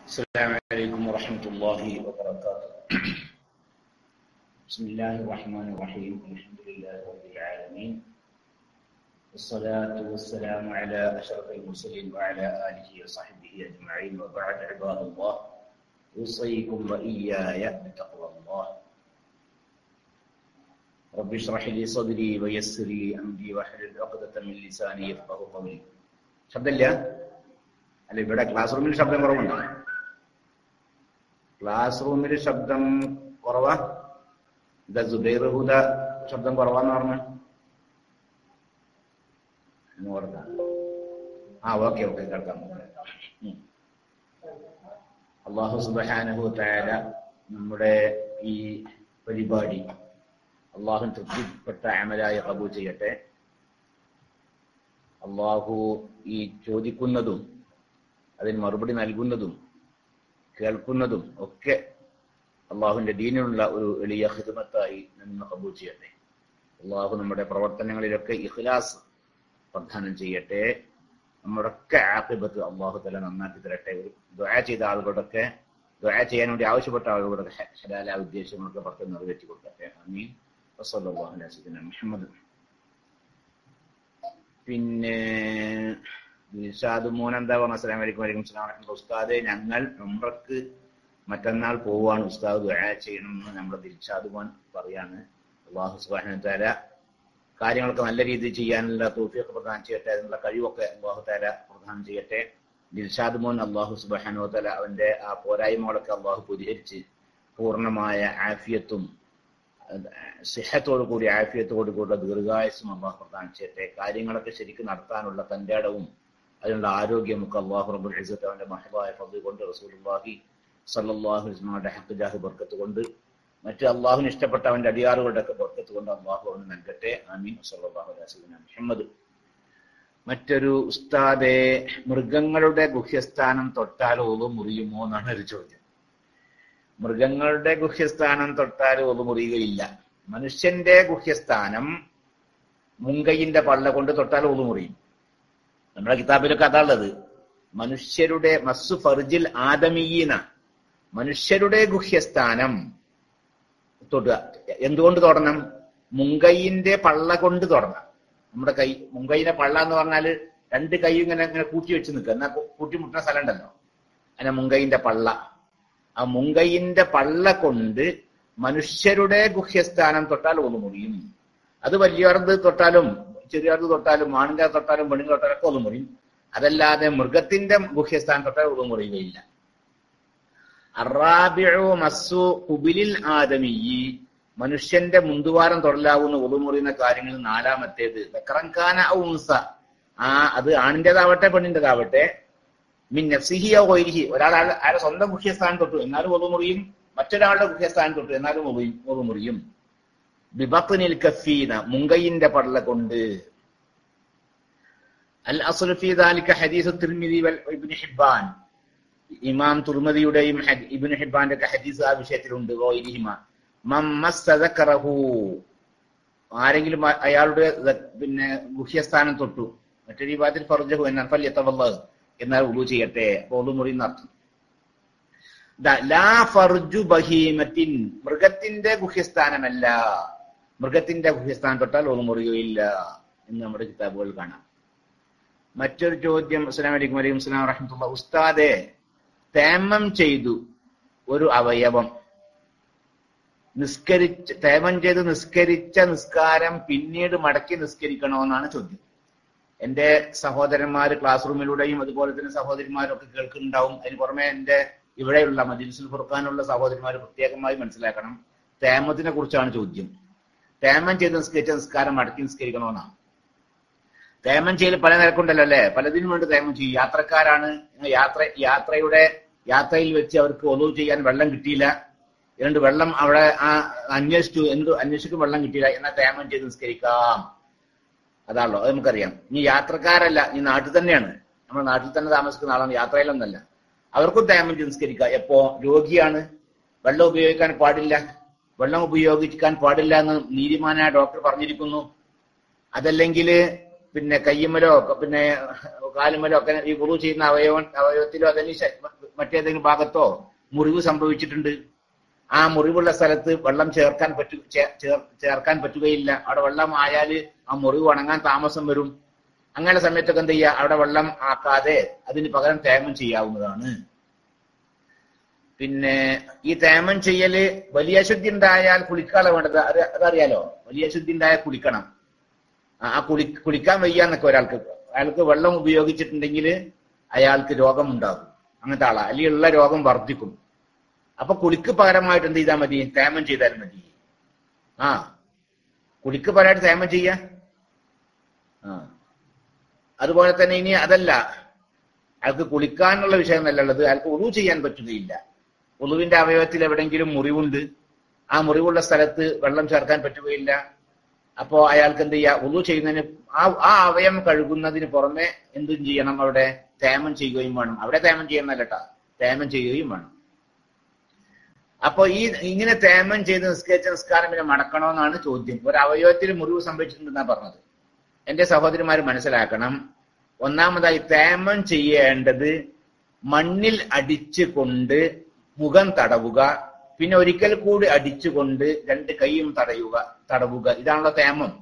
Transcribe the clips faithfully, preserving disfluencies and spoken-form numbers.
السلام عليكم ورحمة الله وبركاته. بسم الله الرحمن الرحيم. الحمد لله رب العالمين، والصلاة والسلام على أشرف المرسلين وعلى آله وصحبه أجمعين، وبعد. عباد الله، أوصيكم وإياي بتقوى الله. رب اشرح لي صدري ويسر لي أمري واحلل عقدة من لساني يفقهوا قولي. ശബ്ദമില്ല അല്ല? ഇവിടെ ക്ലാസ് റൂമിൽ ശബ്ദം കുറവുണ്ടോ? ക്ലാസ് റൂമിൽ ശബ്ദം കുറവാ? എന്താ സുബൈർ ഹുദ ശബ്ദം കുറവാന്ന് പറഞ്ഞു? ആ ഓക്കെ ഓക്കെ കേൾക്കാം. അല്ലാഹു സുബ്ഹാനഹു തആല നമ്മുടെ ഈ പരിപാടി അല്ലാഹു തൃപ്തിപ്പെട്ട അമലായി ഖബൂൽ ചെയ്യട്ടെ. അല്ലാഹു ഈ ചോദിക്കുന്നതും അതിന് മറുപടി നൽകുന്നതും കേൾക്കുന്നതും ഒക്കെ അള്ളാഹുവിന്റെ ദീനിനുള്ള ഒരു എളിയ ഖിദ്മത്തായി നിന്ന് ഖബൂൽ ചെയ്യട്ടെ. അള്ളാഹു നമ്മുടെ പ്രവർത്തനങ്ങളിലൊക്കെ ഇഖ്ലാസ് പ്രദാനം ചെയ്യട്ടെ. നമ്മുടെയൊക്കെ ആഖിബത്ത് അള്ളാഹു തആല നന്നാക്കി തരട്ടെ. ദുആ ചെയ്ത ആളുകളുടെയൊക്കെ ദുആ ചെയ്യാൻ വേണ്ടി ആവശ്യപ്പെട്ട ആളുകളുടെ ഹലാലായ ഉദ്ദേശങ്ങളൊക്കെ പുറത്ത് നിറവേറ്റി കൊടുക്കട്ടെ. ആമീൻ. വസല്ലല്ലാഹു അലാ സയ്യിദിനാ മുഹമ്മദ്. പിന്നെ ദിൽഷാദ് മോൻ എന്താ പറഞ്ഞ? അസ്സലാമു അലൈക്കും. വലൈക്കും സലാം വറഹ്മത്തുള്ളാഹി. ഉസ്താദെ, ഞങ്ങൾ ഉംറക്ക് മറ്റന്നാൾ പോവാണ്, ഉസ്താദ് ദുആ ചെയ്യണമെന്ന് നമ്മുടെ ദിൽഷാദ് മോൻ പറയാണ്. അല്ലാഹു സുബ്ഹാനഹു വ തആല കാര്യങ്ങളൊക്കെ നല്ല രീതിയിൽ ചെയ്യാനുള്ള തൗഫീഖ് പ്രദാനം ചെയ്യട്ടെ. അതിനുള്ള കഴിവൊക്കെ അല്ലാഹു തആല പ്രദാനം ചെയ്യട്ടെ. ദിൽഷാദ് മോൻ അല്ലാഹു സുബ്ഹാനഹു വ തആല അവന്റെ ആ പോരായ്മകളൊക്കെ അല്ലാഹു പരിഹരിച്ച് പൂർണ്ണമായ ആഫിയത്തും സിഹത്തോടു കൂടി ആഫിയത്തോടു കൂടി ദീർഘായുസ്സും അല്ലാഹു പ്രദാനം ചെയ്യട്ടെ. കാര്യങ്ങളൊക്കെ ശരിക്കും നടത്താനുള്ള തന്റെ ഇടവും അതിനുള്ള ആരോഗ്യമൊക്കെ അല്ലാഹു റബ്ബുൽ ഇസ്സത്ത് അവന്റെ മഹ്ബായ ഫദ്ൽ കൊണ്ട് റസൂലുള്ളാഹി സ്വല്ലല്ലാഹു അലൈഹി വസല്ലമയുടെ ഹഖ് ജാഹ് ബർക്കത്ത് കൊണ്ട് മറ്റ് അല്ലാഹുവിന് ഇഷ്ടപ്പെട്ട അവന്റെ അടിയാറുകളുടെ ഒക്കെ ബർക്കത്ത് കൊണ്ട് അല്ലാഹു അവന് നൽകട്ടെ. ആമീൻ. സ്വല്ലല്ലാഹു അലൈഹി വസല്ലം മുഹമ്മദ്. മറ്റൊരു ഉസ്താദെ, മൃഗങ്ങളുടെ ഗുഹ്യസ്ഥാനം തൊട്ടാൽ ഒളു മുറിയുമോ എന്നാണ് ഒരു ചോദ്യം. മൃഗങ്ങളുടെ ഗുഹ്യസ്ഥാനം തൊട്ടാൽ ഒളു മുറിയുകയില്ല. മനുഷ്യന്റെ ഗുഹ്യസ്ഥാനം മുങ്കയിന്റെ പള്ള കൊണ്ട് തൊട്ടാൽ ഒളു മുറിയും. നമ്മുടെ കിതാബിലൊക്കെ അതാണുള്ളത്. മനുഷ്യരുടെ മസ്സു ഫർജിൽ ആദമീന, മനുഷ്യരുടെ ഗുഹ്യസ്ഥാനം തൊടുക. എന്തുകൊണ്ട് തൊടണം? മുങ്കയിന്റെ പള്ള കൊണ്ട് തൊടണം. നമ്മുടെ കൈ മുങ്കയിന്റെ പള്ള എന്ന് പറഞ്ഞാല് രണ്ട് കൈ ഇങ്ങനെ ഇങ്ങനെ കൂട്ടി വെച്ച് നിൽക്കുക. എന്നാൽ കൂട്ടിമുട്ടുന്ന സ്ഥലം ഉണ്ടല്ലോ, അങ്ങനെ മുങ്കയിന്റെ പള്ള. ആ മുങ്കയിന്റെ പള്ള കൊണ്ട് മനുഷ്യരുടെ ഗുഹ്യസ്ഥാനം തൊട്ടാൽ ഒന്നു മുറിയും. അത് വലിയവർത് തൊട്ടാലും ചെറിയവർത് തൊട്ടാലും ആണിന്റെ തൊട്ടാലും പെണ്ണുങ്ങൾ തൊട്ടാലും ഒക്കെ ഒന്നു മുറിയും. അതല്ലാതെ മൃഗത്തിന്റെ ഗുഹ്യസ്ഥാനം തൊട്ടാൽ ഒന്നു മുറിയുകയില്ല. അറാബിഉ മസ്സു ഖുബിലിൽ ആദമിയി, മനുഷ്യന്റെ മുന്തുവാരം തൊടലാവുന്ന ഒളു മുറിയുന്ന കാര്യങ്ങളിൽ നാലാമത്തേത് ദക്റൻകാന ഔ ഉൻസ, ആ അത് ആണിന്റേതാവട്ടെ പെണ്ണിന്റേതാവട്ടെ, മിൻ നഫ്സിഹി ഔ ഗൈരിഹി, ഒരാൾ അയാളുടെ സ്വന്തം ഗുഹ്യസ്ഥാനം തൊട്ടു എന്നാലും ഒളു മുറിയും, മറ്റൊരാളുടെ ഗുഹ്യസ്ഥാനം തൊട്ടു എന്നാലും ഒളു മുറിയും. ബിബത്നിൽ കഫീന, മുങ്കയിന്റെ പള്ള കൊണ്ട്. അൽ അസ്ലു ഫീ ദാലിക ഹദീസ് തിർമിദി വൽ ഇബ്നു ഹിബ്ബാൻ, ഇമാം തുർമിദിയുടെയും ഇബ്നു ഹിബ്ബാന്റെ ഒക്കെ ഹദീസ് ആ വിഷയത്തിലുണ്ട്. ഗൈരിഹിമ മം മസ്സ ദക്കറഹു, ആരെങ്കിലും അയാളുടെ പിന്നെ ഗുഹ്യസ്ഥാനം തൊട്ടു, മറ്റൊരു വിഭാഗത്തിൽ ഫർജഹു എന്നാൽ ഫല്യതവല്ലഹ് എന്നാൽ ഉളു ചെയ്യട്ടെ. അപ്പോൾ ഒളു മുറിയുന്ന അർത്ഥം. ലാ ഫർജു ബഹീമത്തിൻ, മൃഗത്തിന്റെ ഗുഹ്യസ്ഥാനമല്ല. മൃഗത്തിന്റെ ഗുഹ്യസ്ഥാനം തൊട്ടാൽ ഒളു മുറിയുകയില്ല എന്ന് നമ്മുടെ കിതാബുകൾ കാണാം. മറ്റൊരു ചോദ്യം. അസ്സലാമു അലൈക്കും. വലൈക്കും സലാം വറഹ്മത്തുള്ളാഹി. ഉസ്താദെ, തേമം ചെയ്തു ഒരു അവയവം നിസ്കരിച്ച തേമം ചെയ്ത് നിസ്കരിച്ച നിസ്കാരം പിന്നീട് മടക്കി നിസ്കരിക്കണമെന്നാണ് ചോദ്യം. എന്റെ സഹോദരന്മാര് ക്ലാസ് റൂമിലൂടെയും അതുപോലെ തന്നെ സഹോദരിമാരൊക്കെ കേൾക്കുന്നുണ്ടാവും. അതിന് പുറമെ എന്റെ ഇവിടെയുള്ള മജ്ലിസുൽ ഫുർഖാനുള്ള സഹോദരിമാർ പ്രത്യേകമായി മനസ്സിലാക്കണം, തേമത്തിനെ കുറിച്ചാണ് ചോദ്യം. തേമം ചെയ്ത് നിസ്കരിച്ച നിസ്കാരം മടക്കി നിസ്കരിക്കണമെന്നാണ്. തേമം ചെയ്യൽ പല നിരക്കുണ്ടല്ലോ അല്ലെ? പലതിനും വേണ്ടി തേമം ചെയ്യും. യാത്രക്കാരാണ്, യാത്ര യാത്രയുടെ യാത്രയിൽ വെച്ച് അവർക്ക് ഒളു ചെയ്യാൻ വെള്ളം കിട്ടിയില്ല, രണ്ട് വെള്ളം അവിടെ ആ അന്വേഷിച്ചു, എന്ത് അന്വേഷിക്കും വെള്ളം കിട്ടിയില്ല, എന്നാൽ തേമം ചെയ്ത് നിസ്കരിക്കാം. അതാണല്ലോ, അത് നമുക്കറിയാം. ഇനി യാത്രക്കാരല്ല, ഈ നാട്ടിൽ തന്നെയാണ്, നമ്മുടെ നാട്ടിൽ തന്നെ താമസിക്കുന്ന ആളാണ്, യാത്രയിലൊന്നല്ല, അവർക്കും തേമം ചെയ്ത് നിസ്കരിക്കാം. എപ്പോ? രോഗിയാണ്, വെള്ളം ഉപയോഗിക്കാൻ പാടില്ല, വെള്ളം ഉപയോഗിക്കാൻ പാടില്ല എന്ന് നീതിമാനായ ഡോക്ടർ പറഞ്ഞിരിക്കുന്നു. അതല്ലെങ്കിൽ പിന്നെ കയ്യുമ്മലോ പിന്നെ കാലുമ്മലോ ഒക്കെ ഈ വുളു ചെയ്യുന്ന അവയവ അവയവത്തിലോ അല്ലെങ്കിൽ മറ്റേതെങ്കിലും ഭാഗത്തോ മുറിവ് സംഭവിച്ചിട്ടുണ്ട്. ആ മുറിവുള്ള സ്ഥലത്ത് വെള്ളം ചേർക്കാൻ പറ്റു ചേർക്കാൻ പറ്റുകയില്ല. അവിടെ വെള്ളം ആയാൽ ആ മുറിവ് ഉണങ്ങാൻ താമസം വരും. അങ്ങനെ സമയത്തൊക്കെ എന്ത് ചെയ്യുക, അവിടെ വെള്ളം ആക്കാതെ അതിന് പകരം തേമം ചെയ്യാവുന്നതാണ്. പിന്നെ ഈ തേമം ചെയ്യല് വലിയ ശുദ്ധി ഉണ്ടായാൽ കുളിക്കാതെ വേണ്ടത് അത് അതറിയാലോ. വലിയ ശുദ്ധി ഉണ്ടായാൽ കുളിക്കണം. ആ കുളി കുളിക്കാൻ വയ്യാന്നൊക്കെ ഒരാൾക്ക് അയാൾക്ക് വെള്ളം ഉപയോഗിച്ചിട്ടുണ്ടെങ്കിൽ അയാൾക്ക് രോഗം ഉണ്ടാകും. അങ്ങനത്തെ ആളാ, അല്ലെങ്കിൽ ഉള്ള രോഗം വർദ്ധിക്കും. അപ്പൊ കുളിക്ക് പകരമായിട്ട് എന്ത് ചെയ്താൽ മതി? തേമം ചെയ്താൽ മതി. ആ കുളിക്ക് പകരമായിട്ട് തേമം ചെയ്യാ. ആ അതുപോലെ തന്നെ ഇനി അതല്ല, അയാൾക്ക് കുളിക്കാനുള്ള വിഷയം നല്ല ഉള്ളത്, അയാൾക്ക് ഉളു ചെയ്യാൻ പറ്റുകയില്ല. ഉളുവിന്റെ അവയവത്തിൽ എവിടെയെങ്കിലും മുറിവുണ്ട്, ആ മുറിവുള്ള സ്ഥലത്ത് വെള്ളം ചേർക്കാൻ പറ്റുകയില്ല. അപ്പോ അയാൾക്ക് എന്ത് ചെയ്യുക, ഉളു ചെയ്യുന്നതിന് ആ ആ അവയം കഴുകുന്നതിന് പുറമെ എന്തും ചെയ്യണം, അവിടെ തേമം ചെയ്യുകയും വേണം. അവിടെ തേമം ചെയ്യുന്നല്ലട്ടാ, തേമം ചെയ്യുകയും വേണം. അപ്പൊ ഈ ഇങ്ങനെ തേമം ചെയ്ത് നിസ്കരിച്ച നിസ്കാരം പിന്നെ മടക്കണമെന്നാണ് ചോദ്യം. ഒരു അവയവത്തിൽ മുറിവ് സംഭവിച്ചിട്ടുണ്ടെന്നാ പറഞ്ഞത്. എന്റെ സഹോദരിമാർ മനസ്സിലാക്കണം, ഒന്നാമതായി തേമം ചെയ്യേണ്ടത് മണ്ണിൽ അടിച്ചു കൊണ്ട് മുഖം തടവുക, പിന്നെ ഒരിക്കൽ കൂടി അടിച്ചുകൊണ്ട് രണ്ട് കൈയും തടയുക തടവുക ഇതാണല്ലോ തേമം.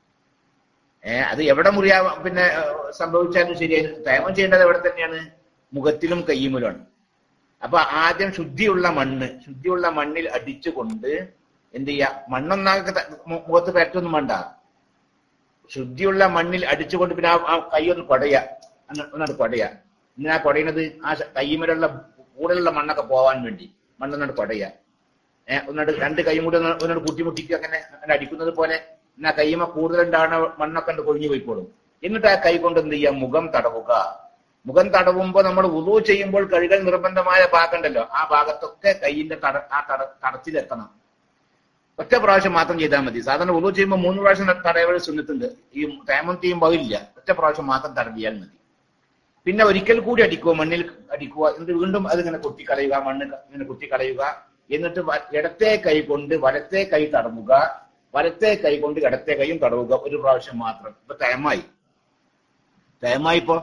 ഏഹ് അത് എവിടെ മുറിയാ പിന്നെ സംഭവിച്ചാലും ശരിയായി, തേമം ചെയ്യേണ്ടത് എവിടെ തന്നെയാണ്? മുഖത്തിലും കയ്യുമിലുമാണ്. അപ്പൊ ആദ്യം ശുദ്ധിയുള്ള മണ്ണ് ശുദ്ധിയുള്ള മണ്ണിൽ അടിച്ചുകൊണ്ട് എന്ത് ചെയ്യാ, മണ്ണൊന്നാകെ മുഖത്ത് പറ്റൊന്നും വേണ്ട, ശുദ്ധിയുള്ള മണ്ണിൽ അടിച്ചുകൊണ്ട് പിന്നെ ആ കൈ ഒന്ന് കൊടയ ഒന്നാണ് കൊടയ. ഇങ്ങനെ ആ കൊടയുന്നത് ആ കയ്യുമലുള്ള കൂടുതലുള്ള മണ്ണൊക്കെ പോവാൻ വേണ്ടി മണ്ണൊന്നാണ് കൊടയ. ഏഹ് ഒന്നാട് രണ്ട് കൈയും കൂടി ഒന്ന് ഒന്നോട് കൂട്ടിമുട്ടിക്കുക, അങ്ങനെ അങ്ങനെ അടിക്കുന്നത് പോലെ എന്നാ കയ്യുമ കൂടുതലുണ്ടാവുന്ന മണ്ണൊക്കെ ഉണ്ട് കൊഴിഞ്ഞു പോയിക്കോളും. എന്നിട്ട് ആ കൈ കൊണ്ട് എന്ത് ചെയ്യാം, മുഖം തടവുക. മുഖം തടവുമ്പോൾ നമ്മൾ വുളു ചെയ്യുമ്പോൾ കഴുകൽ നിർബന്ധമായ ഭാഗമുണ്ടല്ലോ, ആ ഭാഗത്തൊക്കെ കൈയിന്റെ തട ആ തട തടത്തിലെത്തണം. ഒറ്റ പ്രാവശ്യം മാത്രം ചെയ്താൽ മതി. സാധാരണ വുളു ചെയ്യുമ്പോൾ മൂന്ന് പ്രാവശ്യം തടയവൾ സുന്നത്തുണ്ട്. ഈ തേമം ചെയ്യുമ്പോൾ ഇല്ല, ഒറ്റ പ്രാവശ്യം മാത്രം തടവിയാൽ മതി. പിന്നെ ഒരിക്കൽ കൂടി അടിക്കുക, മണ്ണിൽ അടിക്കുക, എന്നിട്ട് വീണ്ടും അതിങ്ങനെ കുത്തിക്കളയുക, മണ്ണ് ഇങ്ങനെ കുത്തിക്കളയുക. എന്നിട്ട് ഇടത്തെ കൈ കൊണ്ട് വലത്തെ കൈ തടവുക, വലത്തെ കൈ കൊണ്ട് ഇടത്തെ കൈയും തടവുക, ഒരു പ്രാവശ്യം മാത്രം. ഇപ്പൊ തേമായി തേമായി ഇപ്പൊ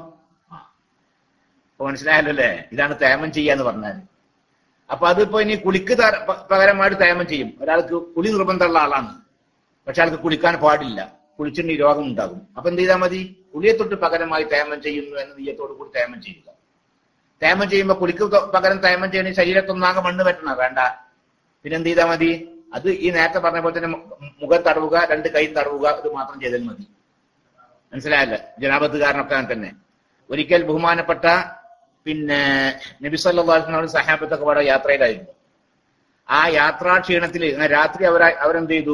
ഇപ്പൊ മനസ്സിലായല്ലോ അല്ലേ? ഇതാണ് തേമം ചെയ്യാന്ന് പറഞ്ഞാൽ. അപ്പൊ അതിപ്പോ ഇനി കുളിക്ക് പകരമായിട്ട് തേമം ചെയ്യും. ഒരാൾക്ക് കുളി നിർബന്ധമുള്ള ആളാണ്, പക്ഷെ ആൾക്ക് കുളിക്കാൻ പാടില്ല, കുളിച്ചിട്ടുണ്ടെങ്കിൽ രോഗം ഉണ്ടാകും. അപ്പൊ എന്ത് ചെയ്താൽ മതി? കുളിയെ തൊട്ട് പകരമായി തേമം ചെയ്യുന്നു എന്ന നീയത്തോട് കൂടി തേമം ചെയ്യുക. തേമം ചെയ്യുമ്പോൾ കുളിക്ക് പകരം തേമം ചെയ്യണ ശരീരത്തൊന്നാകെ മണ്ണ് പറ്റണ വേണ്ട. പിന്നെ എന്ത് ചെയ്താൽ മതി? അത് ഈ നേരത്തെ പറഞ്ഞ പോലെ തന്നെ മുഖം തടവുക, രണ്ട് കൈ തടവുക, ഇത് മാത്രം ചെയ്താൽ മതി. മനസ്സിലായല്ലേ? ജനാപത്തുകാരനൊക്കെ തന്നെ. ഒരിക്കൽ ബഹുമാനപ്പെട്ട പിന്നെ നബി സല്ലല്ലാഹു അലൈഹി വസല്ലം സഹാബത്തൊക്കെ പാടെ യാത്രയിലായിരുന്നു. ആ യാത്രാ ക്ഷീണത്തിൽ രാത്രി അവർ അവരെന്ത് ചെയ്തു?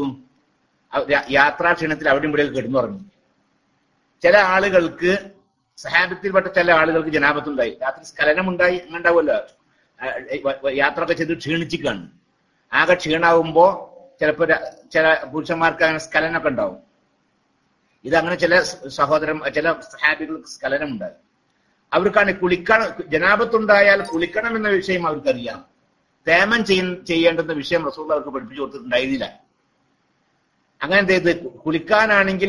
യാത്രാ ക്ഷീണത്തിൽ അവിടെ ഇവിടെ കിടന്നുറങ്ങി. ചില ആളുകൾക്ക്, സഹാബത്തിൽപ്പെട്ട ചില ആളുകൾക്ക് ജനാപത്തുണ്ടായി, രാത്രി സ്ഖലനമുണ്ടായി. അങ്ങനെ ഉണ്ടാവുമല്ലോ, യാത്ര ഒക്കെ ചെയ്ത് ക്ഷീണിച്ചിക്കാണ്. ആകെ ക്ഷീണാവുമ്പോ ചിലപ്പോ ചില പുരുഷന്മാർക്ക് അങ്ങനെ സ്ഖലനമൊക്കെ ഉണ്ടാവും. ഇതങ്ങനെ ചില സഹോദരൻ ചില സഹാബികൾക്ക് സ്ഖലനം ഉണ്ടായി. അവർക്കാണ് കുളിക്കണം, ജനാപത്തുണ്ടായാൽ കുളിക്കണം എന്ന വിഷയം അവർക്കറിയാം. തേമം ചെയ്യ ചെയ്യേണ്ടുന്ന വിഷയം റസൂൽ അവർക്ക് പഠിപ്പിച്ചു കൊടുത്തിട്ടുണ്ടായിരുന്നില്ല. അങ്ങനെ എന്ത് ചെയ്ത്, കുളിക്കാനാണെങ്കിൽ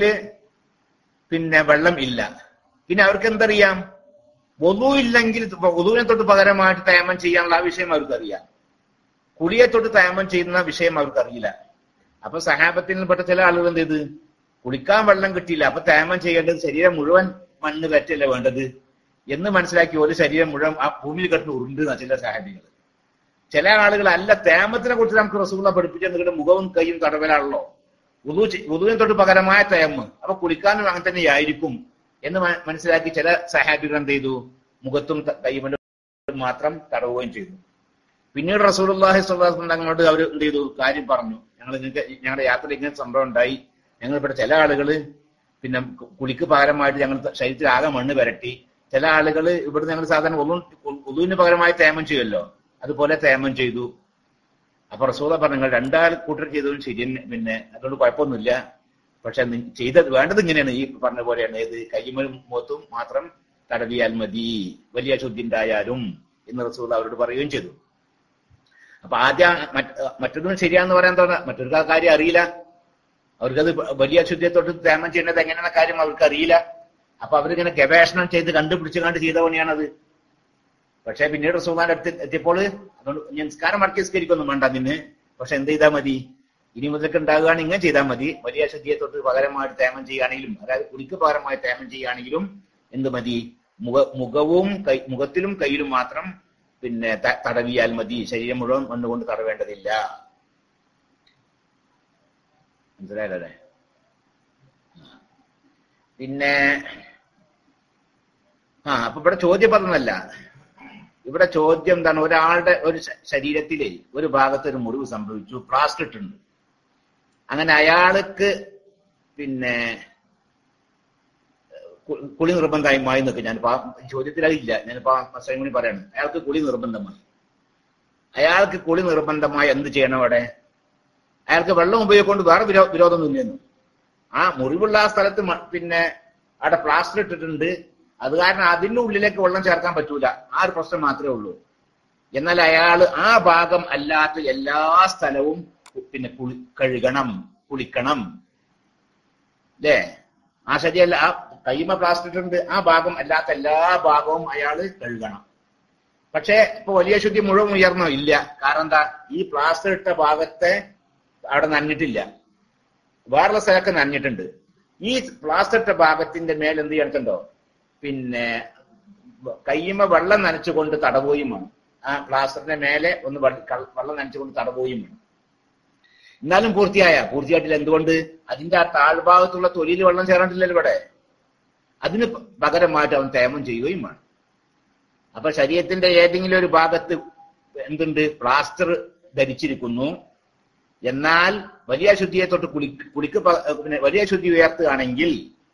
പിന്നെ വെള്ളം ഇല്ല. പിന്നെ അവർക്ക് എന്തറിയാം? വുളു ഇല്ലെങ്കിൽ വുളുവിനെ തൊട്ട് പകരമായിട്ട് തേമം ചെയ്യാനുള്ള ആ വിഷയം അവർക്കറിയാം. കുളിയെ തൊട്ട് തേമം ചെയ്യുന്ന വിഷയം അവർക്കറിയില്ല. അപ്പൊ സഹാബത്തിൽ പെട്ട ചില ആളുകൾ എന്ത് ചെയ്ത്, കുളിക്കാൻ വെള്ളം കിട്ടിയില്ല, അപ്പൊ തേമം ചെയ്യേണ്ടത് ശരീരം മുഴുവൻ മണ്ണ് പറ്റല്ലേ വേണ്ടത് എന്ന് മനസ്സിലാക്കി ഒരു ശരീരം മുഴുവൻ ആ ഭൂമിയിൽ കിടന്ന് ഉരുണ്ടുന്ന ചില സഹാബികൾ. ചില ആളുകൾ അല്ല, തേമത്തിനെ കുറിച്ച് നമുക്ക് റസൂലുള്ളാഹി പഠിപ്പിച്ചു തന്നിട്ട് മുഖവും കൈയും തടവലാണല്ലോ, വുളു വുളുവിനെ തൊട്ട് പകരമായ തേമം, അപ്പൊ കുളിക്കാനും അങ്ങനെ തന്നെ ആയിരിക്കും എന്ന് മനസ്സിലാക്കി ചില സഹാബികൾ എന്ത് ചെയ്തു, മുഖത്തും കൈമലും മാത്രം തടവുകയും ചെയ്തു. പിന്നീട് റസൂലുള്ളാഹി സ്വല്ലല്ലാഹു അലൈഹി വസല്ലം തങ്ങളോട് അവർ എന്ത് ചെയ്തു, കാര്യം പറഞ്ഞു, ഞങ്ങൾ നിങ്ങൾക്ക് ഞങ്ങളുടെ യാത്രയിൽ ഇങ്ങനെ സംഭവം ഉണ്ടായി, ഞങ്ങൾ ഇവിടെ ചില ആളുകള് പിന്നെ കുളിക്ക് പകരമായിട്ട് ഞങ്ങൾ ശരീരത്തിൽ ആകെ മണ്ണ് വരട്ടി, ചില ആളുകൾ ഇവിടെ ഞങ്ങൾ സാധാരണ വുളുവിന് പകരമായി തേമം ചെയ്യുമല്ലോ, അതുപോലെ തേമം ചെയ്തു. അപ്പൊ റസൂല പറഞ്ഞു, നിങ്ങൾ രണ്ടാൾ കൂട്ടർ ചെയ്തതും ശരി, പിന്നെ അതുകൊണ്ട് കുഴപ്പമൊന്നുമില്ല, പക്ഷെ ചെയ്തത് വേണ്ടത് ഇങ്ങനെയാണ്, ഈ പറഞ്ഞ പോലെയാണ്, ഏത് കയ്യുമലും മുഖത്തും മാത്രം തടവിയാൽ മതി, വലിയ ശുദ്ധി ഉണ്ടായാലും എന്ന് റസൂല അവരോട് പറയുകയും ചെയ്തു. അപ്പൊ ആദ്യം മറ്റൊന്നും ശരിയാന്ന് പറയാൻ തോന്നാ, മറ്റൊരു കാര്യം അറിയില്ല, അവർക്കത് വലിയ ശുദ്ധിയെ തൊട്ട് തേമം ചെയ്യേണ്ടത് എങ്ങനെയാണെന്ന കാര്യം അവർക്ക് അറിയില്ല. അപ്പൊ അവരിങ്ങനെ ഗവേഷണം ചെയ്ത് കണ്ടുപിടിച്ചു കണ്ട് ചെയ്ത പണിയാണത്. പക്ഷെ പിന്നീട് റസൂലുള്ളാഹിന്റെ അടുത്ത് എത്തിയപ്പോൾ അതുകൊണ്ട് ഞാൻ നിസ്കാരം മടക്കി നിസ്കരിക്കൊന്നും വേണ്ട അതിന്. പക്ഷെ എന്ത് ചെയ്താൽ മതി, ഇനി മുതലൊക്കെ ഉണ്ടാകുകയാണ് ഇങ്ങനെ ചെയ്താൽ മതി. വലിയ ശുദ്ധിയെ തൊട്ട് പകരമായിട്ട് തേമം ചെയ്യുകയാണെങ്കിലും, അതായത് കുടിക്ക് പകരമായി തേമം ചെയ്യുകയാണെങ്കിലും എന്ത് മതി, മുഖ മുഖവും കൈ മുഖത്തിലും കയ്യിലും മാത്രം പിന്നെ തടവിയാൽ മതി. ശരീരം മുഴുവൻ മണ്ണുകൊണ്ട് തടവേണ്ടതില്ല. മനസ്സിലായല്ലേ? പിന്നെ ആ അപ്പൊ ഇവിടെ ചോദ്യം പറഞ്ഞല്ല, ഇവിടെ ചോദ്യം എന്താണ്, ഒരാളുടെ ഒരു ശരീരത്തിലെ ഒരു ഭാഗത്ത് ഒരു മുറിവ് സംഭവിച്ചു, പ്ലാസ്റ്റർ ഇട്ടുണ്ട്. അങ്ങനെ അയാൾക്ക് പിന്നെ കുളി നിർബന്ധമായി എന്നൊക്കെ ഞാൻ ചോദ്യത്തിൽ അതില്ല, ഞാനിപ്പോ മസൈൻ കൂടി പറയാണ്. അയാൾക്ക് കുളി നിർബന്ധമായി. അയാൾക്ക് കുളി നിർബന്ധമായി എന്ത് ചെയ്യണം? അവിടെ അയാൾക്ക് വെള്ളം ഉപയോഗിക്കൊണ്ട് വേറെ വിരോ വിരോധമൊന്നുമില്ലെന്നു. ആ മുറിവുള്ള ആ സ്ഥലത്ത് പിന്നെ അവിടെ പ്ലാസ്റ്റർ ഇട്ടിട്ടുണ്ട്, അത് കാരണം അതിന്റെ ഉള്ളിലേക്ക് വെള്ളം ചേർക്കാൻ പറ്റൂല. ആ ഒരു പ്രശ്നം മാത്രമേ ഉള്ളൂ. എന്നാൽ അയാള് ആ ഭാഗം അല്ലാത്ത എല്ലാ സ്ഥലവും പിന്നെ കുളി കഴുകണം, കുളിക്കണം. അല്ലേ? ആ ശരിയല്ല, ആ കൈമ പ്ലാസ്റ്റർ ഇട്ടിട്ടുണ്ട്, ആ ഭാഗം അല്ലാത്ത എല്ലാ ഭാഗവും അയാള് കഴുകണം. പക്ഷെ ഇപ്പൊ വലിയ ശുദ്ധി മുഴുവൻ ഉയർന്നോ? ഇല്ല. കാരണം എന്താ, ഈ പ്ലാസ്റ്റർ ഇട്ട ഭാഗത്തെ അവിടെ നനഞ്ഞിട്ടില്ല, വേറെ സ്ഥലമൊക്കെ നനഞ്ഞിട്ടുണ്ട്. ഈ പ്ലാസ്റ്റർ ഇട്ട ഭാഗത്തിന്റെ മേൽ എന്ത് ചെയ്യണോ, പിന്നെ കയ്യുമ്മ വെള്ളം നനച്ചുകൊണ്ട് തടവുകയും വേണം. ആ പ്ലാസ്റ്ററിന്റെ മേലെ ഒന്ന് വെള്ളം നനച്ചുകൊണ്ട് തടവുകയും വേണം. എന്നാലും പൂർത്തിയായ പൂർത്തിയായിട്ടില്ല. എന്തുകൊണ്ട്? അതിന്റെ ആ താഴ്ഭാഗത്തുള്ള തൊലിയിൽ വെള്ളം ചേരാണ്ടില്ലല്ലോ ഇവിടെ. അതിന് പകരമായിട്ട് അവൻ തേമം ചെയ്യുകയും വേണം. അപ്പൊ ശരീരത്തിന്റെ ഏതെങ്കിലും ഒരു ഭാഗത്ത് എന്തുണ്ട്, പ്ലാസ്റ്റർ ധരിച്ചിരിക്കുന്നു, എന്നാൽ വലിയ ശുദ്ധിയെ തൊട്ട് കുളി കുളിക്ക് പിന്നെ വലിയ ശുദ്ധി ഉയർത്തുകയാണെങ്കിൽ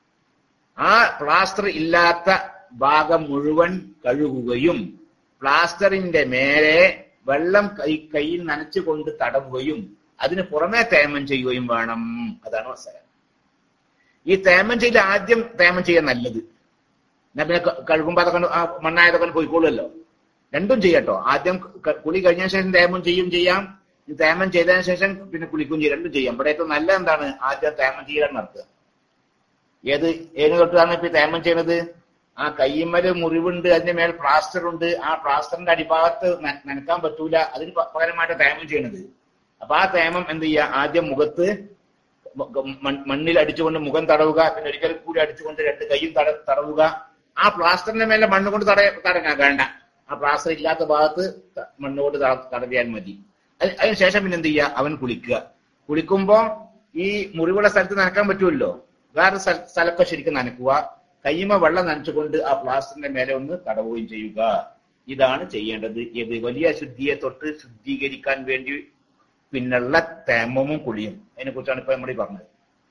ആ പ്ലാസ്റ്റർ ഇല്ലാത്ത ഭാഗം മുഴുവൻ കഴുകുകയും പ്ലാസ്റ്ററിന്റെ മേലെ വെള്ളം കൈ കയ്യിൽ നനച്ചുകൊണ്ട് തടവുകയും അതിന് പുറമെ തേമം ചെയ്യുകയും വേണം. അതാണ് അവസരം. ഈ തേമം ചെയ്ത് ആദ്യം തേമം ചെയ്യാൻ നല്ലത്. എന്നാ പിന്നെ കഴുകുമ്പോ അതൊക്കെ മണ്ണായതൊക്കെ പോയിക്കോളുമല്ലോ. രണ്ടും ചെയ്യട്ടോ. ആദ്യം കുളി കഴിഞ്ഞ ശേഷം തേമം ചെയ്യും ചെയ്യാം, തേമം ചെയ്തതിനു ശേഷം പിന്നെ കുളിക്കും ചെയ്യും, രണ്ടും ചെയ്യാം. ഇവിടെ ഏറ്റവും നല്ല എന്താണ്, ആദ്യം തേമം ചെയ്യാൻ നടത്തുക. ഏത് ഏത് തൊട്ടാണ് ഇപ്പൊ തേമം ചെയ്യണത്? ആ കയ്യമ്മല് മുറിവുണ്ട്, അതിന്റെ മേൽ പ്ലാസ്റ്റർ ഉണ്ട്, ആ പ്ലാസ്റ്ററിന്റെ അടിഭാഗത്ത് നനക്കാൻ പറ്റൂല, അതിന് പകരമായിട്ട് തേമം ചെയ്യണത്. അപ്പൊ ആ തേമം എന്ത് ചെയ്യുക, ആദ്യം മുഖത്ത് മണ്ണിൽ അടിച്ചുകൊണ്ട് മുഖം തടവുക, പിന്നെ ഒരിക്കൽ കൂടി അടിച്ചുകൊണ്ട് രണ്ട് കൈയും തട തടവുക. ആ പ്ലാസ്റ്ററിന്റെ മേലെ മണ്ണ് കൊണ്ട് തട തടങ്ങാൻ വേണ്ട, ആ പ്ലാസ്റ്റർ ഇല്ലാത്ത ഭാഗത്ത് മണ്ണ് കൊണ്ട് തടവിയാൽ മതി. അതിനുശേഷം പിന്നെ എന്ത് ചെയ്യുക, അവൻ കുളിക്കുക. കുളിക്കുമ്പോ ഈ മുറിവുള്ള സ്ഥലത്ത് നനക്കാൻ പറ്റുമല്ലോ, വേറെ സ്ഥലമൊക്കെ ശരിക്കും നനക്കുക. കയ്യുമ വെള്ളം നനച്ചുകൊണ്ട് ആ പ്ലാസ്റ്ററിന്റെ മേലെ ഒന്ന് തടവുകയും ചെയ്യുക. ഇതാണ് ചെയ്യേണ്ടത്. ഏത് വലിയ ശുദ്ധിയെ തൊട്ട് ശുദ്ധീകരിക്കാൻ വേണ്ടി പിന്നുള്ള തേമവും കുളിയും. അതിനെ കുറിച്ചാണ് ഇപ്പൊ നമ്മൾ പറഞ്ഞത്.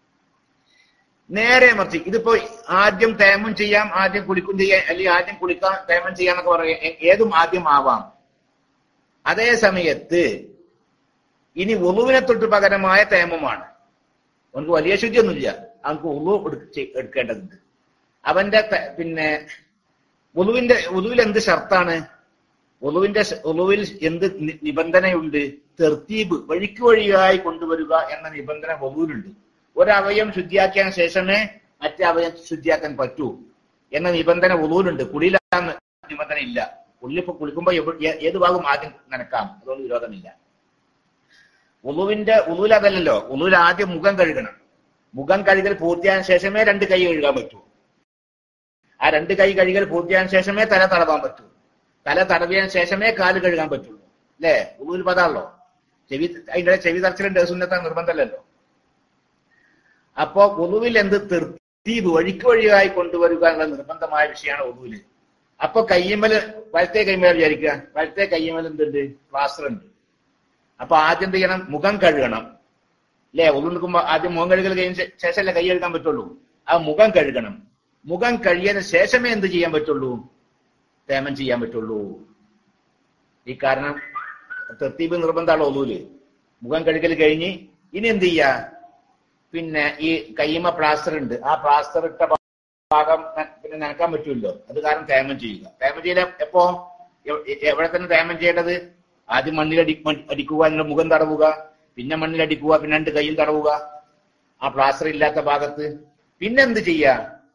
നേരെ മറിച്ച് ഇതിപ്പോ ആദ്യം തേമം ചെയ്യാം, ആദ്യം കുളിക്കും ചെയ്യാം, അല്ലെങ്കിൽ ആദ്യം കുളിക്കാം തേമം ചെയ്യാന്നൊക്കെ പറയാം, ഏതും ആദ്യം ആവാം. അതേ സമയത്ത് ഇനി വുളുവിനെ തൊട്ട് പകരമായ തേമമാണ്. അവനക്ക് വലിയ ശുദ്ധിയൊന്നുമില്ല, അവനക്ക് വുളു എടുക്കേണ്ടതുണ്ട്. അവന്റെ പിന്നെ വുളുവിന്റെ വുളുവിൽ എന്ത് ഷർത്താണ്? വുളുവിന്റെ വുളുവിൽ എന്ത് നിബന്ധനയുണ്ട്? തെർത്തീബ്, വഴിക്ക് വഴിയായി കൊണ്ടുവരിക എന്ന നിബന്ധന വുളുവിലുണ്ട്. ഒരവയം ശുദ്ധിയാക്കിയ ശേഷമേ മറ്റേ അവയം ശുദ്ധിയാക്കാൻ പറ്റൂ എന്ന നിബന്ധന വുളുവിലുണ്ട്. കുളിയിലാന്ന് നിബന്ധന ഇല്ല. കുളിയിപ്പോ കുളിക്കുമ്പോ ഏത് ഭാഗം ആദ്യം നനക്കാം, അതുകൊണ്ട് വിരോധമില്ല. വുളുവിന്റെ വുളുവിൽ അതല്ലല്ലോ. വുളുവിൽ ആദ്യം മുഖം കഴുകണം. മുഖം കഴുകൽ പൂർത്തിയായ ശേഷമേ രണ്ട് കൈ കഴുകാൻ പറ്റൂ. ആ രണ്ട് കൈ കഴുകൽ പൂർത്തിയായ ശേഷമേ തല തടവാൻ പറ്റൂ. തല തടവിയതിനു ശേഷമേ കാല് കഴുകാൻ പറ്റുള്ളൂ. അല്ലേ? വുളുവിൽ പതാണല്ലോ. ചെവി അതിന്റെ ചെവി തറച്ചിലുണ്ട്, സുന്നത്താൻ നിർബന്ധമല്ലല്ലോ. അപ്പോ വുളുവിൽ എന്ത് തെർത്തീബ്, വഴിക്ക് വഴിയായി കൊണ്ടുവരിക എന്നുള്ള നിർബന്ധമായ വിഷയമാണ് വുളുവില്. അപ്പൊ കയ്യമ്മല് വലത്തെ കൈമേൽ വിചാരിക്കുക, വലത്തെ കയ്യമ്മൽ എന്തുണ്ട്? പ്ലാസ്റ്റർ ഉണ്ട്. അപ്പൊ ആദ്യം എന്ത് ചെയ്യണം? മുഖം കഴുകണം. അല്ലേ? വുളു എടുക്കുമ്പോ ആദ്യം മുഖം കഴുകൽ കഴിഞ്ഞ ശേഷമല്ലേ കൈ കഴുകാൻ പറ്റുള്ളൂ. ആ മുഖം കഴുകണം. മുഖം കഴുകിയതിന് ശേഷമേ എന്ത് ചെയ്യാൻ പറ്റുള്ളൂ? തേമം ചെയ്യാൻ പറ്റുള്ളൂ. ഈ കാരണം തെർത്തീബ് നിർബന്ധമാണ് വുളുവില്. മുഖം കഴുകൽ കഴിഞ്ഞ് ഇനി എന്ത് ചെയ്യാ? പിന്നെ ഈ കയ്യമ്മ പ്ലാസ്റ്റർ ഉണ്ട്, ആ പ്ലാസ്റ്റർ ഇട്ട ഭാഗം പിന്നെ നനക്കാൻ പറ്റുമല്ലോ, അത് കാരണം തേമം ചെയ്യുക. തേമം ചെയ്ത എപ്പോ എവിടെ തന്നെ തേമം ചെയ്യേണ്ടത്? ആദ്യം മണ്ണിൽ അടി അടിക്കുക, എന്നിട്ട് മുഖം തടവുക, പിന്നെ മണ്ണിൽ അടിക്കുക, പിന്നെ രണ്ട് കൈയിൽ തടവുക ആ പ്ലാസ്റ്റർ ഇല്ലാത്ത ഭാഗത്ത്. പിന്നെ എന്ത് ചെയ്യാ?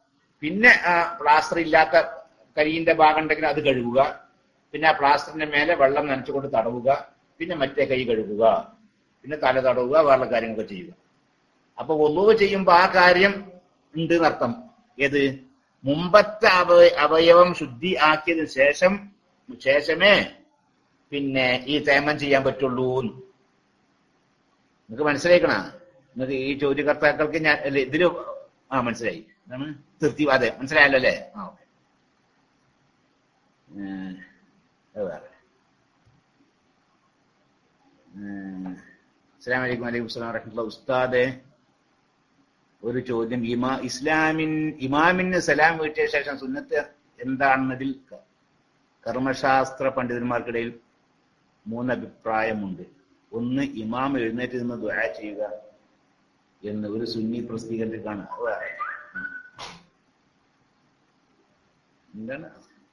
പിന്നെ ആ പ്ലാസ്റ്റർ ഇല്ലാത്ത കരിയിന്റെ ഭാഗം ഉണ്ടെങ്കിൽ അത് കഴുകുക, പിന്നെ ആ പ്ലാസ്റ്ററിന്റെ മേലെ വെള്ളം നനച്ചുകൊണ്ട് തടവുക, പിന്നെ മറ്റേ കൈ കഴുകുക, പിന്നെ തല തടവുക, വേറെ കാര്യങ്ങളൊക്കെ ചെയ്യുക. അപ്പൊ വുളൂ ചെയ്യുമ്പോ ആ കാര്യം ഉണ്ട് എന്നർത്ഥം. ഏത്? മുമ്പത്തെ അവ അവയവം ശുദ്ധി ആക്കിയതിനു ശേഷം ശേഷമേ പിന്നെ ഈ തേമം ചെയ്യാൻ പറ്റുള്ളൂ. നിങ്ങൾക്ക് മനസ്സിലാക്കണ? നിങ്ങൾക്ക് ഈ ചോദ്യകർത്താക്കൾക്ക് ഞാൻ അല്ലെ ഇതില് ആ മനസ്സിലായി. എന്താണ് തൃപ്തി? അതെ മനസ്സിലായല്ലോ അല്ലേ? ആ ഓക്കെ. വേറെ അസ്സലാമു അലൈക്കും. വലൈക്കും സ്സലാം വറഹ്മത്തുള്ളാഹി. ഉസ്താദെ, ഒരു ചോദ്യം. ഇമാ ഇസ്ലാമിൻ ഇമാമിന് സലാം വീട്ടിയ ശേഷം സുന്നത്ത് എന്താണെന്നതിൽ കർമ്മശാസ്ത്ര പണ്ഡിതന്മാർക്കിടയിൽ മൂന്ന് അഭിപ്രായമുണ്ട്. ഒന്ന്, ഇമാം എഴുന്നേറ്റ് നിന്ന് ദുആ ചെയ്യുക എന്ന് ഒരു സുന്നി പ്രസിദ്ധീകരണത്തിൽ കാണാം. എന്താണ്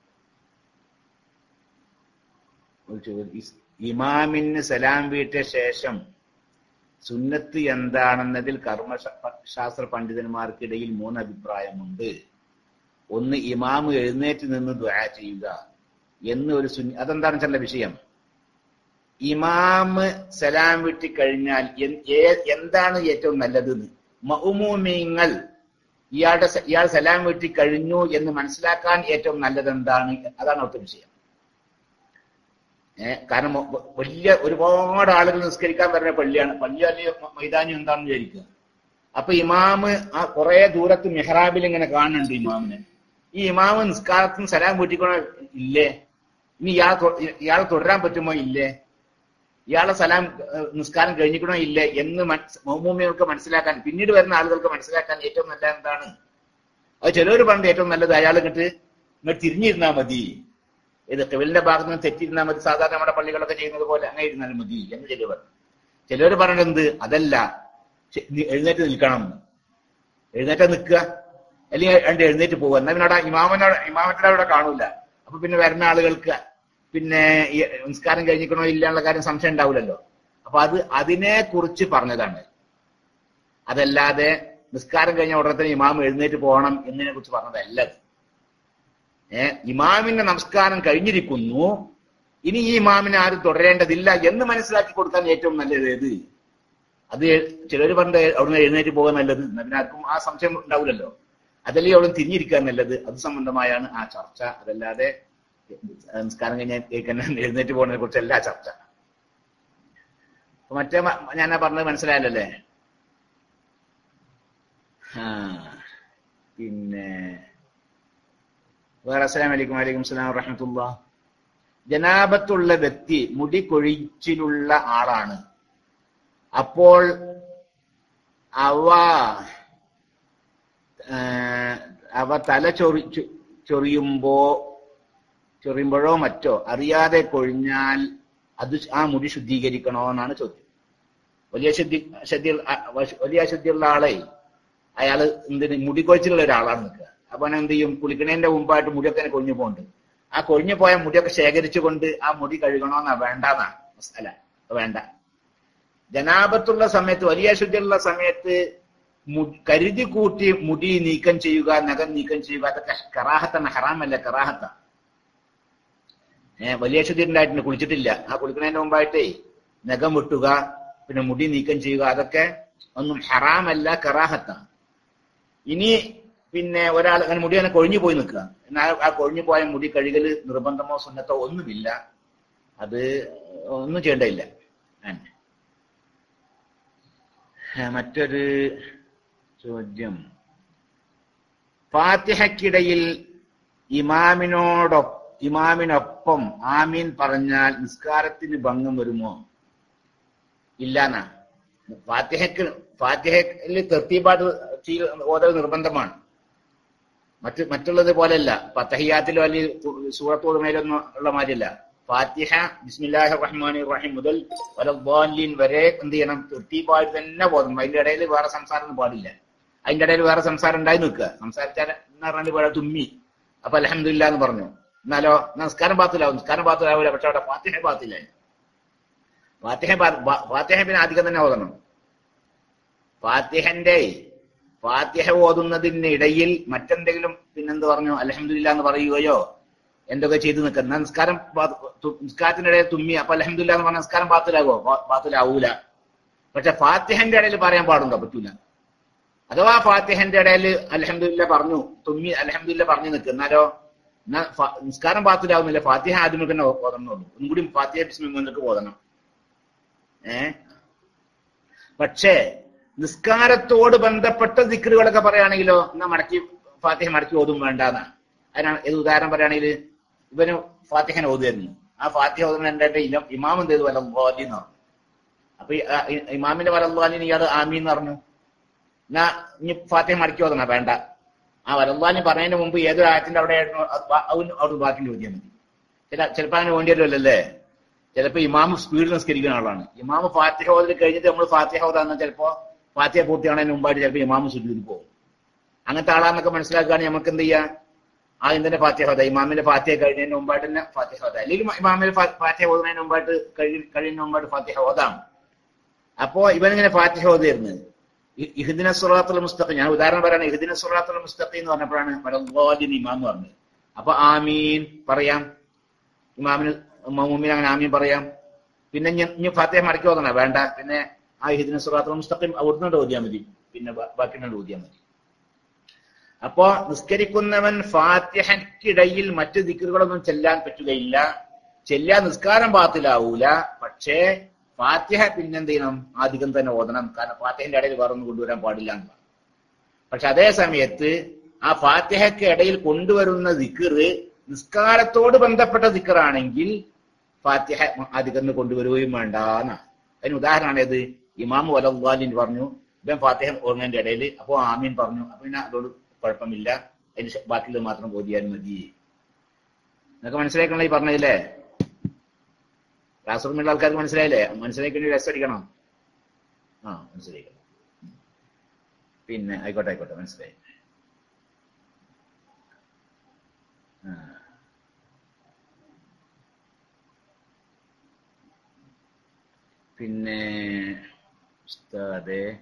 ഒരു ചോദ്യം. ഇമാമിന് സലാം വീട്ടിയ ശേഷം സുന്നത്ത് എന്താണെന്നതിൽ കർമ്മശാസ്ത്ര പണ്ഡിതന്മാർക്കിടയിൽ മൂന്ന് അഭിപ്രായമുണ്ട്. ഒന്ന്, ഇമാം എഴുന്നേറ്റ് നിന്ന് ദുആ ചെയ്യുക എന്ന് ഒരു സുന്നി. അതെന്താണെന്ന് വെച്ചാൽ വിഷയം, ഇമാമ് സലാം വീട്ടി കഴിഞ്ഞാൽ എന്താണ് ഏറ്റവും നല്ലതെന്ന് മഅ്മൂമീങ്ങൾ ഇയാളുടെ ഇയാൾ സലാം വീട്ടി കഴിഞ്ഞു എന്ന് മനസ്സിലാക്കാൻ ഏറ്റവും നല്ലത് എന്താണ്? അതാണ് അവിടുത്തെ വിഷയം. ഏഹ് കാരണം വലിയ ഒരുപാട് ആളുകൾ നിസ്കരിക്കാൻ വരുന്ന പള്ളിയാണ്. പള്ളി അല്ലെങ്കിൽ മൈതാനി എന്താണെന്ന് വിചാരിക്കുക. അപ്പൊ ഇമാമ് ആ കുറെ ദൂരത്ത് മെഹ്റാബിൽ ഇങ്ങനെ കാണുന്നുണ്ട് ഇമാമിനെ. ഈ ഇമാമ് നിസ്കാരത്തിന് സലാം വീട്ടിക്കണോ ഇല്ലേ? ഇനി ഇയാൾ ഇയാൾ തുടരാൻ പറ്റുമോ ഇല്ലേ? ഇയാളെ സലാം നിസ്കാരം കഴിഞ്ഞിക്കണോ ഇല്ലേ എന്ന് മഅ്മൂമികൾക്ക് മനസ്സിലാക്കാൻ, പിന്നീട് വരുന്ന ആളുകൾക്ക് മനസ്സിലാക്കാൻ ഏറ്റവും നല്ല എന്താണ്? അത് ചിലവർ പറഞ്ഞത് ഏറ്റവും നല്ലത് അയാൾ ഇങ്ങോട്ട് ഇങ്ങോട്ട് തിരിഞ്ഞിരുന്നാ മതി. ഇത് ഖിബിലിന്റെ ഭാഗത്ത് നിന്ന് തെറ്റിയിരുന്നാൽ മതി, സാധാരണ നമ്മുടെ പള്ളികളൊക്കെ ചെയ്യുന്നത് പോലെ അങ്ങനെ ഇരുന്നാൽ മതി എന്ന് ചിലർ പറഞ്ഞു. ചിലവർ പറഞ്ഞത് എന്ത്? അതല്ല, എഴുന്നേറ്റ് നിൽക്കണം, എഴുന്നേറ്റ് നിൽക്കുക, അല്ലെങ്കിൽ രണ്ട് എഴുന്നേറ്റ് പോവുക. എന്നാൽ പിന്നെ അവിടെ ഇമാമനോട് ഇമാമത്തിന്റെ അവിടെ കാണൂല. അപ്പൊ പിന്നെ വരുന്ന ആളുകൾക്ക് പിന്നെ ഈ നിസ്കാരം കഴിഞ്ഞിക്കണോ ഇല്ല എന്നുള്ള കാര്യം സംശയം ഉണ്ടാവില്ലല്ലോ. അപ്പൊ അത് അതിനെ കുറിച്ച് പറഞ്ഞതാണ്. അതല്ലാതെ നിസ്കാരം കഴിഞ്ഞ ഉടനെ തന്നെ ഇമാം എഴുന്നേറ്റ് പോകണം എന്നതിനെ കുറിച്ച് പറഞ്ഞതല്ല. ഏഹ് ഇമാമിന്റെ നമസ്കാരം കഴിഞ്ഞിരിക്കുന്നു, ഇനി ഈ ഇമാമിനെ ആരും തുടരേണ്ടതില്ല എന്ന് മനസ്സിലാക്കി കൊടുക്കാൻ ഏറ്റവും നല്ലത് ഏത്? അത് ചിലർ പറഞ്ഞത് അവിടുന്ന് എഴുന്നേറ്റ് പോകാൻ നല്ലത്. പിന്നെ ആർക്കും ആ സംശയം ഉണ്ടാവില്ലല്ലോ. അതല്ലേ അവിടെ തിരിഞ്ഞിരിക്കാൻ നല്ലത്. അത് സംബന്ധമായാണ് ആ ചർച്ച. അതല്ലാതെ നിസ്കാരം കഴിഞ്ഞാൽ എഴുന്നേറ്റ് പോകുന്നതിനെ കുറിച്ചല്ല ചർച്ച. മറ്റേ ഞാനാ പറഞ്ഞത് മനസ്സിലായല്ലേ? ആ പിന്നെ വേറെ അസ്സലാമു അലൈക്കും. വലൈക്കും സ്സലാം വറഹ്മത്തുള്ളാഹി. ജനാബത്തുള്ള വ്യക്തി മുടി കൊഴിച്ചിലുള്ള ആളാണ്. അപ്പോൾ അവ അവ തല ചൊറി ചൊറിയുമ്പോ ചൊറിയുമ്പോഴോ മറ്റോ അറിയാതെ കൊഴിഞ്ഞാൽ അത് ആ മുടി ശുദ്ധീകരിക്കണോ എന്നാണ് ചോദ്യം. വലിയ ശുദ്ധി ശുദ്ധി വലിയ അശുദ്ധിയുള്ള ആളെ അയാള് എന്തിന് മുടി കൊഴിച്ചിലുള്ള ഒരാളാണ് നിൽക്കുക. അപ്പൊ എന്ത് ചെയ്യും? കുളിക്കണേന്റെ മുമ്പായിട്ട് മുടിയൊക്കെ കൊഴിഞ്ഞു പോകുന്നുണ്ട്. ആ കൊഴിഞ്ഞു പോയ മുടിയൊക്കെ ശേഖരിച്ചുകൊണ്ട് ആ മുടി കഴുകണമെന്നാ വേണ്ടെന്നാ അല്ല വേണ്ട. ജനാബത്തുള്ള സമയത്ത്, വലിയ ശുദ്ധിയുള്ള സമയത്ത് കരുതി കൂട്ടി മുടി നീക്കം ചെയ്യുക, നഖം നീക്കം ചെയ്യുക, അതൊക്കെ കറാഹത്താണ്, ഹറാമല്ല, കറാഹത്ത. ഏഹ് വലിയ ശുദ്ധി ഉണ്ടായിട്ടുണ്ട്, കുളിച്ചിട്ടില്ല, ആ കുളിക്കുന്നതിന്റെ മുമ്പായിട്ടേ നഖം വെട്ടുക, പിന്നെ മുടി നീക്കം ചെയ്യുക, അതൊക്കെ ഒന്നും ഹറാമല്ല, കറാഹത്താണ്. ഇനി പിന്നെ ഒരാൾ അങ്ങനെ മുടി അങ്ങനെ കൊഴിഞ്ഞു പോയി നിൽക്കുക, എന്നാൽ ആ കൊഴിഞ്ഞു പോയ മുടി കഴുകൽ നിർബന്ധമോ സുന്നത്തോ ഒന്നുമില്ല, അത് ഒന്നും ചെയ്യേണ്ടതില്ല. മറ്റൊരു ചോദ്യം, ഫാത്തിഹയ്ക്കിടയിൽ ഇമാമിനോടൊപ്പം ഇമാമിനൊപ്പം ആമീൻ പറഞ്ഞാൽ നിസ്കാരത്തിന് ഭംഗം വരുമോ? ഇല്ലാന്നാ. ഫാത്തിഹയ്ക്ക് ഫാത്തിഹയിൽ തർത്തീബായിട്ട് ഓരോ നിർബന്ധമാണ്. മറ്റ് മറ്റുള്ളത് പോലെയല്ല. തഹിയ്യാത്തിലോ അല്ലെങ്കിൽ സൂറത്ത് മേലൊന്നും ഉള്ള മാതിരിയല്ല. ഫാത്തിഹ ബിസ്മില്ലാഹിർ റഹ്മാനിർ റഹീം മുതൽ വലദ്ദാലിൻ വരെ എന്ത് ചെയ്യണം? തർത്തീബായിട്ട് തന്നെ പോകണം. അതിന്റെ ഇടയിൽ വേറെ സംസാരം പാടില്ല. അതിന്റെ ഇടയിൽ വേറെ സംസാരം ഉണ്ടായി നിൽക്കുക. സംസാരിച്ചാൽ എന്ന് പറഞ്ഞാൽ വേറെ തുമ്മി, അപ്പൊ അൽഹംദുലില്ലാ എന്ന് പറഞ്ഞു, എന്നാലോ നമസ്കാരം ബാത്തിലാവും. നിസ്കാരം ബാത്തിലാവില്ല, പക്ഷെ അവിടെ ഫാത്തിഹ ബാത്തിലായി. ഫാത്തിഹ ഫാത്തിഹ പിന്നെ അധികം തന്നെ ഓതണം. ഫാത്തിഹന്റെ ഫാത്തിഹ ഓതുന്നതിനിടയിൽ മറ്റെന്തെങ്കിലും പിന്നെന്ത് പറഞ്ഞു അൽഹംദുലില്ലാ എന്ന് പറയുകയോ എന്തൊക്കെ ചെയ്ത് നിൽക്കുന്ന നിസ്കാരം നിസ്കാരത്തിനിടയിൽ തുമ്മി അപ്പൊ അൽഹംദുലില്ലാ എന്ന് പറഞ്ഞ നിസ്കാരം ബാത്തിലാകോ? ബാത്തിലാവൂല. പക്ഷെ ഫാത്തിഹന്റെ ഇടയിൽ പറയാൻ പാടുണ്ടോ? പറ്റൂല. അഥവാ ഫാത്തിഹന്റെ ഇടയിൽ അൽഹംദുലില്ലാ പറഞ്ഞു തുമ്മി അൽഹംദുലില്ലാ പറഞ്ഞു നിൽക്കുക, എന്നാലോ നിസ്കാരം ബാത്തിലാവുന്നില്ല. ഫാത്തിഹ ആദ്യമേ തന്നെ ഓതണമെന്നുള്ളൂ. ഒന്നും കൂടി ഫാത്തിഹ ബിസ്മില്ലാഹ് ഓതണം. ഏഹ് പക്ഷേ നിസ്കാരത്തോട് ബന്ധപ്പെട്ട ദിക്റുകളൊക്കെ പറയുകയാണെങ്കിലോ എന്നാ മടക്കി ഫാത്തിഹ മടക്കി ഓതും വേണ്ടാന്നാ. അതിനാണ് ഏത് ഉദാഹരണം പറയുകയാണെങ്കിൽ ഇവന് ഫാത്തിഹനെ ഓതുമായിരുന്നു. ആ ഫാത്തിഹ ഓതുന്ന എന്തായിട്ട് ഇമാം എന്ത് ചെയ്തു? വലദ്ദാലിൻ എന്ന് പറഞ്ഞു. അപ്പൊ ഇമാമിന്റെ വലദ്ദാലിൻ ഇയാൾ ആമീൻ എന്ന് പറഞ്ഞു. എന്നാ ഇനി ഫാത്തിഹ മടക്കി ഓതണ വേണ്ട. ആ വലദ്ദാലിൻ പറഞ്ഞതിന് മുമ്പ് ഏതൊരു ആയത്തിന്റെ അവിടെ അവിടെ ബാക്കി ചോദിക്കാൻ മതി. ചില ചിലപ്പോൾ അങ്ങനെ വേണ്ടിയല്ലോ. ചിലപ്പോ ഇമാമ് സ്പീഡിൽ നിസ്കരിക്കുന്ന ആളാണ്. ഇമാമ് ഫാത്തിഹ ഓതൽ കഴിഞ്ഞിട്ട് നമ്മൾ ഫാത്തിഹ ഓതാന്ന് ചിലപ്പോ ഫാത്തിഹ പൂർത്തിയാണതിന് മുമ്പായിട്ട് ചിലപ്പോൾ ഇമാമ് സുജൂദിൽ പോകും. അങ്ങനത്തെ ആളാന്നൊക്കെ മനസ്സിലാക്കുകയാണെങ്കിൽ നമുക്ക് എന്ത് ചെയ്യാം? ആദ്യം തന്നെ ഫാത്തിഹ ഓതാം. ഇമാമിന്റെ ഫാത്തിഹ കഴിഞ്ഞതിന് മുമ്പായിട്ട് തന്നെ ഫാത്തിഹ ഓതാം. അല്ലെങ്കിൽ ഇമാമിന്റെ ഫാത്തിഹ ഓതുന്നതിന് മുമ്പായിട്ട് കഴി കഴിയുന്നതിന് മുമ്പായിട്ട് ഫാത്തിഹ ഓതാം. അപ്പോ ഇവനിങ്ങനെ ഫാത്തിഹ ഓതിയിരുന്നു. ഇഹ്ദിന സിറാത്തുൽ മുസ്തഖീം, ഞാൻ ഉദാഹരണം പറയാണ്. ഇഹ്ദിന സിറാത്തുൽ മുസ്തഖീം എന്ന് പറഞ്ഞപ്പോഴാണ് വലദ്ദാലിൻ ഇമാം എന്ന് പറഞ്ഞത്. അപ്പൊ ആമീൻ പറയാം. ഇമാമിന് മഅ്മൂമിന് അങ്ങനെ ആമീൻ പറയാം. പിന്നെ ഇനി ഫാത്തിഹ മടക്കി ഓതണ വേണ്ട. പിന്നെ ആ ഇഹ്ദിന സിറാത്തുൽ മുസ്തഖീം അവിടുന്ന് ഓതിയാൽ മതി. പിന്നെ ബാക്കി ഓതിയാൽ മതി. അപ്പോ നിസ്കരിക്കുന്നവൻ ഫാത്തിഹയ്ക്കിടയിൽ മറ്റു ദിക്റുകളൊന്നും ചെല്ലാൻ പറ്റുകയില്ല. ചെല്ലാൻ നിസ്കാരം ബാത്തിലാവൂല. പക്ഷേ ഫാത്തിഹ പിന്നെന്ത് ചെയ്യണം? അധികം തന്നെ ഓതണം. കാരണം ഫാത്തിഹന്റെ ഇടയിൽ വേറൊന്നും കൊണ്ടുവരാൻ പാടില്ല എന്ന്. പക്ഷെ അതേ സമയത്ത് ആ ഫാത്തിഹയ്ക്ക് ഇടയിൽ കൊണ്ടുവരുന്ന ദിക്ർ നിസ്കാരത്തോട് ബന്ധപ്പെട്ട ദിക്റാണെങ്കിൽ ഫാത്തിഹ അധികം കൊണ്ടുവരുകയും വേണ്ട എന്നാണ്. അതിന് ഉദാഹരണമാണ് ഏത്? ഇമാം വലദ്ദാലിൻ പറഞ്ഞു, ഇവൻ ഫാത്തിഹ ഓർമ്മന്റെ ഇടയിൽ അപ്പോ ആമീൻ പറഞ്ഞു. അപ്പൊ പിന്നെ അതോട് കുഴപ്പമില്ല, അതിന് ബാക്കിയുള്ളത് മാത്രം ഓതിയാൽ മതി. എന്നൊക്കെ മനസ്സിലാക്കണല്ലോ ഈ പറഞ്ഞതില്ലേ? ക്ലാസ് റൂമിലുള്ള ആൾക്കാർക്ക് മനസ്സിലായില്ലേ? മനസ്സിലാക്കി രസം അടിക്കണം. ആ മനസ്സിലാക്കണം. പിന്നെ ആയിക്കോട്ടെ ആയിക്കോട്ടെ മനസ്സിലായി. പിന്നെ ഉസ്താദേ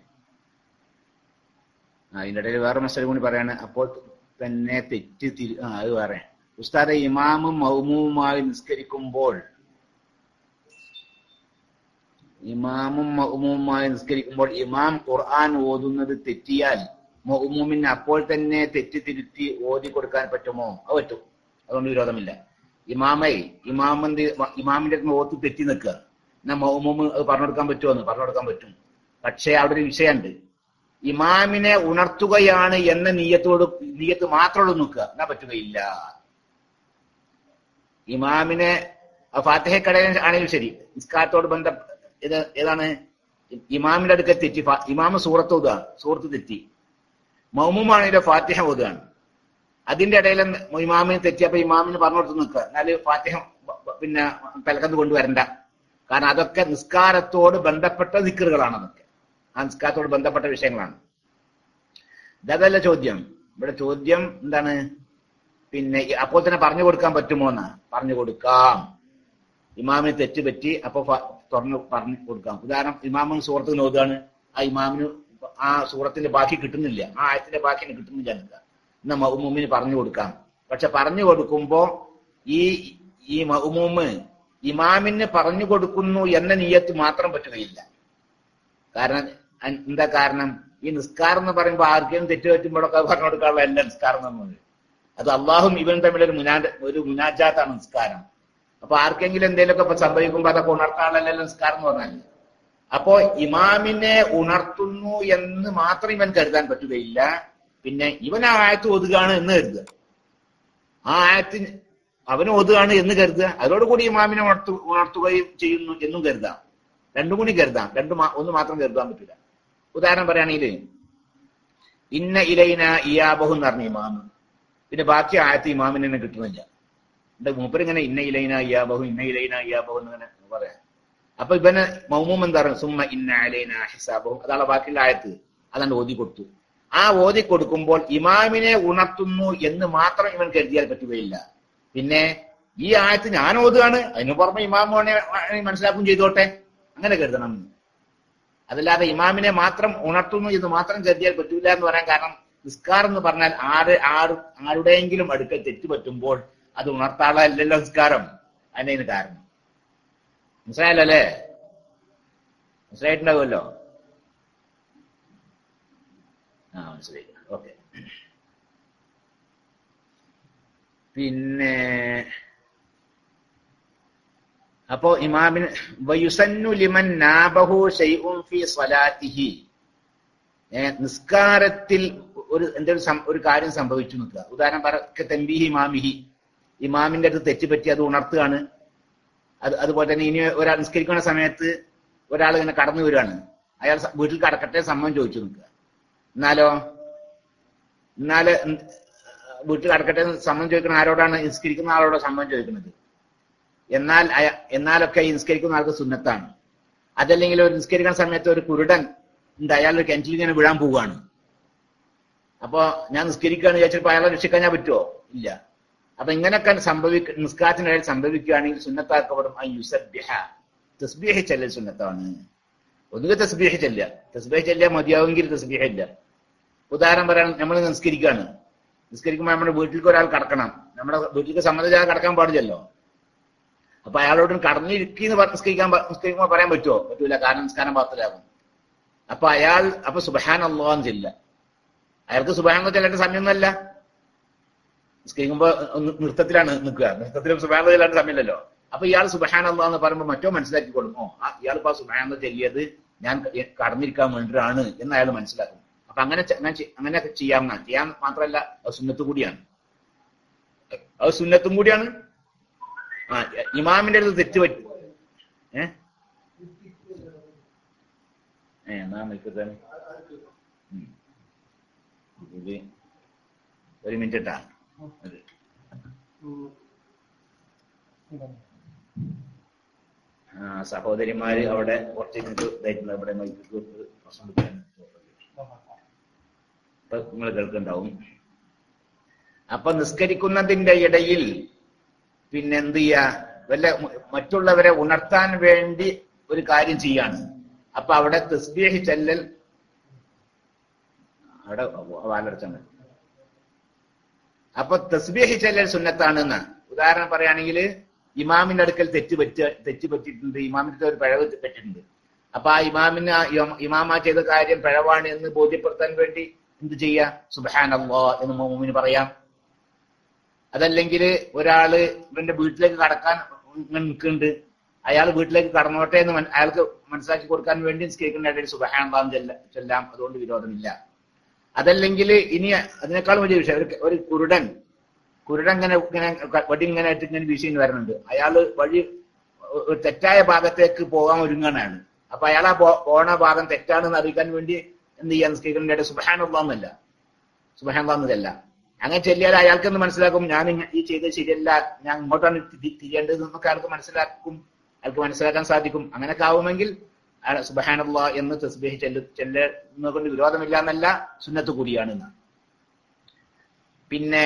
ആ ഇതിന്റെ ഇടയിൽ വേറെ മസല കൂടി പറയാണ്. അപ്പോൾ തന്നെ തെറ്റ് തിരി ആ അത് വേറെ. ഉസ്താദെ, ഇമാമും മഅ്മൂമുമായി നിസ്കരിക്കുമ്പോൾ ഇമാമും മഅ്മൂമുമായി നിസ്കരിക്കുമ്പോൾ ഇമാം ഖുർആൻ ഓതുന്നത് തെറ്റിയാൽ മഅ്മൂമിന് അപ്പോൾ തന്നെ തെറ്റ് തിരുത്തി ഓതി കൊടുക്കാൻ പറ്റുമോ? അത് പറ്റും. അതുകൊണ്ട് വിരോധമില്ല. ഇമാമേ ഇമാമന്റെ ഇമാമിന്റെ ഓത്ത് തെറ്റി നിൽക്കുക, എന്നാ മഅ്മൂമ് അത് പറഞ്ഞു കൊടുക്കാൻ പറ്റുമോ? പറഞ്ഞു കൊടുക്കാൻ പറ്റും. പക്ഷെ അവിടെ ഒരു വിഷയമുണ്ട്. ഇമാമിനെ ഉണർത്തുകയാണ് എന്ന നീയത്തോട് നീയത്ത് മാത്രമുള്ള നിൽക്കുക, എന്നാ പറ്റുകയില്ല. ഇമാമിനെ ഫാത്തിഹക്കടയിൽ ആണെങ്കിലും ശരി, നിസ്കാരത്തോട് ബന്ധ ഇത് ഏതാണ്? ഇമാമിന്റെ അടുക്കൽ തെറ്റി, ഇമാമ് സൂറത്ത് ഓതുക, സൂറത്ത് തെറ്റി. മഅ്മൂമാണെങ്കിലോ ഫാത്തിഹ ഓതുകയാണ്. അതിന്റെ ഇടയിൽ ഇമാമിന് തെറ്റിയപ്പോ ഇമാമിന് പറഞ്ഞു കൊടുത്ത് നിൽക്കുക, എന്നാല് ഫാത്തിഹ പിന്നെ തലക്കന്ന് കൊണ്ടുവരണ്ട. കാരണം അതൊക്കെ നിസ്കാരത്തോട് ബന്ധപ്പെട്ട ദിക്റുകളാണ്. അതൊക്കെ ആ നിസ്കാരത്തോട് ബന്ധപ്പെട്ട വിഷയങ്ങളാണ്. ഇതല്ല ചോദ്യം. ഇവിടെ ചോദ്യം എന്താണ്? പിന്നെ അപ്പോൾ തന്നെ പറഞ്ഞു കൊടുക്കാൻ പറ്റുമോ എന്നാ? പറഞ്ഞു കൊടുക്കാം. ഇമാമിന് തെറ്റ് പറ്റി അപ്പൊ തുറന്ന് പറഞ്ഞു കൊടുക്കാം. ഉദാഹരണം, ഇമാമിന് സൂറത്തിന് ഓതുകയാണ്, ആ ഇമാമിന് ആ സൂറത്തിന്റെ ബാക്കി കിട്ടുന്നില്ല, ആ ആയത്തിന്റെ ബാക്കി കിട്ടുന്നില്ല എന്നാ മഅ്മൂമിന് പറഞ്ഞു കൊടുക്കാം. പക്ഷെ പറഞ്ഞു കൊടുക്കുമ്പോ ഈ ഈ മഅ്മൂമ് ഇമാമിന് പറഞ്ഞു കൊടുക്കുന്നു എന്ന നിയ്യത്ത് മാത്രം പറ്റുകയില്ല. കാരണം എന്താ കാരണം? ഈ നിസ്കാരം എന്ന് പറയുമ്പോൾ ആർക്കെങ്കിലും തെറ്റ് പറ്റുമ്പോഴൊക്കെ പറഞ്ഞു കൊടുക്കാനുള്ള എല്ലാ നിസ്കാരം എന്നുള്ളത് അത് അള്ളാഹും ഇവനും തമ്മിലൊരു മുനാ ഒരു മുനാജാത്താണ് നിസ്കാരം. അപ്പൊ ആർക്കെങ്കിലും എന്തെങ്കിലുമൊക്കെ സംഭവിക്കുമ്പോ അതൊക്കെ ഉണർത്താനുള്ള നിസ്കാരം എന്ന് പറഞ്ഞാൽ, അപ്പോ ഇമാമിനെ ഉണർത്തുന്നു എന്ന് മാത്രം ഇവൻ കരുതാൻ പറ്റുകയില്ല. പിന്നെ ഇവൻ ആ ആയത്ത് ഓതുകയാണ് എന്ന് കരുതുക, ആ ആയത്തിന് അവന് ഓതുകയാണ് എന്ന് കരുതുക, അതോടുകൂടി ഇമാമിനെ ഉണർത്തു ഉണർത്തുകയും ചെയ്യുന്നു എന്നും കരുതാം. രണ്ടും കൂടി കരുതാം. രണ്ടു ഒന്ന് മാത്രം കരുതാൻ പറ്റില്ല. ഉദാഹരണം പറയുകയാണെങ്കിൽ ഇന്ന ഇലൈന ഇയാബഹു എന്ന് പറഞ്ഞ ഇമാമ്, പിന്നെ ബാക്കി ആയത്ത് ഇമാമിന് തന്നെ കിട്ടുന്നില്ല. എന്റെ മൂപ്പരിങ്ങനെ ഇന്ന ഇലൈന ഇയാബഹു ഇന്ന ഇലൈന ഇയാബഹു എന്നിങ്ങനെ പറയാം. അപ്പൊ ഇവന് മൗമൂം എന്താ പറയുക? സുമ്മ ഇന്ന അലൈന ഹിസാബഹു, അതാണ് ബാക്കിയുള്ള ആയത്ത്. അതാണ് ഓതി കൊടുത്തു. ആ ഓതി കൊടുക്കുമ്പോൾ ഇമാമിനെ ഉണർത്തുന്നു എന്ന് മാത്രം ഇവൻ കരുതിയാൽ പറ്റുകയില്ല. പിന്നെ ഈ ആയത്ത് ഞാൻ ഓതുകയാണ്, അതിന് പുറമെ ഇമാം മനസ്സിലാക്കുകയും ചെയ്തോട്ടെ, അങ്ങനെ കരുതണം. അതല്ലാതെ ഇമാമിനെ മാത്രം ഉണർത്തുന്നു എന്ന് മാത്രം കരുതിയാൽ പറ്റൂല എന്ന് പറയാൻ കാരണം നിസ്കാരം എന്ന് പറഞ്ഞാൽ ആര് ആര് ആരുടെയെങ്കിലും അടുക്കൽ തെറ്റ് പറ്റുമ്പോൾ അത് ഉണർത്താളല്ലോ നിസ്കാരം. അതിന് കാരണം മനസ്സിലായല്ലോ അല്ലേ? മനസ്സിലായിട്ടുണ്ടാവുമല്ലോ. ആ മനസ്സിലായി. ഓക്കെ. പിന്നെ അപ്പോ ഇമാമിന് വയുസന്നു ലിമൻ നാബഹു ശൈഉൻ ഫീ സ്വലാത്തിഹി, നിസ്കാരത്തിൽ ഒരു എന്തെങ്കിലും ഒരു കാര്യം സംഭവിച്ചു നിൽക്കുക. ഉദാഹരണം പറ തൻബീഹി ഇമാമിഹി, ഇമാമിന്റെ അടുത്ത് തെറ്റുപറ്റി അത് ഉണർത്തുകയാണ്. അത് അതുപോലെ തന്നെ ഇനി ഒരാൾ നിസ്കരിക്കുന്ന സമയത്ത് ഒരാൾ ഇങ്ങനെ കടന്നു വരികയാണ്, അയാൾ വീട്ടിൽ കടക്കട്ടെ സമ്മതം ചോദിച്ചു നിൽക്കുക. എന്നാലോ എന്നാല് വീട്ടിൽ കടക്കട്ടെ സമ്മതം ചോദിക്കുന്ന ആരോടാണ്? നിസ്കരിക്കുന്ന ആളോടോ സമ്മതം ചോദിക്കുന്നത്. എന്നാൽ എന്നാലൊക്കെ ഈ നിസ്കരിക്കുന്ന ആൾക്ക് സുന്നത്താണ്. അതല്ലെങ്കിൽ ഒരു നിസ്കരിക്കുന്ന സമയത്ത് ഒരു കുരുടൻ ഉണ്ട്, അയാൾ ഒരു കിണറ്റിൽ ഇങ്ങനെ വീഴാൻ പോവുകയാണ്. അപ്പൊ ഞാൻ നിസ്കരിക്കുകയാണ് വിചാരിച്ചപ്പോ അയാളെ രക്ഷിക്കാൻ ഞാൻ പറ്റുമോ? ഇല്ല. അപ്പൊ ഇങ്ങനെയൊക്കെ സംഭവിക്ക നിസ്കാരത്തിനിടയിൽ സംഭവിക്കുകയാണെങ്കിൽ സുന്നത്താക്കപ്പെടും ആ യുസബ്ബിഹ, തസ്ബീഹ് ചെല്ലൽ സുന്നത്താണ്. ഒന്നുകിൽ തസ്ബീഹ് ചെല്ലുക, തസ്ബീഹ് ചെല്ലിയാൽ മതിയാവുമെങ്കിൽ തസ്ബീഹ് ഇല്ല. ഉദാഹരണം പറയാൻ നമ്മൾ നിസ്കരിക്കുകയാണ്, നിസ്കരിക്കുമ്പോൾ നമ്മുടെ വീട്ടിലേക്ക് ഒരാൾ കടക്കണം, നമ്മുടെ വീട്ടിലേക്ക് സമ്മതിച്ചാൽ കടക്കാൻ പാടില്ലല്ലോ. അപ്പൊ അയാളോട് കടന്നിരിക്കുന്ന നിസ്കരിക്കാൻ നിസ്കരിക്കുമ്പോൾ പറയാൻ പറ്റുമോ? പറ്റൂല, കാരണം നിസ്കാരം പാത്രമാകും. അപ്പൊ അയാൾ അപ്പൊ സുബ്ഹാനല്ലാഹ് എന്ന് ചെല്ലുക. അയാൾക്ക് സുബ്ഹാനല്ലാഹ് ചെല്ലേണ്ട സമയമൊന്നുമല്ല, നിസ്കരിക്കുമ്പോ നൃത്തത്തിലാണ് നിൽക്കുക, നൃത്തത്തിലും സുബ്ഹാനല്ലാഹ് ചെല്ലേണ്ട സമയമില്ലല്ലോ. അപ്പൊ ഇയാൾ സുബ്ഹാനല്ലാഹ് എന്ന് പറയുമ്പോൾ മറ്റോ മനസ്സിലാക്കി കൊടുക്കും, ഓ ആ ഇയാൾ ഇപ്പൊ സുബ്ഹാനല്ലാഹ് ചെല്ലിയത് ഞാൻ കടന്നിരിക്കാൻ വേണ്ടിയിട്ടാണ് എന്ന് അയാൾ മനസ്സിലാക്കും. അപ്പൊ അങ്ങനെ അങ്ങനെ ചെയ്യാമെന്നാ, ചെയ്യാൻ മാത്രമല്ല അത് സുന്നത്ത് കൂടിയാണ്, അത് സുന്നത്തും കൂടിയാണ്. ആ ഇമാമിന്റെ അടുത്ത് തെറ്റ് പറ്റും. ഏഹ് എന്നാ നിൽക്കുന്നത് ഇത് ഒരു മിനിറ്റ് ഇട്ടാ ആ സഹോദരിമാര് അവിടെ കുറച്ച് മിനിറ്റ് ഇതായിട്ടുണ്ട്. ഇവിടെ പ്രശ്നം ഇപ്പൊ നിങ്ങൾ കേൾക്കുന്നുണ്ടാവും. അപ്പൊ നിസ്കരിക്കുന്നതിന്റെ ഇടയിൽ പിന്നെ എന്ത് ചെയ്യാ, വല്ല മറ്റുള്ളവരെ ഉണർത്താൻ വേണ്ടി ഒരു കാര്യം ചെയ്യാണ്. അപ്പൊ അവിടെ തസ്ബീഹ് ചെല്ലൽ, അവിടെ വാലടച്ചാണ്. അപ്പൊ തസ്ബീഹ് ചെല്ലൽ സുന്നത്താണെന്ന് ഉദാഹരണം പറയുകയാണെങ്കിൽ ഇമാമിന്റെ അടുക്കൽ തെറ്റ് പറ്റ തെറ്റ് പറ്റിയിട്ടുണ്ട്, ഇമാമിന്റെ ഒരു പിഴവ് പറ്റിയിട്ടുണ്ട്. അപ്പൊ ആ ഇമാമിന് ഇമാമ ചെയ്ത കാര്യം പിഴവാണ് എന്ന് ബോധ്യപ്പെടുത്താൻ വേണ്ടി എന്ത് ചെയ്യാ, സുബ്ഹാനല്ലാഹ് എന്ന് മുഅ്മിന് പറയാം. അതല്ലെങ്കിൽ ഒരാള് ഇവന്റെ വീട്ടിലേക്ക് കടക്കാൻ നിൽക്കുന്നുണ്ട്, അയാൾ വീട്ടിലേക്ക് കടന്നോട്ടെ എന്ന് അയാൾക്ക് മനസ്സിലാക്കി കൊടുക്കാൻ വേണ്ടി നിസ്കരിക്കുന്ന ഇടയിൽ സുബ്ഹാനല്ലാഹ് ചെല്ല ചെല്ലാം അതുകൊണ്ട് വിരോധമില്ല. അതല്ലെങ്കിൽ ഇനി അതിനേക്കാളും വലിയ വിഷയം, ഒരു കുരുടൻ കുരുടൻ ഇങ്ങനെ ഇങ്ങനെ വടി ഇങ്ങനെ ആയിട്ട് ഇങ്ങനെ വീശിന് വരുന്നുണ്ട്, അയാള് വഴി ഒരു തെറ്റായ ഭാഗത്തേക്ക് പോകാൻ ഒരുങ്ങാനാണ്. അപ്പൊ അയാൾ ആ പോണ ഭാഗം തെറ്റാണെന്ന് അറിയിക്കാൻ വേണ്ടി എന്ത് ചെയ്യാൻ നിസ്കരിക്കുന്ന ഇടയിൽ സുബ്ഹാനല്ലാഹ് എന്നല്ല, സുബ്ഹാനല്ലാഹ് എന്നല്ല. അങ്ങനെ ചെല്ലിയാൽ അയാൾക്കെന്ന് മനസ്സിലാക്കും, ഞാൻ ഈ ചെയ്തത് ശരിയല്ല, ഞാൻ ഇങ്ങോട്ടാണ് തിരിയേണ്ടത് എന്നൊക്കെ അയാൾക്ക് മനസ്സിലാക്കും, അയാൾക്ക് മനസ്സിലാക്കാൻ സാധിക്കും. അങ്ങനെയൊക്കെ ആവുമെങ്കിൽ സുബ്ഹാനല്ലാഹ് എന്ന് തസ്ബീഹ് ചെല്ലു ചെല്ലുന്നത് കൊണ്ട് വിരോധമില്ല എന്നല്ല, സുന്നത്ത് കൂടിയാണ്. പിന്നെ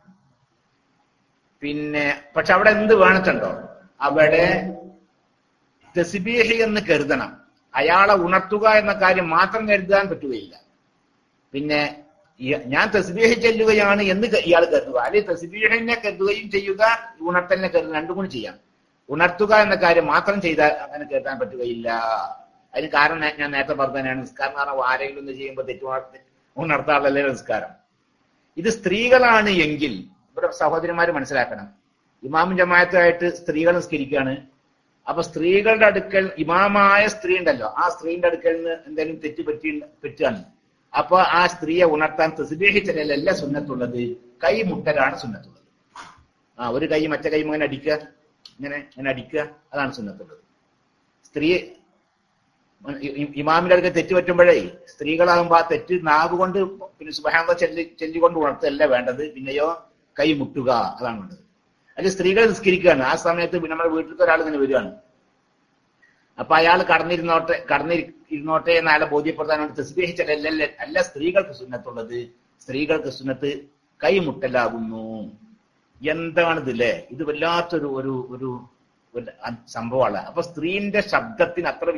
പിന്നെ പക്ഷെ അവിടെ എന്ത് വേണിട്ടുണ്ടോ, അവിടെ തസ്ബീഹ് എന്ന് കരുതണം. അയാളെ ഉണർത്തുക എന്ന കാര്യം മാത്രം കരുതാൻ പറ്റുകയില്ല. പിന്നെ ഞാൻ തസ്ബീഹ് ചെല്ലുകയാണ് എന്ന് ഇയാൾ കരുതുക, അല്ലെങ്കിൽ തസ്ബീഹിനെ കരുതുകയും ചെയ്യുക, ഉണർത്തലിനെ കരുതുക, രണ്ടും കൂടി ചെയ്യാം. ഉണർത്തുക എന്ന കാര്യം മാത്രം ചെയ്താൽ അങ്ങനെ കരുതാൻ പറ്റുകയില്ല. അതിന് കാരണം ഞാൻ നേരത്തെ പറഞ്ഞതാണ്, നിസ്കാരം എന്ന് പറഞ്ഞാൽ ആരെങ്കിലും ഒന്ന് ചെയ്യുമ്പോൾ തെറ്റു ഉണർത്താറുള്ളല്ലേ നിസ്കാരം. ഇത് സ്ത്രീകളാണ് എങ്കിൽ ഇവിടെ സഹോദരിമാര് മനസ്സിലാക്കണം, ഇമാമും ജമാഅത്തുമായിട്ട് സ്ത്രീകൾ നിസ്കരിക്കുകയാണ്. അപ്പൊ സ്ത്രീകളുടെ അടുക്കൽ ഇമാമായ സ്ത്രീ ഉണ്ടല്ലോ, ആ സ്ത്രീന്റെ അടുക്കൽ നിന്ന് എന്തെങ്കിലും തെറ്റ് പറ്റി പറ്റുകയാണ്. അപ്പൊ ആ സ്ത്രീയെ ഉണർത്താൻ തസ്ബീഹ് ചെല്ലലല്ല സുന്നത്തുള്ളത്, കൈ മുട്ടലാണ് സുന്നത്തുള്ളത്. ആ ഒരു കൈ മറ്റേ കൈ ഇങ്ങനെ അടിക്കുക, ഇങ്ങനെ ഇങ്ങനെ അടിക്കുക, അതാണ് സുന്നത്തുള്ളത്. സ്ത്രീ ഇമാമിന്റെ അടുക്കൽ തെറ്റ് പറ്റുമ്പോഴേ സ്ത്രീകളാകുമ്പോ ആ തെറ്റ് നാവ് കൊണ്ട് പിന്നെ സുബ്ഹാനല്ലാഹ് ചെല്ലി ചെല്ലിക്കൊണ്ട് ഉണർത്തല്ല വേണ്ടത്, പിന്നെയോ കൈ മുട്ടുക, അതാണ് വേണ്ടത്. അതിൽ സ്ത്രീകൾ നിസ്കരിക്കുകയാണ്, ആ സമയത്ത് നമ്മുടെ വീട്ടിലേക്ക് ഒരാൾ ഇങ്ങനെ വരികയാണ്. അപ്പൊ അയാൾ കടന്നിരുന്നോട്ടെ കടന്നിരുന്നോട്ടെ എന്ന് അയാളെ ബോധ്യപ്പെടുത്താൻ വേണ്ടി തസ്ബീഹ് ചെല്ലൽ അല്ല സ്ത്രീകൾക്ക് സുന്നത്തുള്ളത്. സ്ത്രീകൾക്ക് സുന്നത്ത് കൈമുട്ടലാകുന്നു. എന്താണിത് അല്ലേ? ഇത് വല്ലാത്തൊരു ഒരു ഒരു സംഭവമാണ്. അപ്പൊ സ്ത്രീന്റെ ശബ്ദത്തിന് അത്ര വലിയ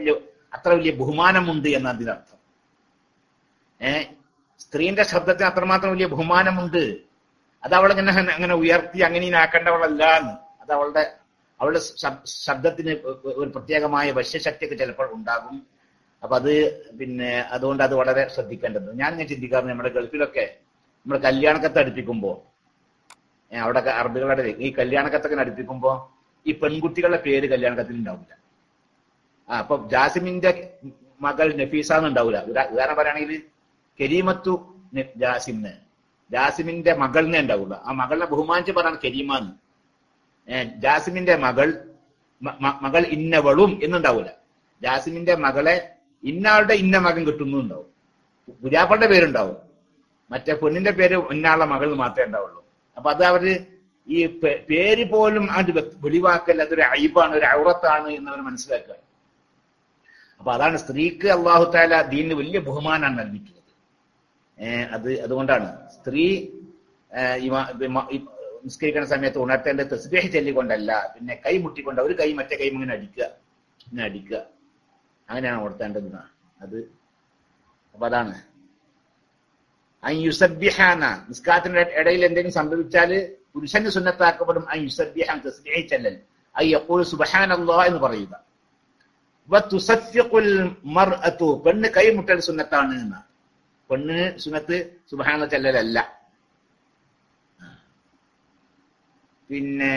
അത്ര വലിയ ബഹുമാനമുണ്ട് എന്നതിനർത്ഥം. ഏഹ് സ്ത്രീന്റെ ശബ്ദത്തിന് അത്രമാത്രം വലിയ ബഹുമാനമുണ്ട്. അത് അവളിങ്ങനെ അങ്ങനെ ഉയർത്തി അങ്ങനെ ആക്കേണ്ടവളല്ല എന്ന്. അത് അവളുടെ അവളുടെ ശബ്ദത്തിന് ഒരു പ്രത്യേകമായ വശ്യശക്തിയൊക്കെ ചിലപ്പോൾ ഉണ്ടാകും. അപ്പൊ അത് പിന്നെ അതുകൊണ്ട് അത് വളരെ ശ്രദ്ധിക്കേണ്ടത്. ഞാനിങ്ങനെ ചിന്തിക്കാറുണ്ട്, നമ്മുടെ ഗൾഫിലൊക്കെ നമ്മൾ കല്യാണക്കത്ത് അടുപ്പിക്കുമ്പോ അവിടെ അറബികളുടെ ഈ കല്യാണക്കത്തൊക്കെ അടുപ്പിക്കുമ്പോ ഈ പെൺകുട്ടികളുടെ പേര് കല്യാണക്കത്തിൽ ഉണ്ടാവില്ല. ആ അപ്പൊ ജാസിമിന്റെ മകൾ നഫീസ എന്നുണ്ടാവില്ല. ഉദാഹരണം പറയുകയാണെങ്കിൽ കരീമത്തു ജാസിമിന്, ജാസിമിന്റെ മകളിനെ ഉണ്ടാവില്ല. ആ മകളിനെ ബഹുമാനിച്ച് പറയാണ് കരീമാന്ന്. ഏഹ് ജാസിമിന്റെ മകൾ മകൾ ഇന്നവളും എന്നുണ്ടാവൂല. ജാസിമിന്റെ മകളെ ഇന്നാളുടെ ഇന്ന മകൻ കിട്ടുന്നു ഉണ്ടാവും. പുതിയാപ്പളുടെ പേരുണ്ടാവും, മറ്റേ പെണ്ണിന്റെ പേര് ഇന്നാളുടെ മകൾ മാത്രമേ ഉണ്ടാവുള്ളൂ. അപ്പൊ അത് അവര് ഈ പേര് പോലും അത് വെളിവാക്കൽ അതൊരു അയ്ബാണ്, ഒരു ഔറത്താണ് എന്നവർ മനസ്സിലാക്കുക. അപ്പൊ അതാണ് സ്ത്രീക്ക് അള്ളാഹു തആല ദീനിന് വലിയ ബഹുമാനാണ് നൽകിയിട്ടുള്ളത്. ഏഹ് അത് അതുകൊണ്ടാണ് സ്ത്രീ നിസ്കരിക്കുന്ന സമയത്ത് ഉണർത്തേണ്ട തസ്ബീഹ് ചൊല്ലിക്കൊണ്ടല്ല, പിന്നെ കൈ മുട്ടിക്കൊണ്ട് ഒരു കൈ മറ്റേ കൈ ഇങ്ങനെ അടിക്കുക ഇങ്ങനെ അടിക്കുക അങ്ങനെയാണ് ഉണർത്തേണ്ടത്. അത് അപ്പൊ അതാണ് അൻ യുസബ്ബിഹാന. നിസ്കാരത്തിന്റെ ഇടയിൽ എന്തെങ്കിലും സംഭവിച്ചാല് പുരുഷന് സുന്നത്താക്കപ്പെടും അൻ യുസബ്ബിഹാൻ, തസ്ബീഹ് ചൊല്ലൽ. അൻ യഖൂലു സുബ്ഹാനല്ലാഹ് എന്ന് പറയുക. വതുസഫിഖുൽ മർഅതു, പെണ്ണ് കൈമുട്ടൽ സുന്നത്താണ് എന്നാണ്. പെണ്ണിന് സുന്നത്ത് സുബ്ഹാന ചൊല്ലലല്ല. പിന്നെ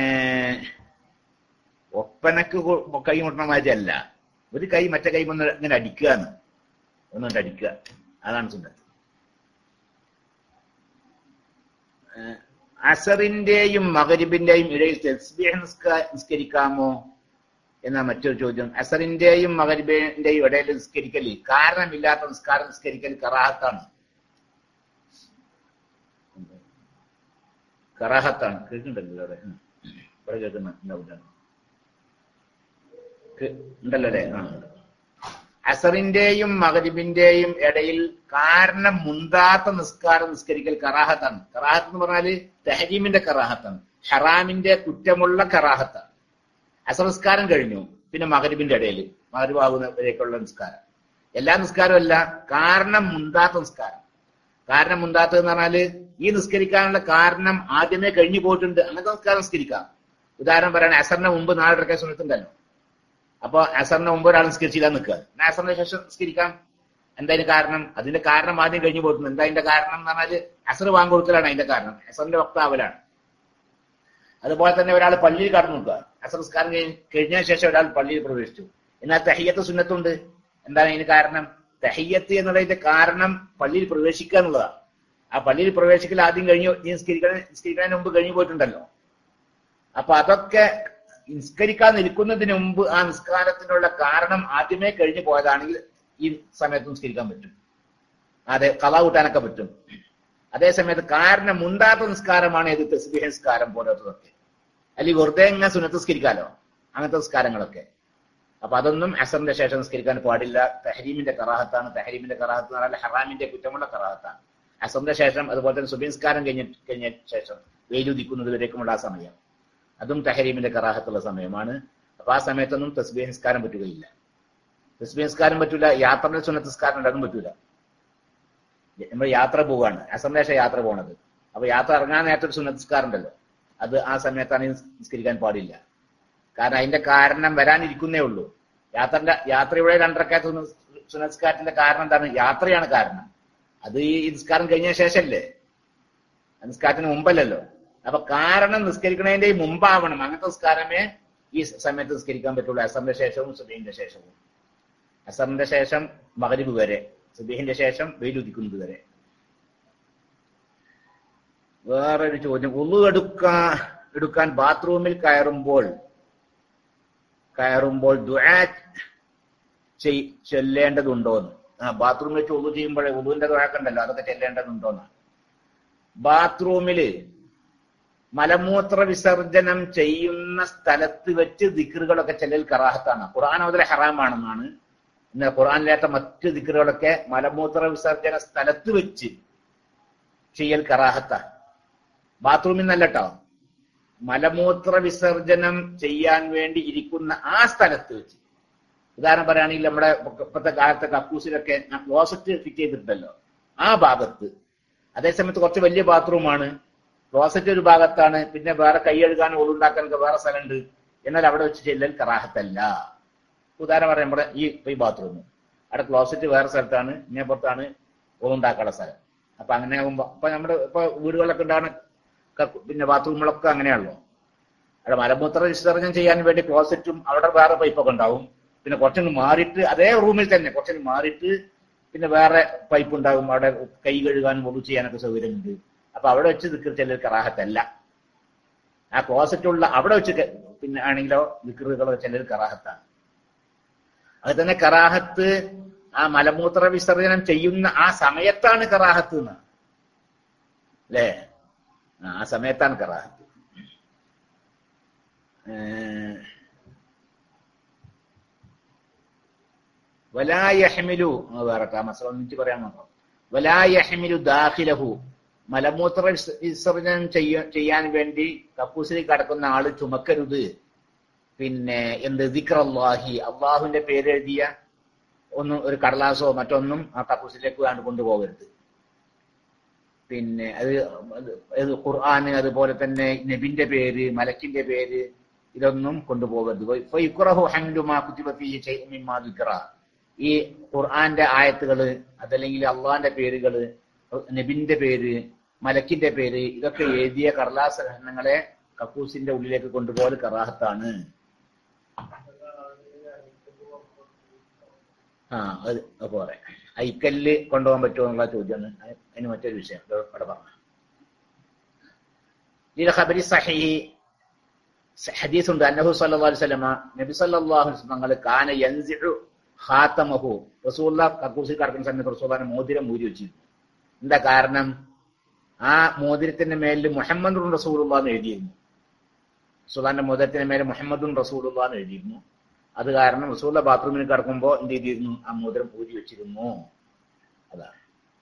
ഒപ്പനക്ക് കൈ മുട്ടണ മാതിരി അല്ല, ഒരു കൈ മറ്റേ കൈ ഒന്ന് ഇങ്ങനെ അടിക്കുക എന്ന് ഒന്നിട്ട് അടിക്കുക, അതാണ് സുന്നത്ത്. അസറിന്റെയും മഗ്രിബിന്റെയും ഇടയിൽ തസ്ബീഹ് നിസ്കരിക്കാമോ എന്നാ മറ്റൊരു ചോദ്യം. അസറിന്റെയും മഗ്രിബിന്റെയും ഇടയിൽ നിസ്കരിക്കല് കാരണമില്ലാത്ത നിസ്കാരം നിസ്കരിക്കൽ കറാഹത്താണ്. കറാഹത്താണ്. കേൾക്കുന്നുണ്ടല്ലോ അവിടെ, ഇവിടെ കേൾക്കുന്ന ഉണ്ടല്ലോ അല്ലെ? ആ, അസറിന്റെയും മഗ്രിബിന്റെയും ഇടയിൽ കാരണം മുന്താത്ത നിസ്കാരം നിസ്കരിക്കൽ കറാഹത്താണ്. കറാഹത്ത് എന്ന് പറഞ്ഞാല് തഹരീമിന്റെ കറാഹത്താണ്, ഹറാമിന്റെ കുറ്റമുള്ള കറാഹത്താണ്. അസർ നിസ്കാരം കഴിഞ്ഞു, പിന്നെ മഗ്രിബിന്റെ ഇടയിൽ മഗ്രിബ് ആകുന്നവരേക്കുള്ള നിസ്കാരം, എല്ലാ നിസ്കാരവും അല്ല, കാരണം മുന്താത്ത നിസ്കാരം. കാരണം മുന്താത്തത് എന്ന് പറഞ്ഞാല് ഈ നിസ്കരിക്കാനുള്ള കാരണം ആദ്യമേ കഴിഞ്ഞു പോയിട്ടുണ്ട്, അങ്ങനത്തെ നിസ്കാരം നിസ്കരിക്കാം. ഉദാഹരണം പറയണ അസറിന് മുമ്പ് നാല് റക്അത്ത് സുന്നത്തുണ്ടല്ലോ, അപ്പൊ അസറിന് മുമ്പ് ഒരാൾ നിസ്കരിച്ചില്ല നിൽക്കുക, അസറിന് ശേഷം നിസ്കരിക്കാം. എന്തായാലും കാരണം, അതിന്റെ കാരണം ആദ്യം കഴിഞ്ഞു പോയിട്ടുണ്ട്. എന്താ അതിന്റെ കാരണം എന്ന് പറഞ്ഞാല് അസർ വാങ്ങി കൊടുക്കലാണ് അതിന്റെ കാരണം, അസറിന്റെ വക്താവലാണ്. അതുപോലെ തന്നെ ഒരാൾ പള്ളിയിൽ കടന്നു നിൽക്കുക, അസർ നിസ്കാരം കഴിഞ്ഞ ശേഷം ഒരാൾ പള്ളിയിൽ പ്രവേശിച്ചു, എന്നാൽ തഹിയ്യത്ത് സുന്നത്തുണ്ട്. എന്താണ് അതിന് കാരണം? തഹിയ്യത്ത് എന്നുള്ളതിന്റെ കാരണം പള്ളിയിൽ പ്രവേശിക്കുക എന്നുള്ളതാണ്. ആ പള്ളിയിൽ പ്രവേശിക്കൽ ആദ്യം കഴിഞ്ഞു, നിസ്കരിക്കാൻ നിസ്കരിക്കുന്നതിന് മുമ്പ് കഴിഞ്ഞു പോയിട്ടുണ്ടല്ലോ. അപ്പൊ അതൊക്കെ നിസ്കരിക്കാൻ നിൽക്കുന്നതിന് മുമ്പ് ആ നിസ്കാരത്തിനുള്ള കാരണം ആദ്യമേ കഴിഞ്ഞു പോയതാണെങ്കിൽ ഈ സമയത്ത് നിസ്കരിക്കാൻ പറ്റും, അതെ ഖളാ കൂട്ടാനൊക്കെ പറ്റും. അതേ സമയത്ത് കാരണം മുണ്ടാത്ത നിസ്കാരമാണ് ഇത് തസ്ബീഹ് നിസ്കാരം പോലത്തതൊക്കെ, അല്ലെങ്കിൽ വെറുതെ ഇങ്ങനെ സുന്നത്ത് നിസ്കരിക്കാലോ അങ്ങനത്തെ നിസ്കാരങ്ങളൊക്കെ. അപ്പൊ അതൊന്നും അസറിന്റെ ശേഷം നിസ്കരിക്കാൻ പാടില്ല, തഹരീമിന്റെ കറാഹത്താണ്. തഹരീമിന്റെ കറാഹത്ത് എന്ന് പറഞ്ഞാൽ ഹറാമിന്റെ കുറ്റമുള്ള കറാഹത്താണ്. അസറിന്റെ ശേഷം അതുപോലെ തന്നെ സുബഹി നിസ്കാരം കഴിഞ്ഞ കഴിഞ്ഞ ശേഷം വെയിലുദിക്കുന്നത് വരേക്കുമുള്ള ആ സമയം, അതും തഹരീമിന്റെ കറാഹത്തുള്ള സമയമാണ്. അപ്പൊ ആ സമയത്തൊന്നും തസ്ബീഹ് നിസ്കാരം പറ്റുകയില്ല. തസ്ബീഹ് നിസ്കാരം പറ്റൂല, യാത്രയുടെ സുന്നത്ത് നിസ്കാരം ഉണ്ട്, അതും പറ്റൂല. നമ്മൾ യാത്ര പോവാണ്, അസറിന്റെ ശേഷം യാത്ര പോണത്, അപ്പൊ യാത്ര ഇറങ്ങാൻ നേരത്തെ ഒരു സുന്നത്ത് നിസ്കാരം ഉണ്ടല്ലോ, അത് ആ സമയത്താണ് നിസ്കരിക്കാൻ പാടില്ല. കാരണം അതിന്റെ കാരണം വരാനിരിക്കുന്നേ ഉള്ളൂ. യാത്രന്റെ യാത്രയുടെ രണ്ടരക്കാത്ത സുന്നത്ത് നിസ്കാരത്തിന്റെ കാരണം എന്താണ്? യാത്രയാണ് കാരണം. അത് ഈ നിസ്കാരം കഴിഞ്ഞ ശേഷമല്ലേ, നിസ്കാരത്തിന് മുമ്പല്ലല്ലോ. അപ്പൊ കാരണം നിസ്കരിക്കുന്നതിന്റെ മുമ്പാവണം, അങ്ങനത്തെ നിസ്കാരമേ ഈ സമയത്ത് നിസ്കരിക്കാൻ പറ്റുള്ളൂ. അസറിന്റെ ശേഷവും സുബഹിന്റെ ശേഷവും. അസറിന്റെ ശേഷം മഗ്രിബ് വരെ, സുബഹിന്റെ ശേഷം വെയിലുദിക്കുന്നത് വരെ. വേറൊരു ചോദ്യം, വുളു എടുക്കാ എടുക്കാൻ ബാത്റൂമിൽ കയറുമ്പോൾ കയറുമ്പോൾ ദുആ ചൊല്ലേണ്ടതുണ്ടോന്ന്. ആ ബാത്റൂമിൽ വെച്ച് വുളു ചെയ്യുമ്പോഴേ വുളുവിന്റെ ദുആ ഉണ്ടല്ലോ, അതൊക്കെ ചെല്ലേണ്ടതുണ്ടോന്നാണ്. ബാത്റൂമില് മലമൂത്ര വിസർജനം ചെയ്യുന്ന സ്ഥലത്ത് വെച്ച് ദിക്റുകളൊക്കെ ചെല്ലൽ കറാഹത്താണ്. ഖുർആൻ അതിലെ ഹറാമാണെന്നാണ്. എന്നാൽ ഖുർആനിലേറ്റ മറ്റു ദിക്റുകളൊക്കെ മലമൂത്ര വിസർജന സ്ഥലത്ത് വെച്ച് ചെയ്യൽ കറാഹത്താണ്. ബാത്റൂമിൽ നിന്നല്ല കേട്ടോ, മലമൂത്ര വിസർജനം ചെയ്യാൻ വേണ്ടി ഇരിക്കുന്ന ആ സ്ഥലത്ത് വെച്ച്. ഉദാഹരണം പറയുകയാണെങ്കിൽ നമ്മുടെ ഇപ്പോഴത്തെ കാലത്തെ കക്കൂസിലൊക്കെ ക്ലോസറ്റ് ഫിറ്റ് ചെയ്തിട്ടുണ്ടല്ലോ, ആ ഭാഗത്ത്. അതേസമയത്ത് കുറച്ച് വലിയ ബാത്റൂമാണ്, ക്ലോസറ്റ് ഒരു ഭാഗത്താണ്, പിന്നെ വേറെ കൈ കഴുകാനും ഒളുണ്ടാക്കാനൊക്കെ വേറെ സ്ഥലമുണ്ട്. എന്നാൽ അവിടെ വെച്ച് ചെല്ലൽ കറാഹത്തല്ല. ഉദാഹരണം പറയാം, നമ്മുടെ ഈ ഈ ബാത്റൂം, അവിടെ ക്ലോസറ്റ് വേറെ സ്ഥലത്താണ്, ഇങ്ങനെ പുറത്താണ് ഒളുണ്ടാക്കാനുള്ള സ്ഥലം. അപ്പൊ അങ്ങനെ ആകുമ്പോ ഇപ്പൊ നമ്മുടെ ഇപ്പൊ വീടുകളിലൊക്കെ ഉണ്ടാകുന്ന പിന്നെ ബാത്റൂമുകളൊക്കെ അങ്ങനെയാണല്ലോ. അവിടെ മലമൂത്ര വിസർജനം ചെയ്യാൻ വേണ്ടി ക്ലോസറ്റും അവിടെ വേറെ പൈപ്പൊക്കെ ഉണ്ടാവും. പിന്നെ കുറച്ചൊന്ന് മാറിയിട്ട് അതേ റൂമിൽ തന്നെ കുറച്ചൊന്ന് മാറിയിട്ട് പിന്നെ വേറെ പൈപ്പ് ഉണ്ടാകും, അവിടെ കൈ കഴുകാനും ഒളു ചെയ്യാനൊക്കെ സൗകര്യമുണ്ട്. അപ്പൊ അവിടെ വെച്ച് ദിക്ർ ചെല്ലൽ കറാഹത്തല്ല. ആ ക്ലോസറ്റുള്ള അവിടെ വെച്ച് പിന്നെ ആണെങ്കിലോ ദിക്റുകളോ ചെല്ലൽ കറാഹത്താണ്. അത് തന്നെ കറാഹത്ത് ആ മലമൂത്ര വിസർജനം ചെയ്യുന്ന ആ സമയത്താണ് കറാഹത്ത് എന്ന്, അല്ലേ? ആ സമയത്താണ് കറാഹത്ത്. വലാ യഹ്മിലു വേറെ മസല ഒന്നിച്ച് പറയാൻ മാത്രം. വലാ യഹ്മിലു ദാഖിലഹു, മലമൂത്ര വിസർജനം ചെയ്യ ചെയ്യാൻ വേണ്ടി കക്കൂസിലേക്ക് കടക്കുന്ന ആള് ചുമക്കരുത് പിന്നെ എന്ത് ദിക്റല്ലാഹി, അള്ളാഹുവിന്റെ പേരെഴുതിയ ഒന്നും ഒരു കടലാസോ മറ്റൊന്നും ആ കക്കൂസിലേക്ക് വേണ്ട കൊണ്ടുപോകരുത്. പിന്നെ അത് ഖുർആന്, അതുപോലെ തന്നെ നബിന്റെ പേര്, മലക്കിന്റെ പേര്, ഇതൊന്നും കൊണ്ടുപോകരുത്. ഈ ഖുർആന്റെ ആയത്തുകള്, അതല്ലെങ്കിൽ അള്ളാന്റെ പേരുകള്, നബിന്റെ പേര്, മലക്കിന്റെ പേര്, ഇതൊക്കെ എഴുതിയ കടലാസ ഗ്രഹണങ്ങളെ കക്കൂസിന്റെ ഉള്ളിലേക്ക് കൊണ്ടുപോകൽ കറാഹത്താണ്. ആ അത് പോരെ ഐക്കല്ല് കൊണ്ടുപോകാൻ പറ്റുമോ എന്നുള്ള ചോദ്യമാണ്. അതിന് മറ്റൊരു വിഷയം ഇവിടെ പറഞ്ഞു. ഇതിലെ ഖബരി സഹീഹ് ഹദീസ് ഉണ്ട്. അന്നഹു സല്ലല്ലാഹു അലൈഹി വസല്ലമ, നബി സല്ലല്ലാഹു അലൈഹി വസല്ലം തങ്ങൾ കാന യൻസിഉ ഖാതമഹു, റസൂലുള്ളാഹി കക്കൂസിൽ കിടക്കുന്ന സമയത്ത് റസൂലുള്ളാഹിന്റെ മോതിരം ഊരി വെച്ചിരുന്നു. എന്താ കാരണം? ആ മോതിരത്തിന്റെ മേലിൽ മുഹമ്മദുൻ റസൂലുള്ളാഹി എന്ന് എഴുതിയിരുന്നു. റസൂലുള്ളാഹിന്റെ മോതിരത്തിന്റെ മേലെ മുഹമ്മദുൻ റസൂലുള്ളാഹി എന്ന് എഴുതിയിരുന്നു. അത് കാരണം റസൂലുള്ളാഹി ബാത്റൂമിൽ കിടക്കുമ്പോൾ എന്ത് ചെയ്തിരുന്നു? ആ മോതിരം ഊരി വെച്ചിരുന്നു. അതാണ്.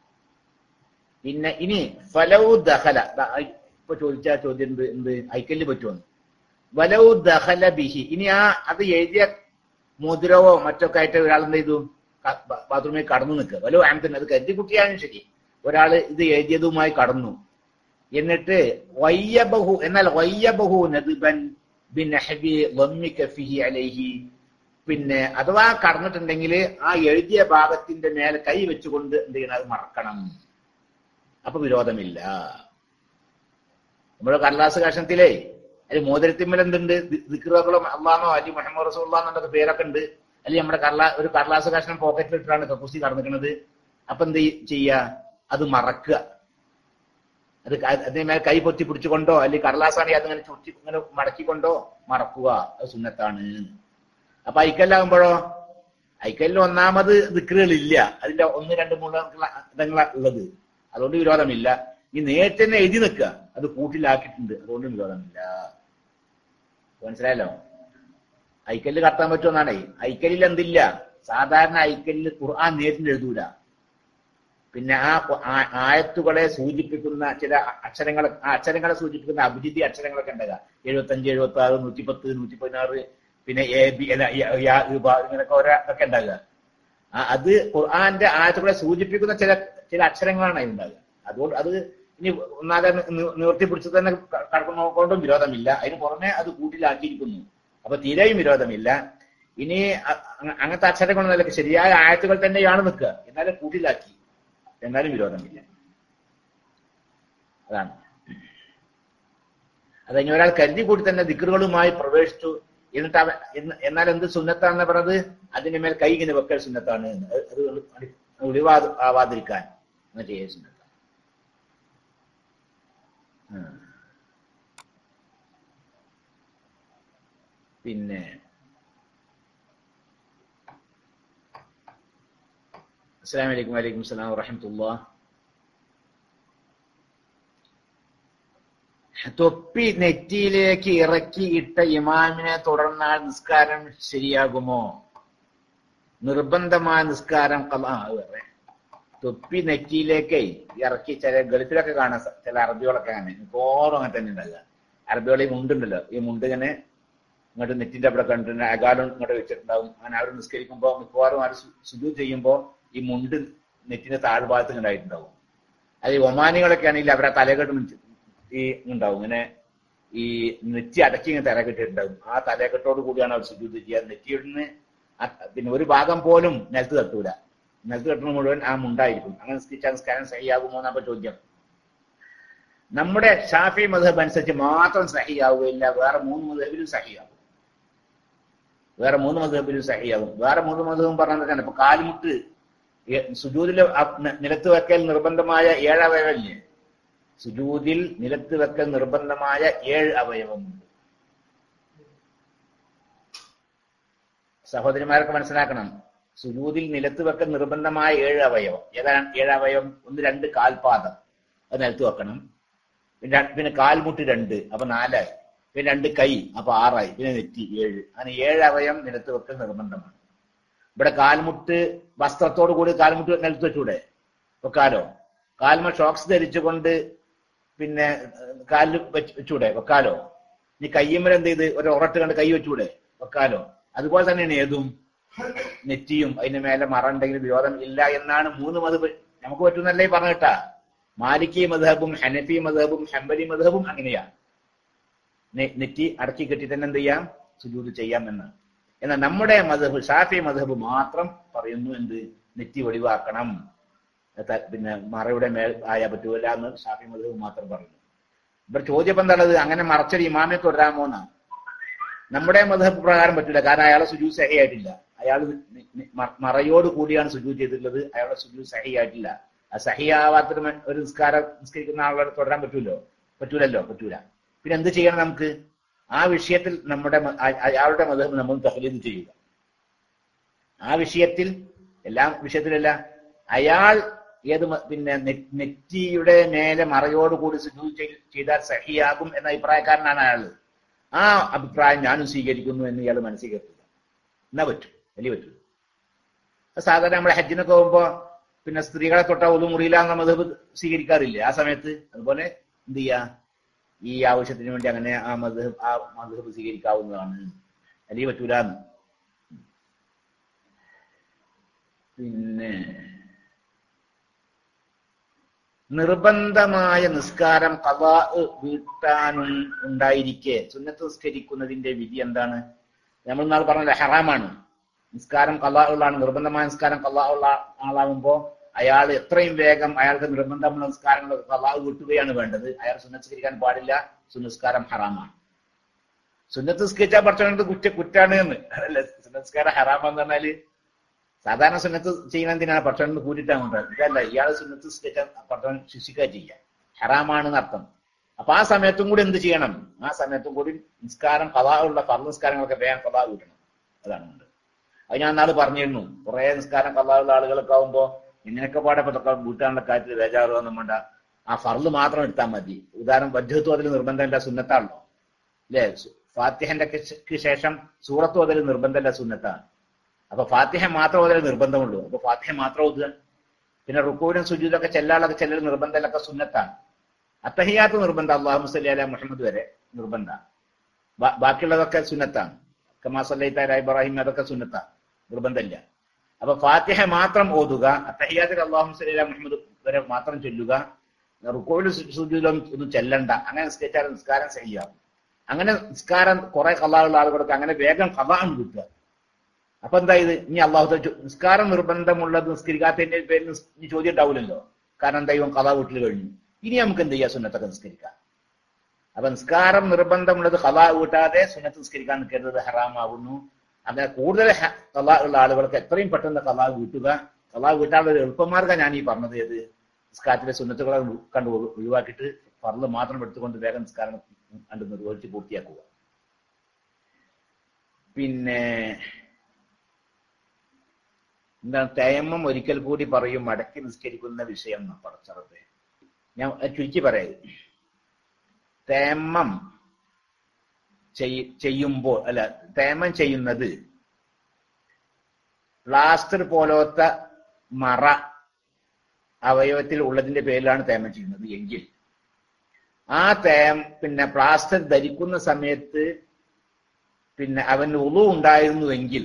പിന്നെ ഇനി ഫലൗ ദഖല, ഇപ്പൊ ചോദിച്ച ചോദ്യം എന്ത് എന്ത് ഐക്കല്ല് പറ്റുമെന്ന്. വലൗ ദഖല ബിഹി, ഇനി ആ അത് എഴുതിയ മോതിരവോ മറ്റൊക്കെ ആയിട്ട് ഒരാൾ എന്ത് ചെയ്തു? ബാത്റൂമിൽ കടന്നു നിൽക്കുക. വലോ ആമത്തിന്, അത് കരുതി കുട്ടിയാലും ശരി, ഒരാള് ഇത് എഴുതിയതുമായി കടന്നു. എന്നിട്ട് വയ്യബഹു, എന്നാൽ വയ്യബഹു നദ്ബൻ ബിനഹ്വി ളമ്മി കഫിഹി അലൈഹി, പിന്നെ അഥവാ കടന്നിട്ടുണ്ടെങ്കിൽ ആ എഴുതിയ ഭാഗത്തിന്റെ മേലെ കൈ വെച്ചുകൊണ്ട് എന്ത് ചെയ്യണം? അത് മറക്കണം. അപ്പൊ വിരോധമില്ല. നമ്മുടെ കടലാസ് കഷണത്തിലേ അതിൽ മോതിരത്തിന്മേൽ എന്തുണ്ട്? ദിക്റുകളും അള്ളാഹോ അലി മുഹമ്മദ് റസൂലുള്ളാഹി എന്നൊക്കെ പേരൊക്കെ ഉണ്ട്. അല്ലെങ്കിൽ നമ്മുടെ കടലാ ഒരു കടലാസ് കഷണം പോക്കറ്റിലിട്ടാണ് കക്കൂസി കടന്നിക്കുന്നത്. അപ്പൊ എന്ത് ചെയ്യാ? അത് മറക്കുക. അത് അതിന്മേൽ കൈ പൊത്തി പിടിച്ചുകൊണ്ടോ അല്ലെങ്കിൽ കടലാസാണെങ്കിൽ അതിങ്ങനെ ചുറ്റി ഇങ്ങനെ മടക്കിക്കൊണ്ടോ മറക്കുക. അത് സുന്നത്താണ്. അപ്പൊ ഐക്കല്ലാകുമ്പോഴോ, ഐക്കല്ലിൽ ഒന്നാമത് ദിക്റുകളില്ല, അതിന്റെ ഒന്ന് രണ്ട് മൂന്ന് ഇതങ്ങളാ ഉള്ളത്. അതുകൊണ്ട് വിരോധമില്ല. ഈ നേരത്തെ തന്നെ എഴുതി നിൽക്കുക, അത് കൂട്ടിലാക്കിയിട്ടുണ്ട്, അതുകൊണ്ട് വിരോധമില്ല. മനസ്സിലായല്ലോ? ഐക്കല്ല് കടത്താൻ പറ്റുമെന്നാണേ. ഐക്കല്ലിൽ എന്തില്ല? സാധാരണ ഐക്കല്ലിൽ ഖുർആൻ നേരിട്ട് എഴുതൂല. പിന്നെ ആ ആയത്തുകളെ സൂചിപ്പിക്കുന്ന ചില അക്ഷരങ്ങൾ, ആ അക്ഷരങ്ങളെ സൂചിപ്പിക്കുന്ന അഭിജിതി അക്ഷരങ്ങളൊക്കെ ഉണ്ടാകുക. എഴുപത്തി അഞ്ച്, എഴുപത്തി ആറ്, നൂറ്റി പത്ത്, നൂറ്റി പതിനാറ്, പിന്നെ എ ബി ഇങ്ങനെയൊക്കെ ഓരോ ഒക്കെ ഉണ്ടാകുക. അത് ഖുർആന്റെ ആയത്തുകളെ സൂചിപ്പിക്കുന്ന ചില ചില അക്ഷരങ്ങളാണ് അതിൽ ഉണ്ടാകുക. അതുകൊണ്ട് അത് ഇനി ഒന്നാകെ നിവർത്തി പിടിച്ച് തന്നെ കടക്കുന്നതുകൊണ്ടും വിരോധമില്ല. അതിന് പുറമെ അത് കൂട്ടിലാക്കിയിരിക്കുന്നു. അപ്പൊ തീരെയും വിരോധമില്ല. ഇനി അങ്ങനത്തെ അക്ഷരങ്ങളൊന്നും ശരിയായ ആയത്തുകൾ തന്നെയാണ് നിൽക്കുക, എന്നാലും കൂട്ടിലാക്കി, എന്നാലും വിരോധമില്ല. അതാണ്. അത് ഇനി ഒരാൾ കരുതി കൂടി തന്നെ ദിക്റുകളുമായി പ്രവേശിച്ചു എന്നിട്ട് അവൻ എന്നാൽ എന്ത് സുന്നത്താണെന്ന് പറഞ്ഞത്? അതിന്റെ മേൽ കൈ ഇങ്ങനെ വെക്കൽ സുന്നത്താണ്. അത് ഒളിവാ ആവാതിരിക്കാൻ അങ്ങനെ ചെയ്യ സുന്നത്താണ്. പിന്നെ അസ്സലാമു അലൈക്കും. വലൈക്കും അസ്സലാം വറഹ്മത്തുള്ളാഹി. തൊപ്പി നെറ്റിയിലേക്ക് ഇറക്കി ഇട്ട ഇമാമിനെ തുടർന്നാൽ നിസ്കാരം ശരിയാകുമോ? നിർബന്ധമായ നിസ്കാരം ഖളാ. തൊപ്പി നെറ്റിയിലേക്ക് ഇറക്കി, ചില ഗൾഫിലൊക്കെ കാണാൻ, ചില അറബികളൊക്കെ അങ്ങനെ, മിക്കവാറും അങ്ങനെ തന്നെ ഉണ്ടാകുക. അറബികൾ ഈ മുണ്ടുണ്ടല്ലോ, ഈ മുണ്ട് ഇങ്ങനെ ഇങ്ങോട്ട് നെറ്റിന്റെ അവിടെ കണ്ടിട്ട് അകാലം ഇങ്ങോട്ട് വെച്ചിട്ടുണ്ടാവും. അങ്ങനെ അവർ നിസ്കരിക്കുമ്പോൾ മിക്കവാറും അവർ സുജൂദ് ചെയ്യുമ്പോൾ ഈ മുണ്ട് നെറ്റിന്റെ താഴ്ഭാഗത്ത് ഉണ്ടായിട്ടുണ്ടാവും. അത് ഈ ഒമാനികളൊക്കെ ആണെങ്കിൽ അവരെ തലകെട്ടും ഈ ഉണ്ടാവും, ഇങ്ങനെ ഈ നെറ്റി അടക്കി ഇങ്ങനെ തലകെട്ടിട്ടുണ്ടാവും. ആ തലകെട്ടോട് കൂടിയാണ് അവർ സുജൂദ് ചെയ്യുക. നെറ്റിയിടുന്ന് പിന്നെ ഒരു ഭാഗം പോലും നിലത്ത് തട്ടൂല, നിലത്ത് തട്ടുന്ന മുഴുവൻ ആ മുണ്ടായിരിക്കും. അങ്ങനെ നിസ്കരിച്ചാൽ നിസ്കാരം സഹിയാകുമോ എന്നാണ് ചോദ്യം. നമ്മുടെ ഷാഫി മദ്ഹബ് അനുസരിച്ച് മാത്രം സഹിയാവുകയില്ല, വേറെ മൂന്ന് മദ്ഹബിലും സഹിയാവും. വേറെ മൂന്ന് മദ്ഹബിലും സഹിയാവും. വേറെ മൂന്ന് മദ്ഹബും പറഞ്ഞാൽ ഇപ്പൊ കാൽമുട്ട് സുജൂദിൽ നിലത്ത് വെക്കൽ നിർബന്ധമായ ഏഴ് അവയവമില്ലേ? സുജൂദിൽ നിലത്ത് വെക്കൽ നിർബന്ധമായ ഏഴ് അവയവമുണ്ട്. സഹോദരിമാരൊക്കെ മനസ്സിലാക്കണം, സുജൂദിൽ നിലത്ത് വെക്കൽ നിർബന്ധമായ ഏഴ് അവയവം. ഏതാണ് ഏഴ് അവയവം? ഒന്ന് രണ്ട് കാൽപാദം, അത് നിലത്ത് വെക്കണം. പിന്നെ പിന്നെ കാൽമുട്ട് രണ്ട്, അപ്പൊ നാലായി. പിന്നെ രണ്ട് കൈ, അപ്പൊ ആറായി. പിന്നെ നെറ്റി ഏഴ്. അങ്ങനെ ഏഴ് അവയവം നിലത്ത് വെക്കൽ നിർബന്ധമാണ്. ഇവിടെ കാൽമുട്ട് വസ്ത്രത്തോടു കൂടി കാൽമുട്ട് നിലത്ത് വെച്ചൂടെ? വെക്കാലോ. കാൽമ ഷോക്സ് ധരിച്ചുകൊണ്ട് പിന്നെ കാലിൽ വെച്ചൂടെ? വെക്കാലോ. ഇനി കയ്യുമ്മൽ എന്ത് ചെയ്ത് ഒരു ഉറട്ട് കണ്ട് കൈ വെച്ചൂടെ? വെക്കാലോ. അതുപോലെ തന്നെയാണ് ഏതും നെറ്റിയും. അതിന് മേലെ മറ ഉണ്ടെങ്കിൽ വിരോധം ഇല്ല എന്നാണ് മൂന്ന് മദ്ഹബ്. നമുക്ക് പറ്റുന്നല്ലേ പറഞ്ഞിട്ടാ. മാലിക്കി മദ്ഹബും ഹനഫി മദ്ഹബും ഹംബലി മദ്ഹബും അങ്ങനെയാ. നെറ്റി അടക്കി കെട്ടി തന്നെ എന്ത് ചെയ്യാം? സുജൂദ് ചെയ്യാം എന്ന്. എന്നാൽ നമ്മുടെ മദ്ഹബ് ഷാഫി മദ്ഹബ് മാത്രം പറയുന്നു എന്ത്? നെറ്റി ഒഴിവാക്കണം, പിന്നെ മറയുടെ മേൽ ആയാൽ പറ്റൂല എന്ന് ഷാഫി മദ്ഹബ് മാത്രം പറയുന്നു. ഇവർ ചോദ്യം എന്താണത്? അങ്ങനെ മറച്ചൊരു ഇമാമെ തുടരാമോ എന്നാണ്. നമ്മുടെ മദ്ഹബ് പ്രകാരം പറ്റില്ല, കാരണം അയാളെ സുജൂദ് സഹിയായിട്ടില്ല. അയാൾ മറയോട് കൂടിയാണ് സുജൂദ് ചെയ്തിട്ടുള്ളത്. അയാളുടെ സുജൂദ് സഹിയായിട്ടില്ല. ആ സഹിയാവാത്തൊരു ഒരു നിസ്കാരം നിസ്കരിക്കുന്ന ആളോട് തുടരാൻ പറ്റൂലോ? പറ്റൂലല്ലോ, പറ്റൂല. പിന്നെ എന്ത് ചെയ്യണം നമുക്ക്? ആ വിഷയത്തിൽ നമ്മുടെ അയാളുടെ മദ്ഹബ് നമ്മൾ തഖ്ലീദ് ചെയ്യുക. ആ വിഷയത്തിൽ, എല്ലാ വിഷയത്തിലല്ല, അയാൾ ഏത് പിന്നെ നെറ്റിയുടെ മേലെ മറയോടുകൂടി സുജൂദ് ചെയ്താൽ സഹിയാകും എന്ന അഭിപ്രായക്കാരനാണ് അയാൾ. ആ അഭിപ്രായം ഞാനും സ്വീകരിക്കുന്നു എന്ന് ഇയാൾ മനസ്സിൽ കെട്ടുക. എന്നാ പറ്റും, വലിയ പറ്റൂ. സാധാരണ നമ്മുടെ ഹജ്ജിനൊക്കെ പോകുമ്പോ പിന്നെ സ്ത്രീകളെ തൊട്ട ഒതു മുറിയിലാന്ന മദ്ഹബ് സ്വീകരിക്കാറില്ലേ? ആ സമയത്ത് അതുപോലെ എന്ത് ചെയ്യാ? ഈ ആവശ്യത്തിന് വേണ്ടി അങ്ങനെ ആ മദ്ഹബ് ആ മദ്ഹബ് സ്വീകരിക്കാവുന്നതാണ്, അല്ലെങ്കിൽ പറ്റൂലെന്ന്. പിന്നെ നിർബന്ധമായ നിസ്കാരം ഖളാ വീട്ടാനും ഉണ്ടായിരിക്കെ സുന്നത്ത് നിസ്കരിക്കുന്നതിന്റെ വിധി എന്താണ്? നമ്മൾ നാളെ പറഞ്ഞത് ഹറാമാണ്. നിസ്കാരം ഖളാ ഉള്ളതാണ്. നിർബന്ധമായ നിസ്കാരം ഖളാ ഉള്ള ആളാകുമ്പോ അയാൾ എത്രയും വേഗം അയാൾക്ക് നിർബന്ധമുള്ള നിസ്കാരങ്ങൾ ഖളാ വീട്ടുകയാണ് വേണ്ടത്. അയാൾ സുന്നത്ത് നിസ്കരിക്കാൻ പാടില്ല. സുന്നസ്കാരം ഹറാമാണ്. സുന്നത്ത് നിസ്കരിച്ചാൽ പഠിച്ചത് കുറ്റ കുറ്റാണ് എന്ന് അല്ലേ? സുന്നസ്കാരം ഹറാമെന്ന് പറഞ്ഞാല് സാധാരണ സുന്നത്ത് ചെയ്യുന്ന എന്തിനാണ്? പഠിച്ചവന് കൂട്ടിട്ടാൻ കൊണ്ടുവരുന്നത്. ഇതല്ല, ഇയാൾ സുന്നത്ത് നിസ്കരിച്ചാൽ പഠിച്ചവൻ ശിക്ഷിക്കുക ചെയ്യുക, ഹറാമാണെന്ന് അർത്ഥം. അപ്പൊ ആ സമയത്തും കൂടി എന്ത് ചെയ്യണം? ആ സമയത്തും കൂടി നിസ്കാരം ഖളാ ഉള്ള ഫർള് നിസ്കാരങ്ങളൊക്കെ വേഗം ഖളാ വീട്ടണം. അതാണ് ഉണ്ട്. അത് ഞാൻ നാളെ പറഞ്ഞിരുന്നു. കുറെ നിസ്കാരം ഖളാ ഉള്ള ആളുകളൊക്കെ ആകുമ്പോ ഇങ്ങനെയൊക്കെ പാടപ്പെട്ടൊക്കെ വീട്ടാനുള്ള കാര്യത്തിൽ ബേജാറുകൊന്നും വേണ്ട. ആ ഫർള് മാത്രം എടുത്താൽ മതി. ഉദാഹരണം വജ്ഹത്ത് ഓതൽ നിർബന്ധമല്ല, സുന്നത്താണല്ലോ അല്ലെ? ഫാത്തിഹന്റെ ശേഷം സൂറത്ത് ഓതൽ നിർബന്ധമല്ല, സുന്നത്താണ്. അപ്പൊ ഫാത്തിഹ മാത്രം ഓതൽ നിർബന്ധമുള്ളൂ. അപ്പൊ ഫാത്തിഹ മാത്രം ഓതുക. പിന്നെ റുക്കൂനും സുജൂദൊക്കെ ചെല്ലാളൊക്കെ ചെല്ലൽ നിർബന്ധമല്ലൊക്കെ സുന്നത്താണ്. അത്തഹിയാത്ത് നിർബന്ധം, അല്ലാഹുമ്മ സ്വല്ലി അലാ മുഹമ്മദ് വരെ നിർബന്ധമാണ്. ബാക്കിയുള്ളതൊക്കെ സുന്നത്താണ്. കമാ സല്ലൈത അലാ ഇബ്രാഹിം, അതൊക്കെ സുന്നത്താണ്, നിർബന്ധമില്ല. അപ്പൊ ഫാത്തിഹ മാത്രം ഓതുക, അത്തഹിയാത്തിൽ അല്ലാഹുമ്മ സ്വല്ലി അലാ മുഹമ്മദ് വരെ മാത്രം ചൊല്ലുക, റുക്കൂലും സുജൂദിലും ഒന്നും ചെല്ലണ്ട. അങ്ങനെ നിസ്കരിച്ചാൽ നിസ്കാരം സഹിയാവും. അങ്ങനെ നിസ്കാരം കുറെ ഖളാഉള്ള ആളുകൾക്ക് അങ്ങനെ വേഗം ഖളാഅ് കിട്ടുക. അപ്പൊ എന്താ ഇത്? ഇനി അള്ളാഹു നിസ്കാരം നിർബന്ധമുള്ളത് നിസ്കരിക്കാത്തതിന്റെ പേരിൽ ഇനി ചോദ്യം ഉണ്ടാവില്ലല്ലോ. കാരണം എന്താ? ഇവൻ ഖളാ വീട്ടിൽ കഴിഞ്ഞു. ഇനി നമുക്ക് എന്ത് ചെയ്യാം? സുന്നത്തൊക്കെ നിസ്കരിക്കാം. അപ്പൊ നിസ്കാരം നിർബന്ധമുള്ളത് ഖളാ വീട്ടാതെ സുന്നത്ത് നിസ്കരിക്കാൻ നിൽക്കരുത്, ഹറാമാകുന്നു. അങ്ങനെ കൂടുതൽ ഖളാ ഉള്ള ആളുകൾക്ക് എത്രയും പെട്ടെന്ന് ഖളാ വീട്ടുക. ഖളാ വീട്ടാനുള്ള ഒരു എളുപ്പമാർഗ്ഗം ഞാൻ ഈ പറഞ്ഞത്. ഏത്? നിസ്കാരത്തിലെ സുന്നത്തുകളെ കണ്ട് ഒഴിവാക്കിയിട്ട് ഫർള് മാത്രം എടുത്തുകൊണ്ട് വേഗം നിസ്കാരം കണ്ട് നിർവഹിച്ച് പൂർത്തിയാക്കുക. പിന്നെ എന്താണ്? തയമ്മം ഒരിക്കൽ കൂടി പറയും, മടക്കി നിസ്കരിക്കുന്ന വിഷയം പടച്ചറത്തെ. ഞാൻ ചുരുക്കി പറയാം. തയമ്മം ചെയ്യുമ്പോൾ അല്ല, തയമ്മം ചെയ്യുന്നത് പ്ലാസ്റ്റർ പോലത്തെ മറ അവയവത്തിൽ ഉള്ളതിന്റെ പേരിലാണ് തയമ്മം ചെയ്യുന്നത് എങ്കിൽ ആ തയം പിന്നെ പ്ലാസ്റ്റർ ധരിക്കുന്ന സമയത്ത് പിന്നെ അവന് ഉളു ഉണ്ടായിരുന്നുവെങ്കിൽ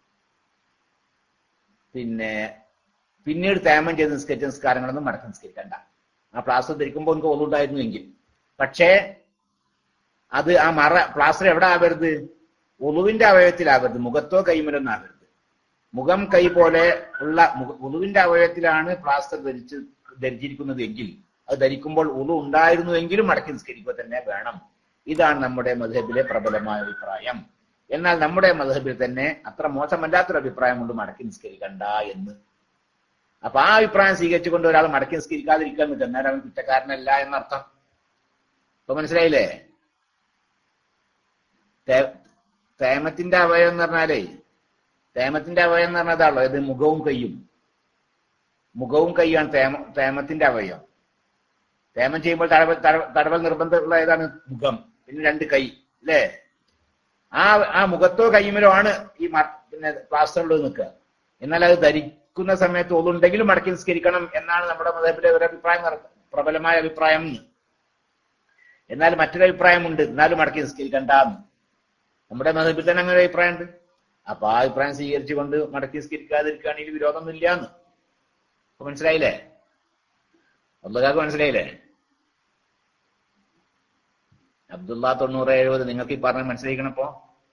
പിന്നെ പിന്നീട് തേമം ചെയ്ത് നിസ്കരിച്ച നിസ്കാരങ്ങളൊന്നും മടക്കി നിസ്കരിക്കണ്ട. ആ പ്ലാസ്റ്റർ ധരിക്കുമ്പോൾ എനിക്ക് ഉളു ഉണ്ടായിരുന്നുവെങ്കിൽ. പക്ഷേ അത് ആ മറ പ്ലാസ്റ്റർ എവിടെ ആവരുത്? ഉളുവിന്റെ അവയവത്തിലാവരുത്, മുഖത്തോ കൈമലൊന്നും ആവരുത്. മുഖം കൈ പോലെ ഉള്ള ഉളുവിന്റെ അവയവത്തിലാണ് പ്ലാസ്റ്റർ ധരിച്ച് ധരിച്ചിരിക്കുന്നത് എങ്കിൽ അത് ധരിക്കുമ്പോൾ ഉളു ഉണ്ടായിരുന്നുവെങ്കിലും മടക്കി നിസ്കരിക്കുക തന്നെ വേണം. ഇതാണ് നമ്മുടെ മദ്ഹബിലെ പ്രബലമായ അഭിപ്രായം. എന്നാൽ നമ്മുടെ മദ്ഹബിൽ തന്നെ അത്ര മോശമല്ലാത്തൊരു അഭിപ്രായം കൊണ്ട് മടക്കി നിസ്കരിക്കണ്ട എന്ന്. അപ്പൊ ആ അഭിപ്രായം സ്വീകരിച്ചുകൊണ്ട് ഒരാൾ മടക്കി നിസ്കരിക്കാതിരിക്കാൻ പറ്റും, എന്നാൽ അവൻ കുറ്റക്കാരനല്ല എന്നർത്ഥം. ഇപ്പൊ മനസ്സിലായില്ലേ? തേമത്തിന്റെ അവയവം എന്ന് പറഞ്ഞാലേ തേമത്തിന്റെ അവയവം എന്ന് പറഞ്ഞതാണല്ലോ ഇത് മുഖവും കയ്യും. മുഖവും കയ്യാണ് തേമ തേമത്തിന്റെ അവയവം. തേമം ചെയ്യുമ്പോൾ തടവൽ തടവൽ നിർബന്ധമുള്ള ഏതാണ്? മുഖം, പിന്നെ രണ്ട് കൈ അല്ലേ? ആ ആ മുഖത്തോ കൈമലോ ആണ് ഈ പിന്നെ പ്ലാസ്റ്ററിൽ നിൽക്കുക. എന്നാൽ അത് ധരിക്കുന്ന സമയത്ത് ഒന്നുണ്ടെങ്കിലും മടക്കി നിസ്കരിക്കണം എന്നാണ് നമ്മുടെ മതത്തിലെ ഒരു അഭിപ്രായം, പ്രബലമായ അഭിപ്രായം. എന്നാൽ മറ്റൊരു അഭിപ്രായമുണ്ട്, എന്നാലും മടക്കി നിസ്കരിക്കണ്ടെന്ന്. നമ്മുടെ മതത്തിൽ തന്നെ അങ്ങനെ ഒരു അഭിപ്രായം ഉണ്ട്. അപ്പൊ ആ അഭിപ്രായം സ്വീകരിച്ചുകൊണ്ട് മടക്കി നിസ്കരിക്കാതിരിക്കുകയാണെങ്കിൽ വിരോധമൊന്നുമില്ല എന്ന്. അപ്പൊ മനസ്സിലായില്ലേ? അബ്ദുല്ലാക്ക് മനസ്സിലായില്ലേ? അബ്ദുള്ള തൊണ്ണൂറ് എഴുപത് നിങ്ങൾക്ക് ഈ പറഞ്ഞ മനസ്സിലാക്കണപ്പോ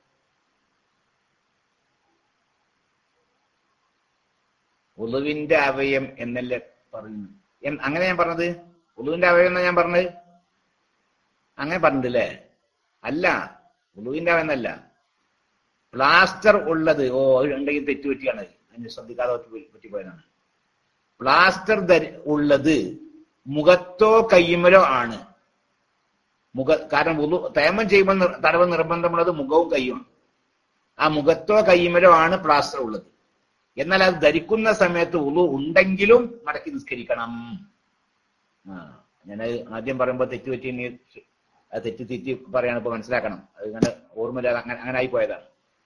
ഉളുവിന്റെ അവയം എന്നല്ലേ പറയുന്നു? അങ്ങനെ ഞാൻ പറഞ്ഞത് ഉളുവിന്റെ അവയം എന്നാ ഞാൻ പറഞ്ഞത്? അങ്ങനെ പറഞ്ഞിട്ടില്ലേ? അല്ല, ഉളുവിന്റെ അവയം എന്നല്ല, പ്ലാസ്റ്റർ ഉള്ളത്. ഓ ഉണ്ടെങ്കിൽ തെറ്റുപറ്റിയാണ്, അതിന് ശ്രദ്ധിക്കാതെ പറ്റിപ്പോയതാണ്. പ്ലാസ്റ്റർ ഉള്ളത് മുഖത്തോ കയ്യുമലോ ആണ്. മുഖ കാരണം ഉളു തേമം ചെയ്യുമ്പോൾ തടവ് നിർബന്ധമുള്ളത് മുഖവും കയ്യുമാണ്. ആ മുഖത്തോ കയ്യുമലോ ആണ് പ്ലാസ്റ്റർ ഉള്ളത്. എന്നാൽ അത് ധരിക്കുന്ന സമയത്ത് ഉളു ഉണ്ടെങ്കിലും മടക്കി നിസ്കരിക്കണം. ആ ഞാൻ ആദ്യം പറയുമ്പോൾ തെറ്റുപറ്റി തെറ്റി തെറ്റി പറയാണ്, ഇപ്പൊ മനസ്സിലാക്കണം. അത് ഇങ്ങനെ ഓർമ്മയില്ല, അങ്ങനെ അങ്ങനെ ആയി പോയതാണ്.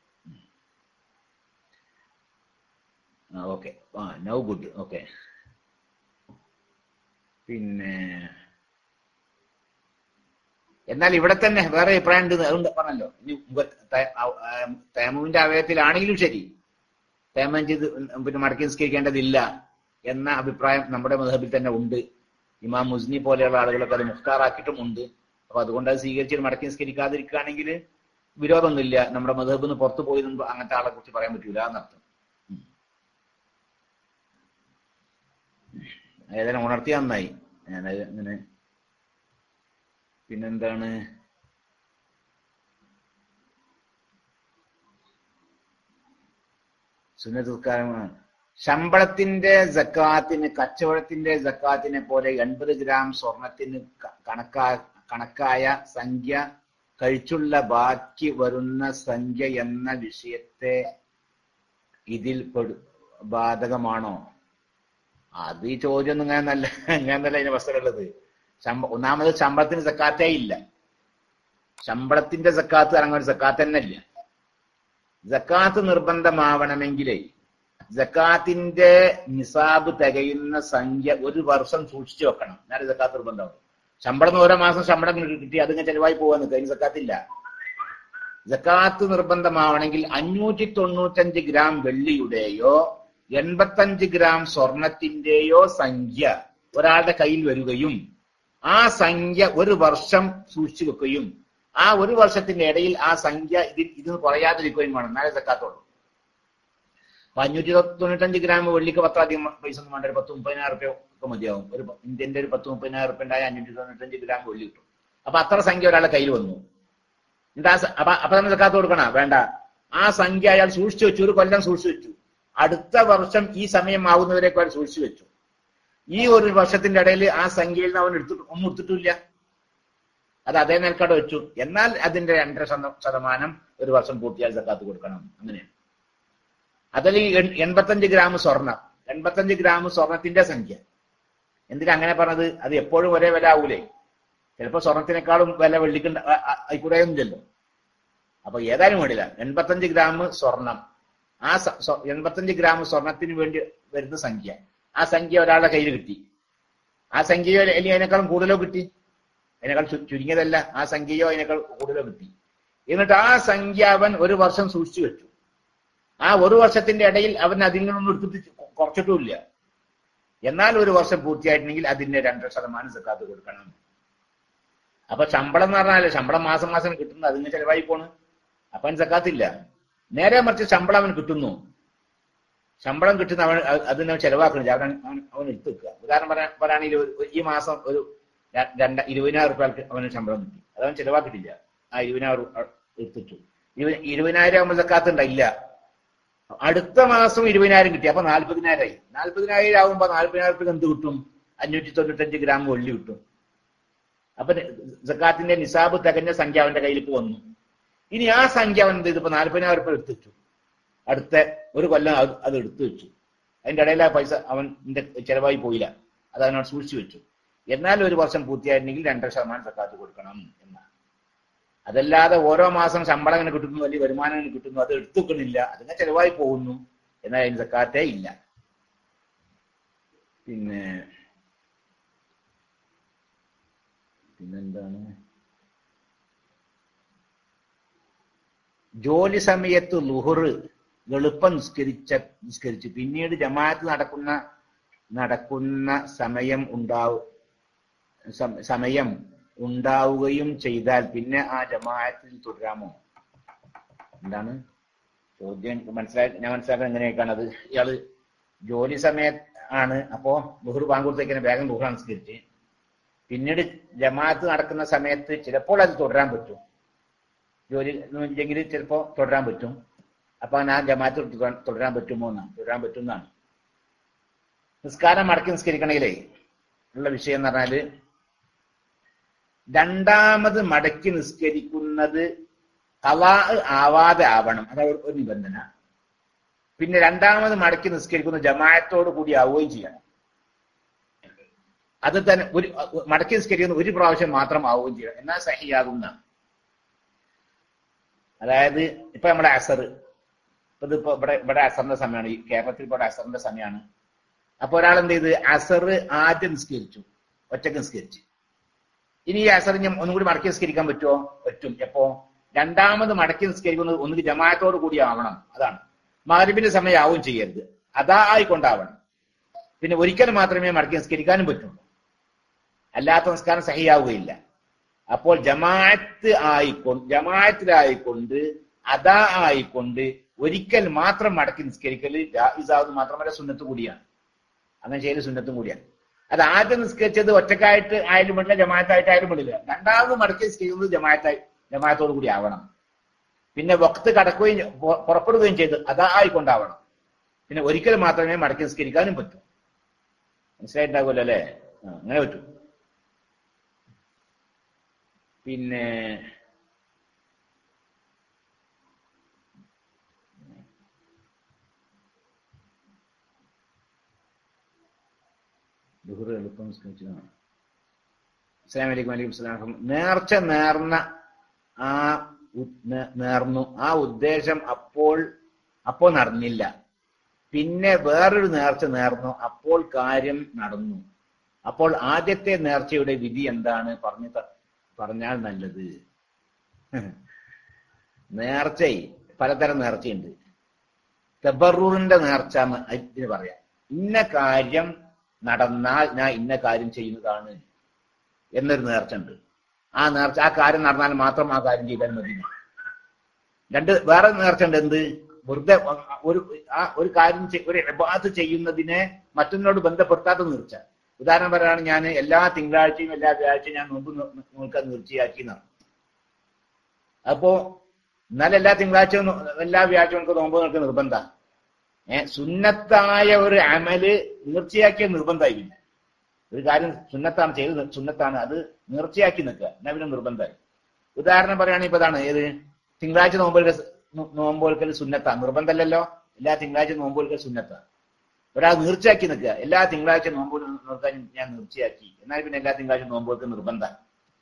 ആ ഓക്കെ, ആ നൗ ഗുഡ്. ഓക്കെ, പിന്നെ എന്നാൽ ഇവിടെ തന്നെ വേറെ അഭിപ്രായം ഉണ്ട്, അതുകൊണ്ട് പറഞ്ഞല്ലോ. ഇനി തേമുവിന്റെ അവയവത്തിലാണെങ്കിലും ശരി തേമം ചെയ്ത് പിന്നെ മടക്കി നിസ്കരിക്കേണ്ടതില്ല എന്ന അഭിപ്രായം നമ്മുടെ മദ്ഹബിൽ തന്നെ ഉണ്ട്. ഇമാം മുസ്നി പോലെയുള്ള ആളുകളൊക്കെ അത് മുഖ്താറാക്കിയിട്ടും ഉണ്ട്. അപ്പൊ അതുകൊണ്ട് അത് സ്വീകരിച്ചിട്ട് മടക്കി നിസ്കരിക്കാതിരിക്കുകയാണെങ്കിൽ വിരോധമൊന്നുമില്ല. നമ്മുടെ മദ്ഹബിൽ നിന്ന് പുറത്തു പോയി അങ്ങനത്തെ ആളെ കുറിച്ച് പറയാൻ പറ്റൂല എന്നർത്ഥം. ഏതായാലും ഉണർത്തിയ നന്നായി. ഞാനത് അങ്ങനെ പിന്നെന്താണ്, സുന്നത്ത് നിസ്കാരമാണ്. ശമ്പളത്തിന്റെ സക്കാത്തിന്, കച്ചവടത്തിന്റെ സക്കാത്തിനെ പോലെ എൺപത് ഗ്രാം സ്വർണത്തിന് കണക്കാ കണക്കായ സംഖ്യ കഴിച്ചുള്ള ബാക്കി വരുന്ന സംഖ്യ എന്ന വിഷയത്തെ ഇതിൽ പെടു ബാധകമാണോ? അത് ഈ ചോദ്യം ഒന്നും ഇങ്ങനെ നല്ല ഇങ്ങനെ നല്ല അതിന്റെ അവസ്ഥയുള്ളത്. ശമ്പ ഒന്നാമത് ശമ്പളത്തിന് സക്കാത്തേ ഇല്ല. ശമ്പളത്തിന്റെ സക്കാത്ത് ഇറങ്ങുന്ന ഒരു സക്കാത്ത് തന്നെ ഇല്ല. സക്കാത്ത് നിർബന്ധമാവണമെങ്കിലേ സക്കാത്തിന്റെ നിസാബ് തികയുന്ന സംഖ്യ ഒരു വർഷം സൂക്ഷിച്ചു വെക്കണം. എന്നാലും സക്കാത്ത് നിർബന്ധമാവും. ശമ്പളം ഓരോ മാസം ശമ്പളം കിട്ടി അതിങ്ങനെ ചെലവായി പോകാൻ അതിന് സക്കാത്തില്ല. സക്കാത്ത് നിർബന്ധമാവണമെങ്കിൽ അഞ്ഞൂറ്റി തൊണ്ണൂറ്റഞ്ച് ഗ്രാം വെള്ളിയുടെയോ എൺപത്തഞ്ച് ഗ്രാം സ്വർണത്തിന്റെയോ സംഖ്യ ഒരാളുടെ കയ്യിൽ വരികയും ആ സംഖ്യ ഒരു വർഷം സൂക്ഷിച്ചു വെക്കുകയും ആ ഒരു വർഷത്തിന്റെ ഇടയിൽ ആ സംഖ്യ ഇതിൽ ഇതിന് കുറയാതിരിക്കുകയും വേണം. എന്നാലേ സക്കാത്തുള്ളൂ. അപ്പൊ അഞ്ഞൂറ്റി തൊണ്ണൂറ്റഞ്ച് ഗ്രാം വെള്ളിക്ക് പത്തധികം പൈസ ഒന്നും വേണ്ട, ഒരു പത്ത് മുപ്പതിനായിരം റുപ്യ ഒക്കെ മതിയാവും. ഒരു ഇന്ത്യന്റെ ഒരു പത്ത് മുപ്പതിനായിരം റുപ്യ ഉണ്ടായ അഞ്ഞൂറ്റി തൊണ്ണൂറ്റഞ്ച് ഗ്രാം വെള്ളി കിട്ടും. അപ്പൊ അത്ര സംഖ്യ ഒരാളുടെ കയ്യിൽ വന്നു. എന്താ അപ്പൊ അപ്പൊ തന്നെ സക്കാത്ത് കൊടുക്കണ വേണ്ട? ആ സംഖ്യ അയാൾ സൂക്ഷിച്ചു വെച്ചു, ഒരു കൊല്ലം സൂക്ഷിച്ചു വെച്ചു. അടുത്ത വർഷം ഈ സമയം ആവുന്നവരേക്ക് അയാൾ സൂക്ഷിച്ചു വെച്ചു. ഈ ഒരു വർഷത്തിന്റെ ഇടയിൽ ആ സംഖ്യയിൽ നിന്ന് അവൻ എടുത്തിട്ട് ഒന്നും എടുത്തിട്ടില്ല, അത് അതേ നിലക്കടെ വെച്ചു. എന്നാൽ അതിന്റെ രണ്ടര ശതമാനം ഒരു വർഷം പൂർത്തിയാൽ സക്കാത്ത് കൊടുക്കണം. അങ്ങനെയാണ്. അതിൽ എൺപത്തഞ്ച് ഗ്രാം സ്വർണം, എൺപത്തഞ്ച് ഗ്രാം സ്വർണത്തിന്റെ സംഖ്യ. എന്തിനാ അങ്ങനെ പറഞ്ഞത്? അത് എപ്പോഴും ഒരേ വില ആവൂലേ? ചിലപ്പോ സ്വർണത്തിനേക്കാളും വില വെള്ളിക്ക് കുറയൊന്നുമില്ലല്ലോ. അപ്പൊ ഏതായാലും വേണ്ടില്ല, എൺപത്തഞ്ച് ഗ്രാം സ്വർണം, ആ എൺപത്തഞ്ച് ഗ്രാം സ്വർണത്തിന് വേണ്ടി വരുന്ന സംഖ്യ, ആ സംഖ്യ ഒരാളുടെ കയ്യിൽ കിട്ടി. ആ സംഖ്യയോ അല്ലെങ്കിൽ അതിനേക്കാളും കൂടുതലോ കിട്ടി, അതിനേക്കാൾ ചുരുങ്ങിയതല്ല, ആ സംഖ്യയോ അതിനേക്കാൾ കൂടുതലോ കിട്ടി. എന്നിട്ട് ആ സംഖ്യ അവൻ ഒരു വർഷം സൂക്ഷിച്ചു വെച്ചു. ആ ഒരു വർഷത്തിന്റെ ഇടയിൽ അവൻ അതിൽ നിന്നൊന്നും എടുത്തിട്ട് കുറച്ചിട്ടുമില്ല. എന്നാൽ ഒരു വർഷം പൂർത്തിയായിട്ടുണ്ടെങ്കിൽ അതിന്റെ രണ്ടര ശതമാനം സക്കാത്ത് കൊടുക്കണം. അപ്പൊ ശമ്പളം എന്ന് പറഞ്ഞാൽ ശമ്പളം മാസം മാസം കിട്ടുന്നത് അതിന് ചെലവായി പോണ്. അപ്പൊ അവൻ സക്കാത്തില്ല. നേരെ മറിച്ച് ശമ്പളം അവൻ കിട്ടുന്നു, ശമ്പളം കിട്ടുന്ന അവൻ അതിന് ചെലവാക്കുന്നില്ല, അവൻ അവൻ എടുത്തു വെക്കുക. ഉദാഹരണം പറയാൻ പറയുകയാണെങ്കിൽ ഈ മാസം ഒരു രണ്ട ഇരുപതിനായിരം റുപ്യ അവന് ശമ്പളം കിട്ടി, അതവൻ ചെലവാക്കിയിട്ടില്ല. ആ ഇരുപതിനായിരം എടുത്തിട്ടു. ഇരുപത് ഇരുപതിനായിരം ആകുമ്പോൾ സക്കാത്ത് ഉണ്ടായില്ല. അടുത്ത മാസം ഇരുപതിനായിരം കിട്ടി, അപ്പൊ നാല്പതിനായിരം ആയി. നാല്പതിനായിരം ആകുമ്പോ നാല്പതിനായിരത്തിന് എന്ത് കിട്ടും? അഞ്ഞൂറ്റി തൊണ്ണൂറ്റഞ്ച് ഗ്രാം വെള്ളി കിട്ടും. അപ്പൊ സക്കാത്തിന്റെ നിസാബ് തികഞ്ഞ സംഖ്യ അവന്റെ കയ്യിലേക്ക് വന്നു. ഇനി ആ സംഖ്യ അവൻ എന്ത് ചെയ്തു? ഇപ്പൊ നാല്പതിനായിരം റുപ്യ എടുത്തു വെച്ചു. അടുത്ത ഒരു കൊല്ലം അത് അത് എടുത്തു വെച്ചു. അതിന്റെ ഇടയിൽ ആ പൈസ അവന്റെ ചെലവായി പോയില്ല, അത് അവനോട് സൂക്ഷിച്ചു വെച്ചു. എന്നാൽ ഒരു വർഷം പൂർത്തിയായിട്ടുണ്ടെങ്കിൽ രണ്ടര ശതമാനം സക്കാത്ത് കൊടുക്കണം എന്നാണ്. അതല്ലാതെ ഓരോ മാസം ശമ്പളം ഇങ്ങനെ കിട്ടുന്നു, വലിയ വരുമാനം ഇങ്ങനെ കിട്ടുന്നു, അത് എടുത്തുക്കണില്ല, അതിങ്ങനെ ചെലവായി പോകുന്നു, എന്നാൽ അതിന് സക്കാത്തേ ഇല്ല. പിന്നെ പിന്നെന്താണ്, ജോലി സമയത്ത് ലുഹറ് എളുപ്പം നിസ്കരിച്ച നിസ്കരിച്ചു പിന്നീട് ജമാഅത്ത് നടക്കുന്ന നടക്കുന്ന സമയം ഉണ്ടാവും സമയം ഉണ്ടാവുകയും ചെയ്താൽ പിന്നെ ആ ജമാഅത്തിൽ തുടരാമോ? എന്താണ് ചോദ്യം? മനസ്സിലായി, ഞാൻ മനസ്സിലാക്കാൻ എങ്ങനെയൊക്കെയാണ് അത്. ഇയാള് ജോലി സമയം ആണ്, അപ്പോ ലുഹർ ബാങ്ക് കൊടുത്തേക്കിനെ വേഗം ലുഹർ നിസ്കരിച്ച് പിന്നീട് ജമാഅത്ത് നടക്കുന്ന സമയത്ത് ചിലപ്പോൾ അത് തുടരാൻ പറ്റും, ജോലി ഇല്ലെങ്കിൽ ചിലപ്പോ തുടരാൻ പറ്റും. അപ്പൊ ആ ജമാഅത്ത് തുടരാൻ പറ്റുമോ എന്നാണ്, തുടരാൻ പറ്റുന്നതാണ്. നിസ്കാരം മടക്കി നിസ്കരിക്കണമെങ്കിലേ ഉള്ള വിഷയം എന്ന് പറഞ്ഞാല് രണ്ടാമത് മടക്കി നിസ്കരിക്കുന്നത് ഖളാ ആവാതെ ആവണം, അതാണ് ഒരു നിബന്ധന. പിന്നെ രണ്ടാമത് മടക്കി നിസ്കരിക്കുന്നത് ജമാഅത്തോട് കൂടി ആവുകയും ചെയ്യണം. അത് തന്നെ ഒരു മടക്കി നിസ്കരിക്കുന്ന ഒരു പ്രാവശ്യം മാത്രം ആവുകയും ചെയ്യണം, എന്നാൽ സഹിയാകുന്ന. അതായത് ഇപ്പൊ നമ്മുടെ അസർ, ഇപ്പൊ ഇതിപ്പോ ഇവിടെ ഇവിടെ അസറിന്റെ സമയമാണ്, ഈ കേരളത്തിൽ ഇവിടെ അസറിന്റെ സമയമാണ്. അപ്പൊ ഒരാൾ എന്ത് ചെയ്ത് അസർ ആദ്യം നിസ്കരിച്ചു, ഒറ്റക്ക് നിസ്കരിച്ചു. ഇനി ഈ അസർ ഞാൻ ഒന്നും കൂടി മടക്കി നിസ്കരിക്കാൻ പറ്റുമോ? പറ്റും. എപ്പോ? രണ്ടാമത് മടക്കി നിസ്കരിക്കുന്നത് ഒന്നുകിൽ ജമാഅത്തോട് കൂടി ആവണം, അതാണ്. മഗ്‌രിബിന്റെ സമയം ആവുകയും ചെയ്യരുത്, അതാ ആയിക്കൊണ്ടാവണം. പിന്നെ ഒരിക്കലും മാത്രമേ മടക്കി നിസ്കരിക്കാനും പറ്റുള്ളൂ, അല്ലാത്ത നിസ്കാരം സഹിയാവുകയില്ല. അപ്പോൾ ജമാഅത്ത് ആയിക്കൊണ്ട് ജമാഅത്തിലായിക്കൊണ്ട് അതാ ആയിക്കൊണ്ട് ഒരിക്കൽ മാത്രം മടക്കി നിസ്കരിക്കൽ ജായിസാവുന്നത് മാത്രമല്ല സുന്നത്ത് കൂടിയാണ്. അങ്ങനെ ചെയ്യൽ സുന്നത്തും കൂടിയാണ്. അത് ആദ്യം നിസ്കരിച്ചത് ഒറ്റക്കായിട്ട് ആയാലും പറ്റില്ല, ജമാഅത്തായിട്ടായാലും പറ്റില്ല. രണ്ടാമത് മടക്കി നിസ്കരിക്കുന്നത് ജമാഅത്തായി ജമാഅത്തോടു കൂടി ആവണം. പിന്നെ വഖ്ത് കടക്കുകയും പുറപ്പെടുകയും ചെയ്ത് അതാ ആയിക്കൊണ്ടാവണം. പിന്നെ ഒരിക്കൽ മാത്രമേ മടക്കി നിസ്കരിക്കാനും പറ്റൂ. മനസ്സിലായിട്ടുണ്ടാകുമല്ലോ അല്ലേ? അങ്ങനെ പറ്റൂ. പിന്നെ എളുപ്പം അസ്സലാമു അലൈക്കും വലൈക്കും സ്സലാം. നേർച്ച നേർന്ന ആ നേർന്നു ആ ഉദ്ദേശം അപ്പോൾ അപ്പോൾ നടന്നില്ല. പിന്നെ വേറൊരു നേർച്ച നേർന്നു, അപ്പോൾ കാര്യം നടന്നു. അപ്പോൾ ആദ്യത്തെ നേർച്ചയുടെ വിധി എന്താണ് പറഞ്ഞു പറഞ്ഞാൽ നല്ലത്. നേർച്ച പലതരം നേർച്ചയുണ്ട്. തബറൂറിന്റെ നേർച്ച ഇതിന് പറയാം. ഇന്ന കാര്യം നടന്നാൽ ഞാൻ ഇന്ന കാര്യം ചെയ്യുന്നതാണ് എന്നൊരു നേർച്ച ഉണ്ട്. ആ നേർച്ച ആ കാര്യം നടന്നാൽ മാത്രം ആ കാര്യം ചെയ്താൽ മതി. രണ്ട് വേറെ നേർച്ച ഉണ്ട്. എന്ത്? വെറുതെ ഒരു ആ ഒരു കാര്യം ഒരു ഇബാദത്ത് ചെയ്യുന്നതിനെ മറ്റൊന്നിനോട് ബന്ധപ്പെടുത്താത്ത നേർച്ച. ഉദാഹരണം പറയുകയാണ്, ഞാൻ എല്ലാ തിങ്കളാഴ്ചയും എല്ലാ വ്യാഴ്ചയും ഞാൻ നോമ്പ് നോക്കാൻ നേർച്ചയാക്കി എന്നാണ്. അപ്പോ എന്നാൽ എല്ലാ തിങ്കളാഴ്ചയും എല്ലാ വ്യാഴ്ചയും നമുക്ക് നോമ്പ് നോക്കാൻ നിർബന്ധമാണ്. ഏഹ് സുന്നത്തായ ഒരു അമല് നേർച്ചയാക്കിയ നിർബന്ധമായില്ല. ഒരു കാര്യം സുന്നത്താണ് ചെയ്ത് സുന്നത്താണ്, അത് നേർച്ചയാക്കി നിൽക്കുക, എന്നാ പിന്നെ നിർബന്ധമായി. ഉദാഹരണം പറയുകയാണെങ്കിൽ ഇപ്പൊ അതാണ്, ഏത് തിങ്കളാഴ്ച നോമ്പൊരുക്കൽ നോമ്പൊരുക്കൽ സുന്നത്താണ്, നിർബന്ധമല്ലല്ലോ. എല്ലാ തിങ്കളാഴ്ച നോമ്പൊരുക്കൽ സുന്നത്താണ്. ഒരാൾ നേർച്ചയാക്കി നിൽക്കുക, എല്ലാ തിങ്കളാഴ്ച നോമ്പ് നോക്കാൻ ഞാൻ നേർച്ചയാക്കി, എന്നാൽ പിന്നെ എല്ലാ തിങ്കളാഴ്ച നോമ്പൊരുക്കൽ നിർബന്ധമാണ്.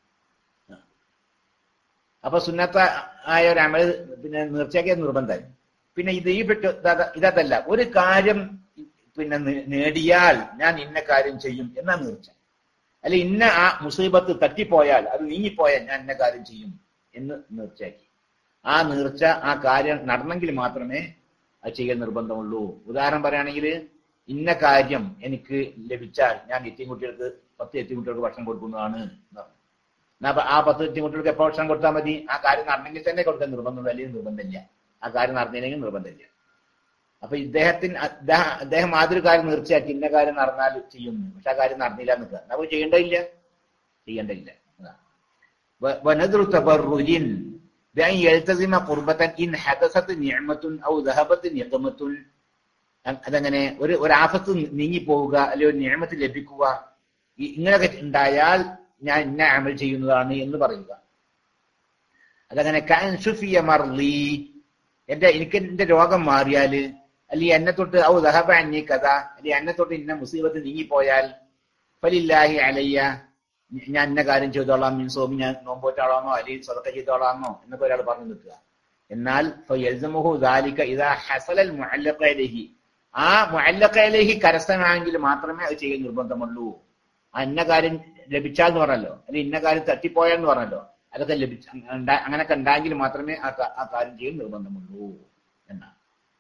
അപ്പൊ സുന്നത്ത ആയ ഒരു അമല് പിന്നെ നേർച്ചയാക്കിയത് നിർബന്ധമായി. പിന്നെ ഇത് ഈ പെട്ട് ഇതല്ല, ഒരു കാര്യം പിന്നെ നേടിയാൽ ഞാൻ ഇന്ന കാര്യം ചെയ്യും എന്നാ നേർച്ച. അല്ലെ ഇന്ന ആ മുസീബത്ത് തട്ടിപ്പോയാൽ, അത് നീങ്ങിപ്പോയാൽ ഞാൻ ഇന്ന കാര്യം ചെയ്യും എന്ന് നേർച്ചയാക്കി. ആ നേർച്ച ആ കാര്യം നടന്നെങ്കിൽ മാത്രമേ അത് ചെയ്യൽ നിർബന്ധമുള്ളൂ. ഉദാഹരണം പറയുകയാണെങ്കിൽ, ഇന്ന കാര്യം എനിക്ക് ലഭിച്ചാൽ ഞാൻ എത്തിയും കുട്ടികൾക്ക് പത്ത് എത്തിയും കുട്ടികൾക്ക് ഭക്ഷണം കൊടുക്കുന്നതാണ്. എന്നാ ആ പത്ത് എത്തിയും കുട്ടികൾക്ക് എപ്പോൾ ഭക്ഷണം കൊടുത്താൽ മതി? ആ കാര്യം നടന്നെങ്കിൽ തന്നെ കൊടുക്കാൻ നിർബന്ധമുള്ളൂ, അല്ലെങ്കിൽ നിർബന്ധമില്ല. ആ കാര്യം നടന്നില്ലെങ്കിൽ നിർബന്ധമില്ല. അപ്പൊ ഇദ്ദേഹത്തിന് അദ്ദേഹം ആദ്യൊരു കാര്യം തീർച്ചയാക്കി ഇന്ന കാര്യം നടന്നാൽ ചെയ്യുന്നു, പക്ഷെ ആ കാര്യം നടന്നില്ല എന്ന് വെക്കുക, നമുക്ക് ചെയ്യേണ്ടതില്ല, ചെയ്യേണ്ടതില്ല. വനദ്റു തബറുജിൻ ബിഅൻ യൽതസിമ ഖുർബതൻ ഇൻ ഹദസത് നിഅമത്തുൻ ഔ ദഹബത് നിഖമത്തുൻ. അതങ്ങനെ ഒരു ഒരു ആഫത്ത് നീങ്ങിപ്പോവുക, അല്ലെങ്കിൽ ഒരു നിഅമത്ത് ലഭിക്കുക, ഇങ്ങനെയൊക്കെ ഉണ്ടായാൽ ഞാൻ ഇന്ന അമൽ ചെയ്യുന്നതാണ് എന്ന് പറയുക. അതങ്ങനെ കഅൻ ശുഫിയ മർളി, എന്റെ എനിക്ക് എന്റെ രോഗം മാറിയാല്, അല്ലെങ്കിൽ എന്നെ തൊട്ട് ഔ ദഹബ അന്നി കഥ, അല്ലെങ്കിൽ എന്നെ തൊട്ട് ഇന്ന മുസീബത്ത് നീങ്ങിപ്പോയാൽ, ഫലില്ലാഹി അലയ്യ, ഞാൻ ഇന്ന കാര്യം ചെയ്തോളാം, മീൻ സോമി ഞാൻ നോമ്പോറ്റാളാന്നോ അല്ലെങ്കിൽ സ്വതക്ക ചെയ്തോളാന്നോ എന്നൊക്കെ ഒരാൾ പറഞ്ഞു നിൽക്കുക. എന്നാൽ ഫയൽസമുഹു ദാലിക ഇദാ ഹസലൽ മുഅല്ലഖ അലൈഹി, ആ മുഅല്ലഖ അലൈഹി കരസ്ഥമാണെങ്കിൽ മാത്രമേ അത് ചെയ്യാൻ നിർബന്ധമുള്ളൂ. ആ ഇന്ന കാര്യം ലഭിച്ചാൽ എന്ന് പറഞ്ഞല്ലോ, അല്ലെങ്കിൽ ഇന്ന കാര്യം തട്ടിപ്പോയാന്ന് പറഞ്ഞല്ലോ, അതൊക്കെ ലഭിച്ച അങ്ങനെയൊക്കെ ഉണ്ടായെങ്കിൽ മാത്രമേ ആ ആ കാര്യം ചെയ്യാൻ നിർബന്ധമുള്ളൂ എന്നാണ്.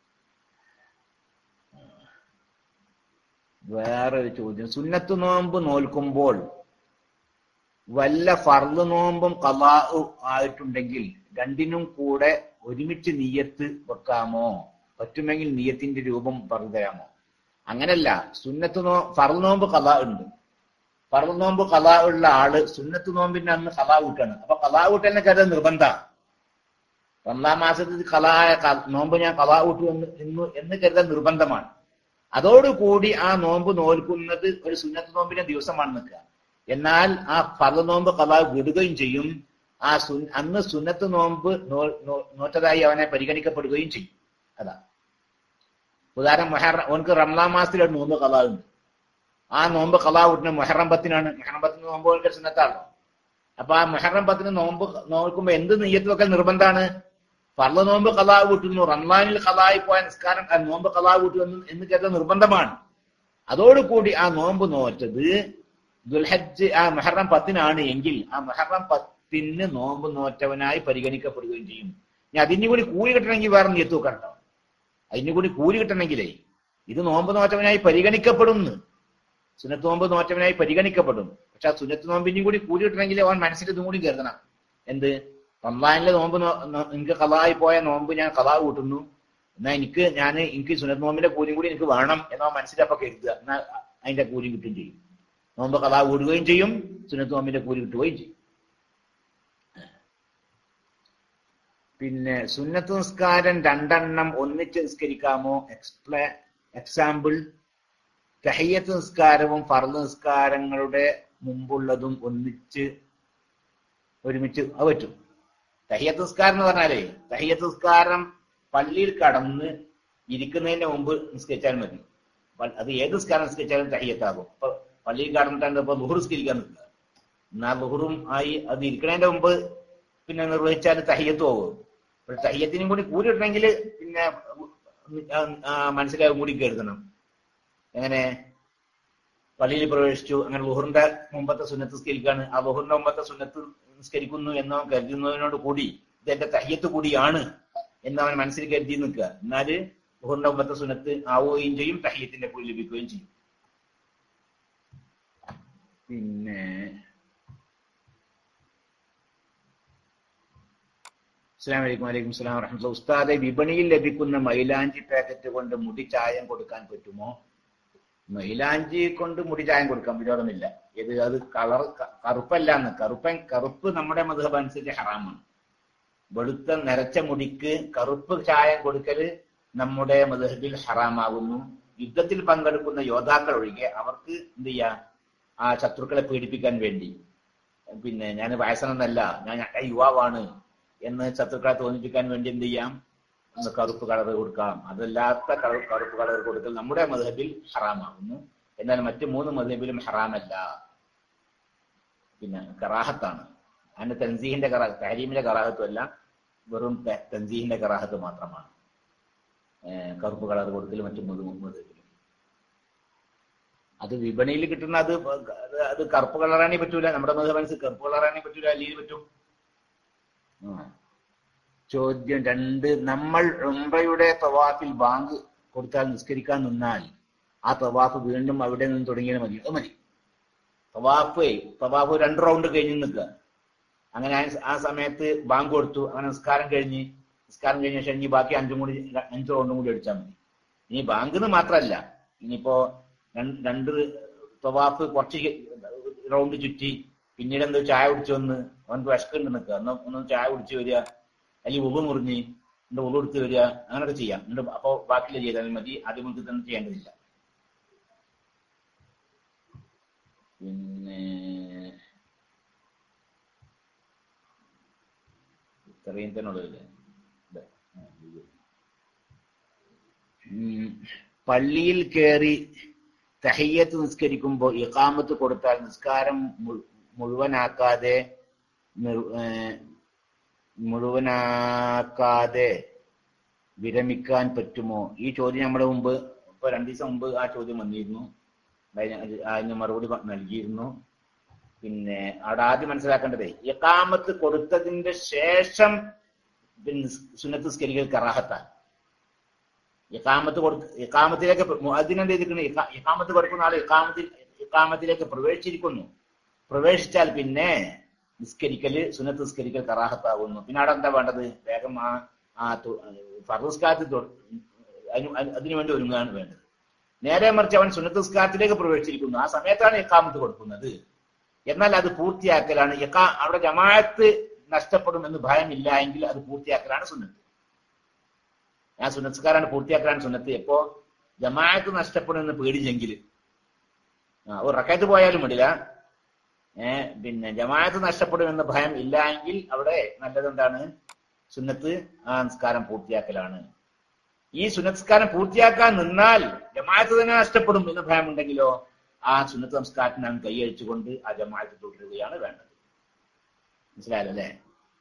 വേറൊരു ചോദ്യം, സുന്നത്ത് നോമ്പ് നോൽക്കുമ്പോൾ വല്ല ഫർള് നോമ്പും ഖളാ ആയിട്ടുണ്ടെങ്കിൽ രണ്ടിനും കൂടെ ഒരുമിച്ച് നിയ്യത്ത് വെക്കാമോ? പറ്റുമെങ്കിൽ നിയ്യത്തിന്റെ രൂപം പറഞ്ഞു തരാമോ? അങ്ങനല്ല, സുന്നത്ത് നോ ഫർള് നോമ്പ് ഖളാ ഉണ്ട്. ഫർള് നോമ്പ് ഖളാ ഉള്ള ആള് സുന്നത്ത് നോമ്പിന്റെ അന്ന് ഖളാ കൂട്ടാണ്. അപ്പൊ ഖളാ കൂട്ടലിനെ കരുത നിർബന്ധ. റമളാൻ മാസത്തിൽ ഖളാ നോമ്പ് ഞാൻ ഖളാ കൂട്ടു എന്ന് എന്ന് കരുതാൻ നിർബന്ധമാണ്. അതോടുകൂടി ആ നോമ്പ് നോൽക്കുന്നത് ഒരു സുന്നത്ത് നോമ്പിന്റെ ദിവസമാണ് നിൽക്കുക. എന്നാൽ ആ ഫർള് നോമ്പ് ഖളാ വിടുകയും ചെയ്യും. ആ സു അന്ന് സുന്നത്ത് നോമ്പ് നോറ്റതായി അവനെ പരിഗണിക്കപ്പെടുകയും ചെയ്യും. അതാ ഉദാഹരണം, മുഹറം, അവനക്ക് റമളാൻ മാസത്തിൽ ഒരു നോമ്പ് ഖളാ ഉണ്ട്. ആ നോമ്പ് ഖളാ വിട്ടുന്ന മുഹറം പത്തിനാണ്. മുഹറം പത്തിന് നോമ്പ് അവർക്ക് സുന്നത്താണല്ലോ. അപ്പൊ ആ മുഹറം പത്തിന് നോമ്പ് നോക്കുമ്പോ എന്ത് നിയ്യത്ത് വെക്കൽ നിർബന്ധമാണ്? ഫർള് നോമ്പ് ഖളാ വിട്ടുന്നു, റമളാനിൽ ഖളായി പോയ നിസ്കാരം നോമ്പ് ഖളാ വിട്ടു എന്ന് കരുതാൻ നിർബന്ധമാണ്. അതോടുകൂടി ആ നോമ്പ് നോറ്റത് ദുൽഹജ്ജ് ആ മുഹറം പത്തിനാണ് എങ്കിൽ ആ മുഹറം പത്തിന് നോമ്പ് നോറ്റവനായി പരിഗണിക്കപ്പെടുകയും ചെയ്യും. ഇനി അതിന് കൂടി കൂലി കിട്ടണമെങ്കിൽ വേറെ നിയ്യത്ത് വെക്കണ്ടോ? അതിന് കൂടി കൂലി കിട്ടണമെങ്കിലേ ഇത് നോമ്പ് നോറ്റവനായി പരിഗണിക്കപ്പെടുന്നു, സുന്നത്ത് നോമ്പ് നോറ്റവനായി പരിഗണിക്കപ്പെടും. പക്ഷെ ആ സുന്നത്ത് നോമ്പിനും കൂടി കൂലി കിട്ടണമെങ്കിൽ അവൻ മനസ്സിൽ ഇതും കൂടി കരുതണം. എന്ത്? റമളാനിലെ നോമ്പ് എനിക്ക് ഖളായി പോയ നോമ്പ് ഞാൻ ഖളാ കൂട്ടുന്നു, എന്നാ എനിക്ക് ഞാൻ എനിക്ക് സുന്നത്ത് നോമ്പിന്റെ കൂലിയും കൂടി എനിക്ക് വേണം എന്നോ മനസ്സിലപ്പൊ കരുതുക. എന്നാൽ അതിന്റെ കൂലി കിട്ടുകയും ചെയ്യും. നോമ്പ് ഖളാ കൂടുകയും ചെയ്യും, സുന്നത്ത് നോമ്പിന്റെ കൂലി കിട്ടുകയും ചെയ്യും. പിന്നെ സുന്നത്ത് നിസ്കാരം രണ്ടെണ്ണം ഒന്നിച്ച് നിസ്കരിക്കാമോ? എക്സ്പ്ലേ എക്സാമ്പിൾ, തഹിയ്യത്ത് നിസ്കാരവും ഫർള് നിസ്കാരങ്ങളുടെ മുമ്പുള്ളതും ഒന്നിച്ച് ഒരുമിച്ച് അത് പറ്റും. തഹിയ്യത്ത് നിസ്കാരം എന്ന് പറഞ്ഞാലേ, തഹിയ്യത്ത് നിസ്കാരം പള്ളിയിൽ കടന്ന് ഇരിക്കുന്നതിന്റെ മുമ്പ് നിസ്കരിച്ചാൽ മതി. അത് ഏത് നിസ്കാരം നിസ്കരിച്ചാലും തഹിയ്യത്താകും. ഇപ്പൊ പള്ളിയിൽ കടന്നിട്ടാണ് ഇപ്പൊ ളുഹുർ നിസ്കരിക്കാൻ നിൽക്കുക, എന്നാൽ ളുഹുറും ആയി അത് ഇരിക്കുന്നതിന്റെ മുമ്പ് പിന്നെ നിർവഹിച്ചാൽ തഹിയ്യത്ത് പോകും. അപ്പോൾ തഹിയ്യത്തിനും കൂടി കൂടി ഇടണമെങ്കിൽ പിന്നെ മനസ്സിലാവും കൂടി കരുതണം. എങ്ങനെ? പള്ളിയിൽ പ്രവേശിച്ചു, അങ്ങനെ ളുഹറിന്റെ മുമ്പത്തെ സുന്നത്ത് നിസ്കരിക്കാണ്, ആ ളുഹറിന്റെ മുമ്പത്തെ സുന്നത്ത് നിസ്കരിക്കുന്നു എന്നോ കരുതുന്നതിനോട് കൂടി ഇതെന്റെ തഹിയ്യത്ത് കൂടിയാണ് എന്നവൻ മനസ്സിൽ കരുതി നിൽക്കുക. എന്നാല് ളുഹറിന്റെ മുമ്പത്തെ സുന്നത്ത് ആവുകയും ചെയ്യും, തഹിയ്യത്തിന്റെ കൂലി ലഭിക്കുകയും ചെയ്യും. പിന്നെ അസ്സലാമു അലൈക്കും. വലൈക്കും സ്സലാം വറഹ്മത്തുള്ളാഹി. ഉസ്താദെ, വിപണിയിൽ ലഭിക്കുന്ന മൈലാഞ്ചി പാക്കറ്റ് കൊണ്ട് മുടി ചായം കൊടുക്കാൻ പറ്റുമോ? മൈലാഞ്ചി കൊണ്ട് മുടി ചായം കൊടുക്കാൻ വിരോധമില്ല. ഇത് അത് കളർ കറുപ്പല്ലാന്ന്, കറുപ്പൻ കറുപ്പ് നമ്മുടെ മദ്ഹബ് അനുസരിച്ച് ഹറാമാണ്. വെളുത്ത നരച്ച മുടിക്ക് കറുപ്പ് ചായം കൊടുക്കല് നമ്മുടെ മദ്ഹബിൽ ഹറാമാകുന്നു. യുദ്ധത്തിൽ പങ്കെടുക്കുന്ന യോദ്ധാക്കൾ ഒഴികെ അവർക്ക് എന്ത് ചെയ്യാം, ആ ശത്രുക്കളെ പീഡിപ്പിക്കാൻ വേണ്ടി, പിന്നെ ഞാൻ വയസ്സനൊന്നല്ല, ഞാൻ യുവാവാണ് എന്ന് ശത്രുക്കളെ തോന്നിപ്പിക്കാൻ വേണ്ടി എന്ത് ചെയ്യാം, ഒന്ന് കറുപ്പ് കളർ കൊടുക്കാം. അതല്ലാത്ത കറുപ്പ് കളർ കൊടുക്കൽ നമ്മുടെ മദ്ഹബിൽ ഹറാമാകുന്നു. എന്നാൽ മറ്റു മൂന്ന് മദ്ഹബിലും ഹറാമല്ല, പിന്നെ കറാഹത്താണ്. അതിന്റെ തൻസീഹിന്റെ കറാഹത്ത്, തഹരീമിന്റെ കറാഹത്തും അല്ല, വെറും തൻസീഹിന്റെ കറാഹത്ത് മാത്രമാണ് കറുപ്പ് കളർ കൊടുക്കൽ മറ്റു മൂന്ന് മദ്ഹബിലും. അത് വിപണിയിൽ കിട്ടുന്ന അത് അത് കറുപ്പ് കളറാണെങ്കിൽ പറ്റൂല, നമ്മുടെ മദ്ഹബ് അനുസരിച്ച് കറുപ്പ് കളറാണെങ്കിൽ പറ്റൂല, അല്ലെങ്കിൽ പറ്റും. ചോദ്യം രണ്ട്, നമ്മൾ ഉംറയുടെ തവാഫിൽ ബാങ്ക് കൊടുത്താൽ നിസ്കരിക്കാൻ നിന്നാൽ ആ തവാഫ് വീണ്ടും അവിടെ നിന്ന് തുടങ്ങിയാൽ മതി? അത് മതി. തവാഫ് തവാഫ് രണ്ട് റൗണ്ട് കഴിഞ്ഞ് നിൽക്കുക. അങ്ങനെ ആ സമയത്ത് ബാങ്ക് കൊടുത്തു, അങ്ങനെ നിസ്കാരം കഴിഞ്ഞ് നിസ്കാരം കഴിഞ്ഞ ശേഷം ഇനി ബാക്കി അഞ്ചും കൂടി അഞ്ച് റൗണ്ടും കൂടി അടിച്ചാൽ മതി. ഇനി ബാങ്കിന് മാത്രമല്ല, ഇനിയിപ്പോ രണ്ട് തവാഫ് കുറച്ച് റൗണ്ട് ചുറ്റി പിന്നീട് എന്തോ ചായ കുടിച്ചു വന്ന് അവനക്ക് വിശക്കുണ്ട് നിൽക്കുക, ഒന്ന് ഒന്ന് ചായ കുടിച്ച് വരിക, അല്ലെങ്കിൽ ഉവ മുറിഞ്ഞ് എന്റെ ഉവ എടുത്ത് വരിക, അങ്ങനെയൊക്കെ ചെയ്യാം. എന്നിട്ട് അപ്പോ ബാക്കിയുള്ള ചെയ്താൽ മതി, ആദ്യം മുതൽ തന്നെ ചെയ്യേണ്ടതില്ല. പിന്നെ ഇത്രയും തന്നെ ഉള്ളതല്ലേ. പള്ളിയിൽ കയറി തഹിയ്യത്ത് നിസ്കരിക്കുമ്പോൾ ഇഖാമത്ത് കൊടുത്താൽ നിസ്കാരം മുഴുവനാക്കാതെ മുഴുവനാക്കാതെ വിരമിക്കാൻ പറ്റുമോ? ഈ ചോദ്യം നമ്മുടെ മുമ്പ് ഇപ്പൊ രണ്ടു ദിവസം മുമ്പ് ആ ചോദ്യം വന്നിരുന്നു, അതിന് മറുപടി നൽകിയിരുന്നു. പിന്നെ അവിടെ ആദ്യം മനസ്സിലാക്കേണ്ടത്, ഇഖാമത്ത് കൊടുത്തതിന്റെ ശേഷം പിന്നെ സുന്നത്ത് നിസ്കരിക്കൽ കറാഹത്താണ്. ഇഖാമത്ത് കൊടുത്ത് ഇഖാമത്തിലേക്ക് മുഅദ്ദിനെന്ത് ചെയ്തിരിക്കുന്നു? ഇഖാമത്ത് കൊടുക്കുന്ന ആൾ ഇഖാമത്തിൽ ഇഖാമത്തിലേക്ക് പ്രവേശിച്ചിരിക്കുന്നു. പ്രവേശിച്ചാൽ പിന്നെ നിസ്കരിക്കല് സുന്നത്ത് നിസ്കരിക്കൽ കറാഹത്താകുന്നു. പിന്നെ അവിടെ എന്താ വേണ്ടത്? വേഗം ആ ആ ഫർദ് നിസ്കാരത്തിൽ അതിന് അതിനു വേണ്ടി ഒരുങ്ങുകയാണ് വേണ്ടത്. നേരെ മറിച്ച് അവൻ സുന്നത്ത് നിസ്കാരത്തിലേക്ക് പ്രവേശിച്ചിരിക്കുന്നു, ആ സമയത്താണ് ഇഖാമത്ത് കൊടുക്കുന്നത്. എന്നാൽ അത് പൂർത്തിയാക്കലാണ്. ഇഖാ അവിടെ ജമാഅത്ത് നഷ്ടപ്പെടും എന്ന് ഭയമില്ല എങ്കിൽ അത് പൂർത്തിയാക്കലാണ് സുന്നത്ത്. ആ സുന്നത്സ്കാരാണ് പൂർത്തിയാക്കലാണ് സുന്നത്ത്. എപ്പോ ജമാഅത്ത് നഷ്ടപ്പെടും എന്ന് പേടിച്ചെങ്കിൽ ആ ഒരു റക്അത്ത് പോയാലും വേണ്ടില്ല, ഏഹ് പിന്നെ ജമാഅത്ത് നഷ്ടപ്പെടും എന്ന ഭയം ഇല്ല എങ്കിൽ അവിടെ നല്ലത് എന്താണ്? സുന്നത്ത് ആ നിസ്കാരം പൂർത്തിയാക്കലാണ്. ഈ സുന്നത്സ്കാരം പൂർത്തിയാക്കാൻ നിന്നാൽ ജമാഅത്ത് തന്നെ നഷ്ടപ്പെടും എന്ന ഭയം ഉണ്ടെങ്കിലോ ആ സുന്നത്ത് നമസ്കാരത്തിന് അവൻ കൈയഴിച്ചുകൊണ്ട് ആ ജമാഅത്ത് തുടരുകയാണ് വേണ്ടത്. മനസ്സിലായല്ലോ അല്ലേ?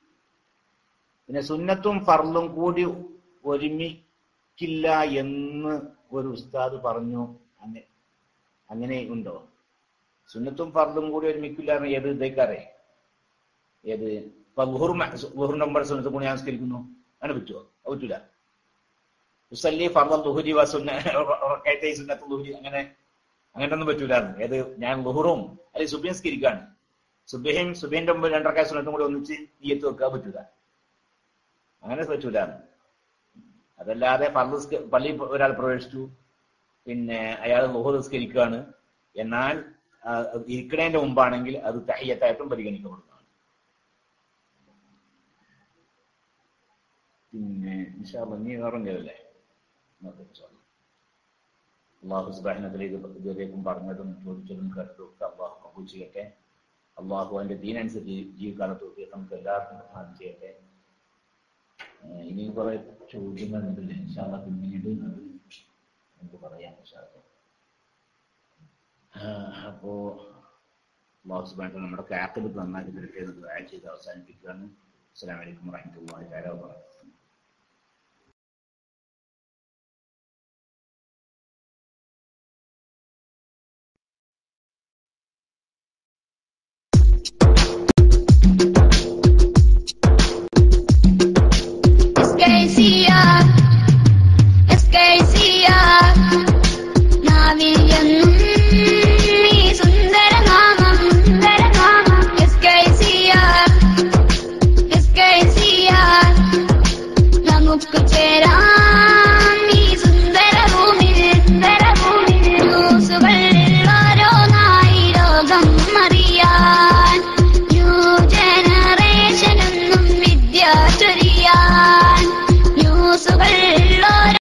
പിന്നെ സുന്നത്തും ഫർളും കൂടി ഒരുമിക്കില്ല എന്ന് ഒരു ഉസ്താദ് പറഞ്ഞു, അങ്ങനെ അങ്ങനെ ഉണ്ടോ? സുന്നത്തും ഫർളും കൂടി ഒരുമിക്കില്ല എന്ന് ഏത് ഇതേക്കാറേ? ഏത് ഇപ്പൊ ളുഹുർ ളുഹുർ നമ്പർ സുന്നത്ത് കൂടി ഞാൻ നിസ്കരിക്കുന്നു, അങ്ങനെ പറ്റുമോ? അത് പറ്റൂല. ഉസല്ലി ഫർളൽ ളുഹുരി വ സുന്ന റകഅത്തൈ സുന്നത്തുൽ ളുഹുരി, അങ്ങനെ അങ്ങനെ ഒന്നും പറ്റൂലാന്ന്. ഏത് ഞാൻ ളുഹുറും അല്ലെങ്കിൽ സുബ്ഹി നിസ്കരിക്കാണ്, സുബ്ഹിയും സുബ്ഹിന്റെ മുമ്പ് രണ്ടരക്കായ സുന്നത്തും കൂടി ഒന്നിച്ച് നിയ്യത്ത് വെക്കാൻ പറ്റൂല, അങ്ങനെ പറ്റൂലാന്ന്. അതല്ലാതെ ഫർദ് പള്ളി ഒരാൾ പ്രവേശിച്ചു, പിന്നെ അയാൾ ളുഹുർ നിസ്കരിക്കുകയാണ്, എന്നാൽ ഇരിക്കണേന്റെ മുമ്പാണെങ്കിൽ അത് തഹിയ്യത്തായിട്ടും പരിഗണിക്കപ്പെടുന്നതാണ്. പിന്നെ ഇൻഷാ അല്ലാഹ് നീ വേറെന്തല്ലേ അള്ളാഹു സുബ്ഹാനഹു വ തആല ഇതുവരേക്കും പറഞ്ഞതും ചോദിച്ചതും കേട്ടതും ഒക്കെ അള്ളാഹു കബൂൽ ചെയ്യട്ടെ. അള്ളാഹു അതിന്റെ ദീനനുസരിച്ച് ജീവിക്കാനുള്ള തൗഫീഖ് നമുക്ക് എല്ലാവർക്കും പ്രദാനം ചെയ്യട്ടെ. ഇനിയും കുറെ ചോദ്യങ്ങൾ ഉണ്ടല്ലേ, ഇൻഷാ അല്ലാഹ് പിന്നീട് അത് നമുക്ക് പറയാം ഇൻഷാ അല്ലാഹ്. അപ്പോ അള്ളാഹു സുബ്ഹാനഹു വ തആല നമ്മുടെ ആഖിബത്ത് നന്നാക്കി തരട്ടെ എന്ന് ദുആ ചെയ്ത് അവസാനിപ്പിക്കുകയാണ്. അസ്സലാമു അലൈക്കും വറഹ്മത്തുള്ളാഹി വബറകാതുഹു.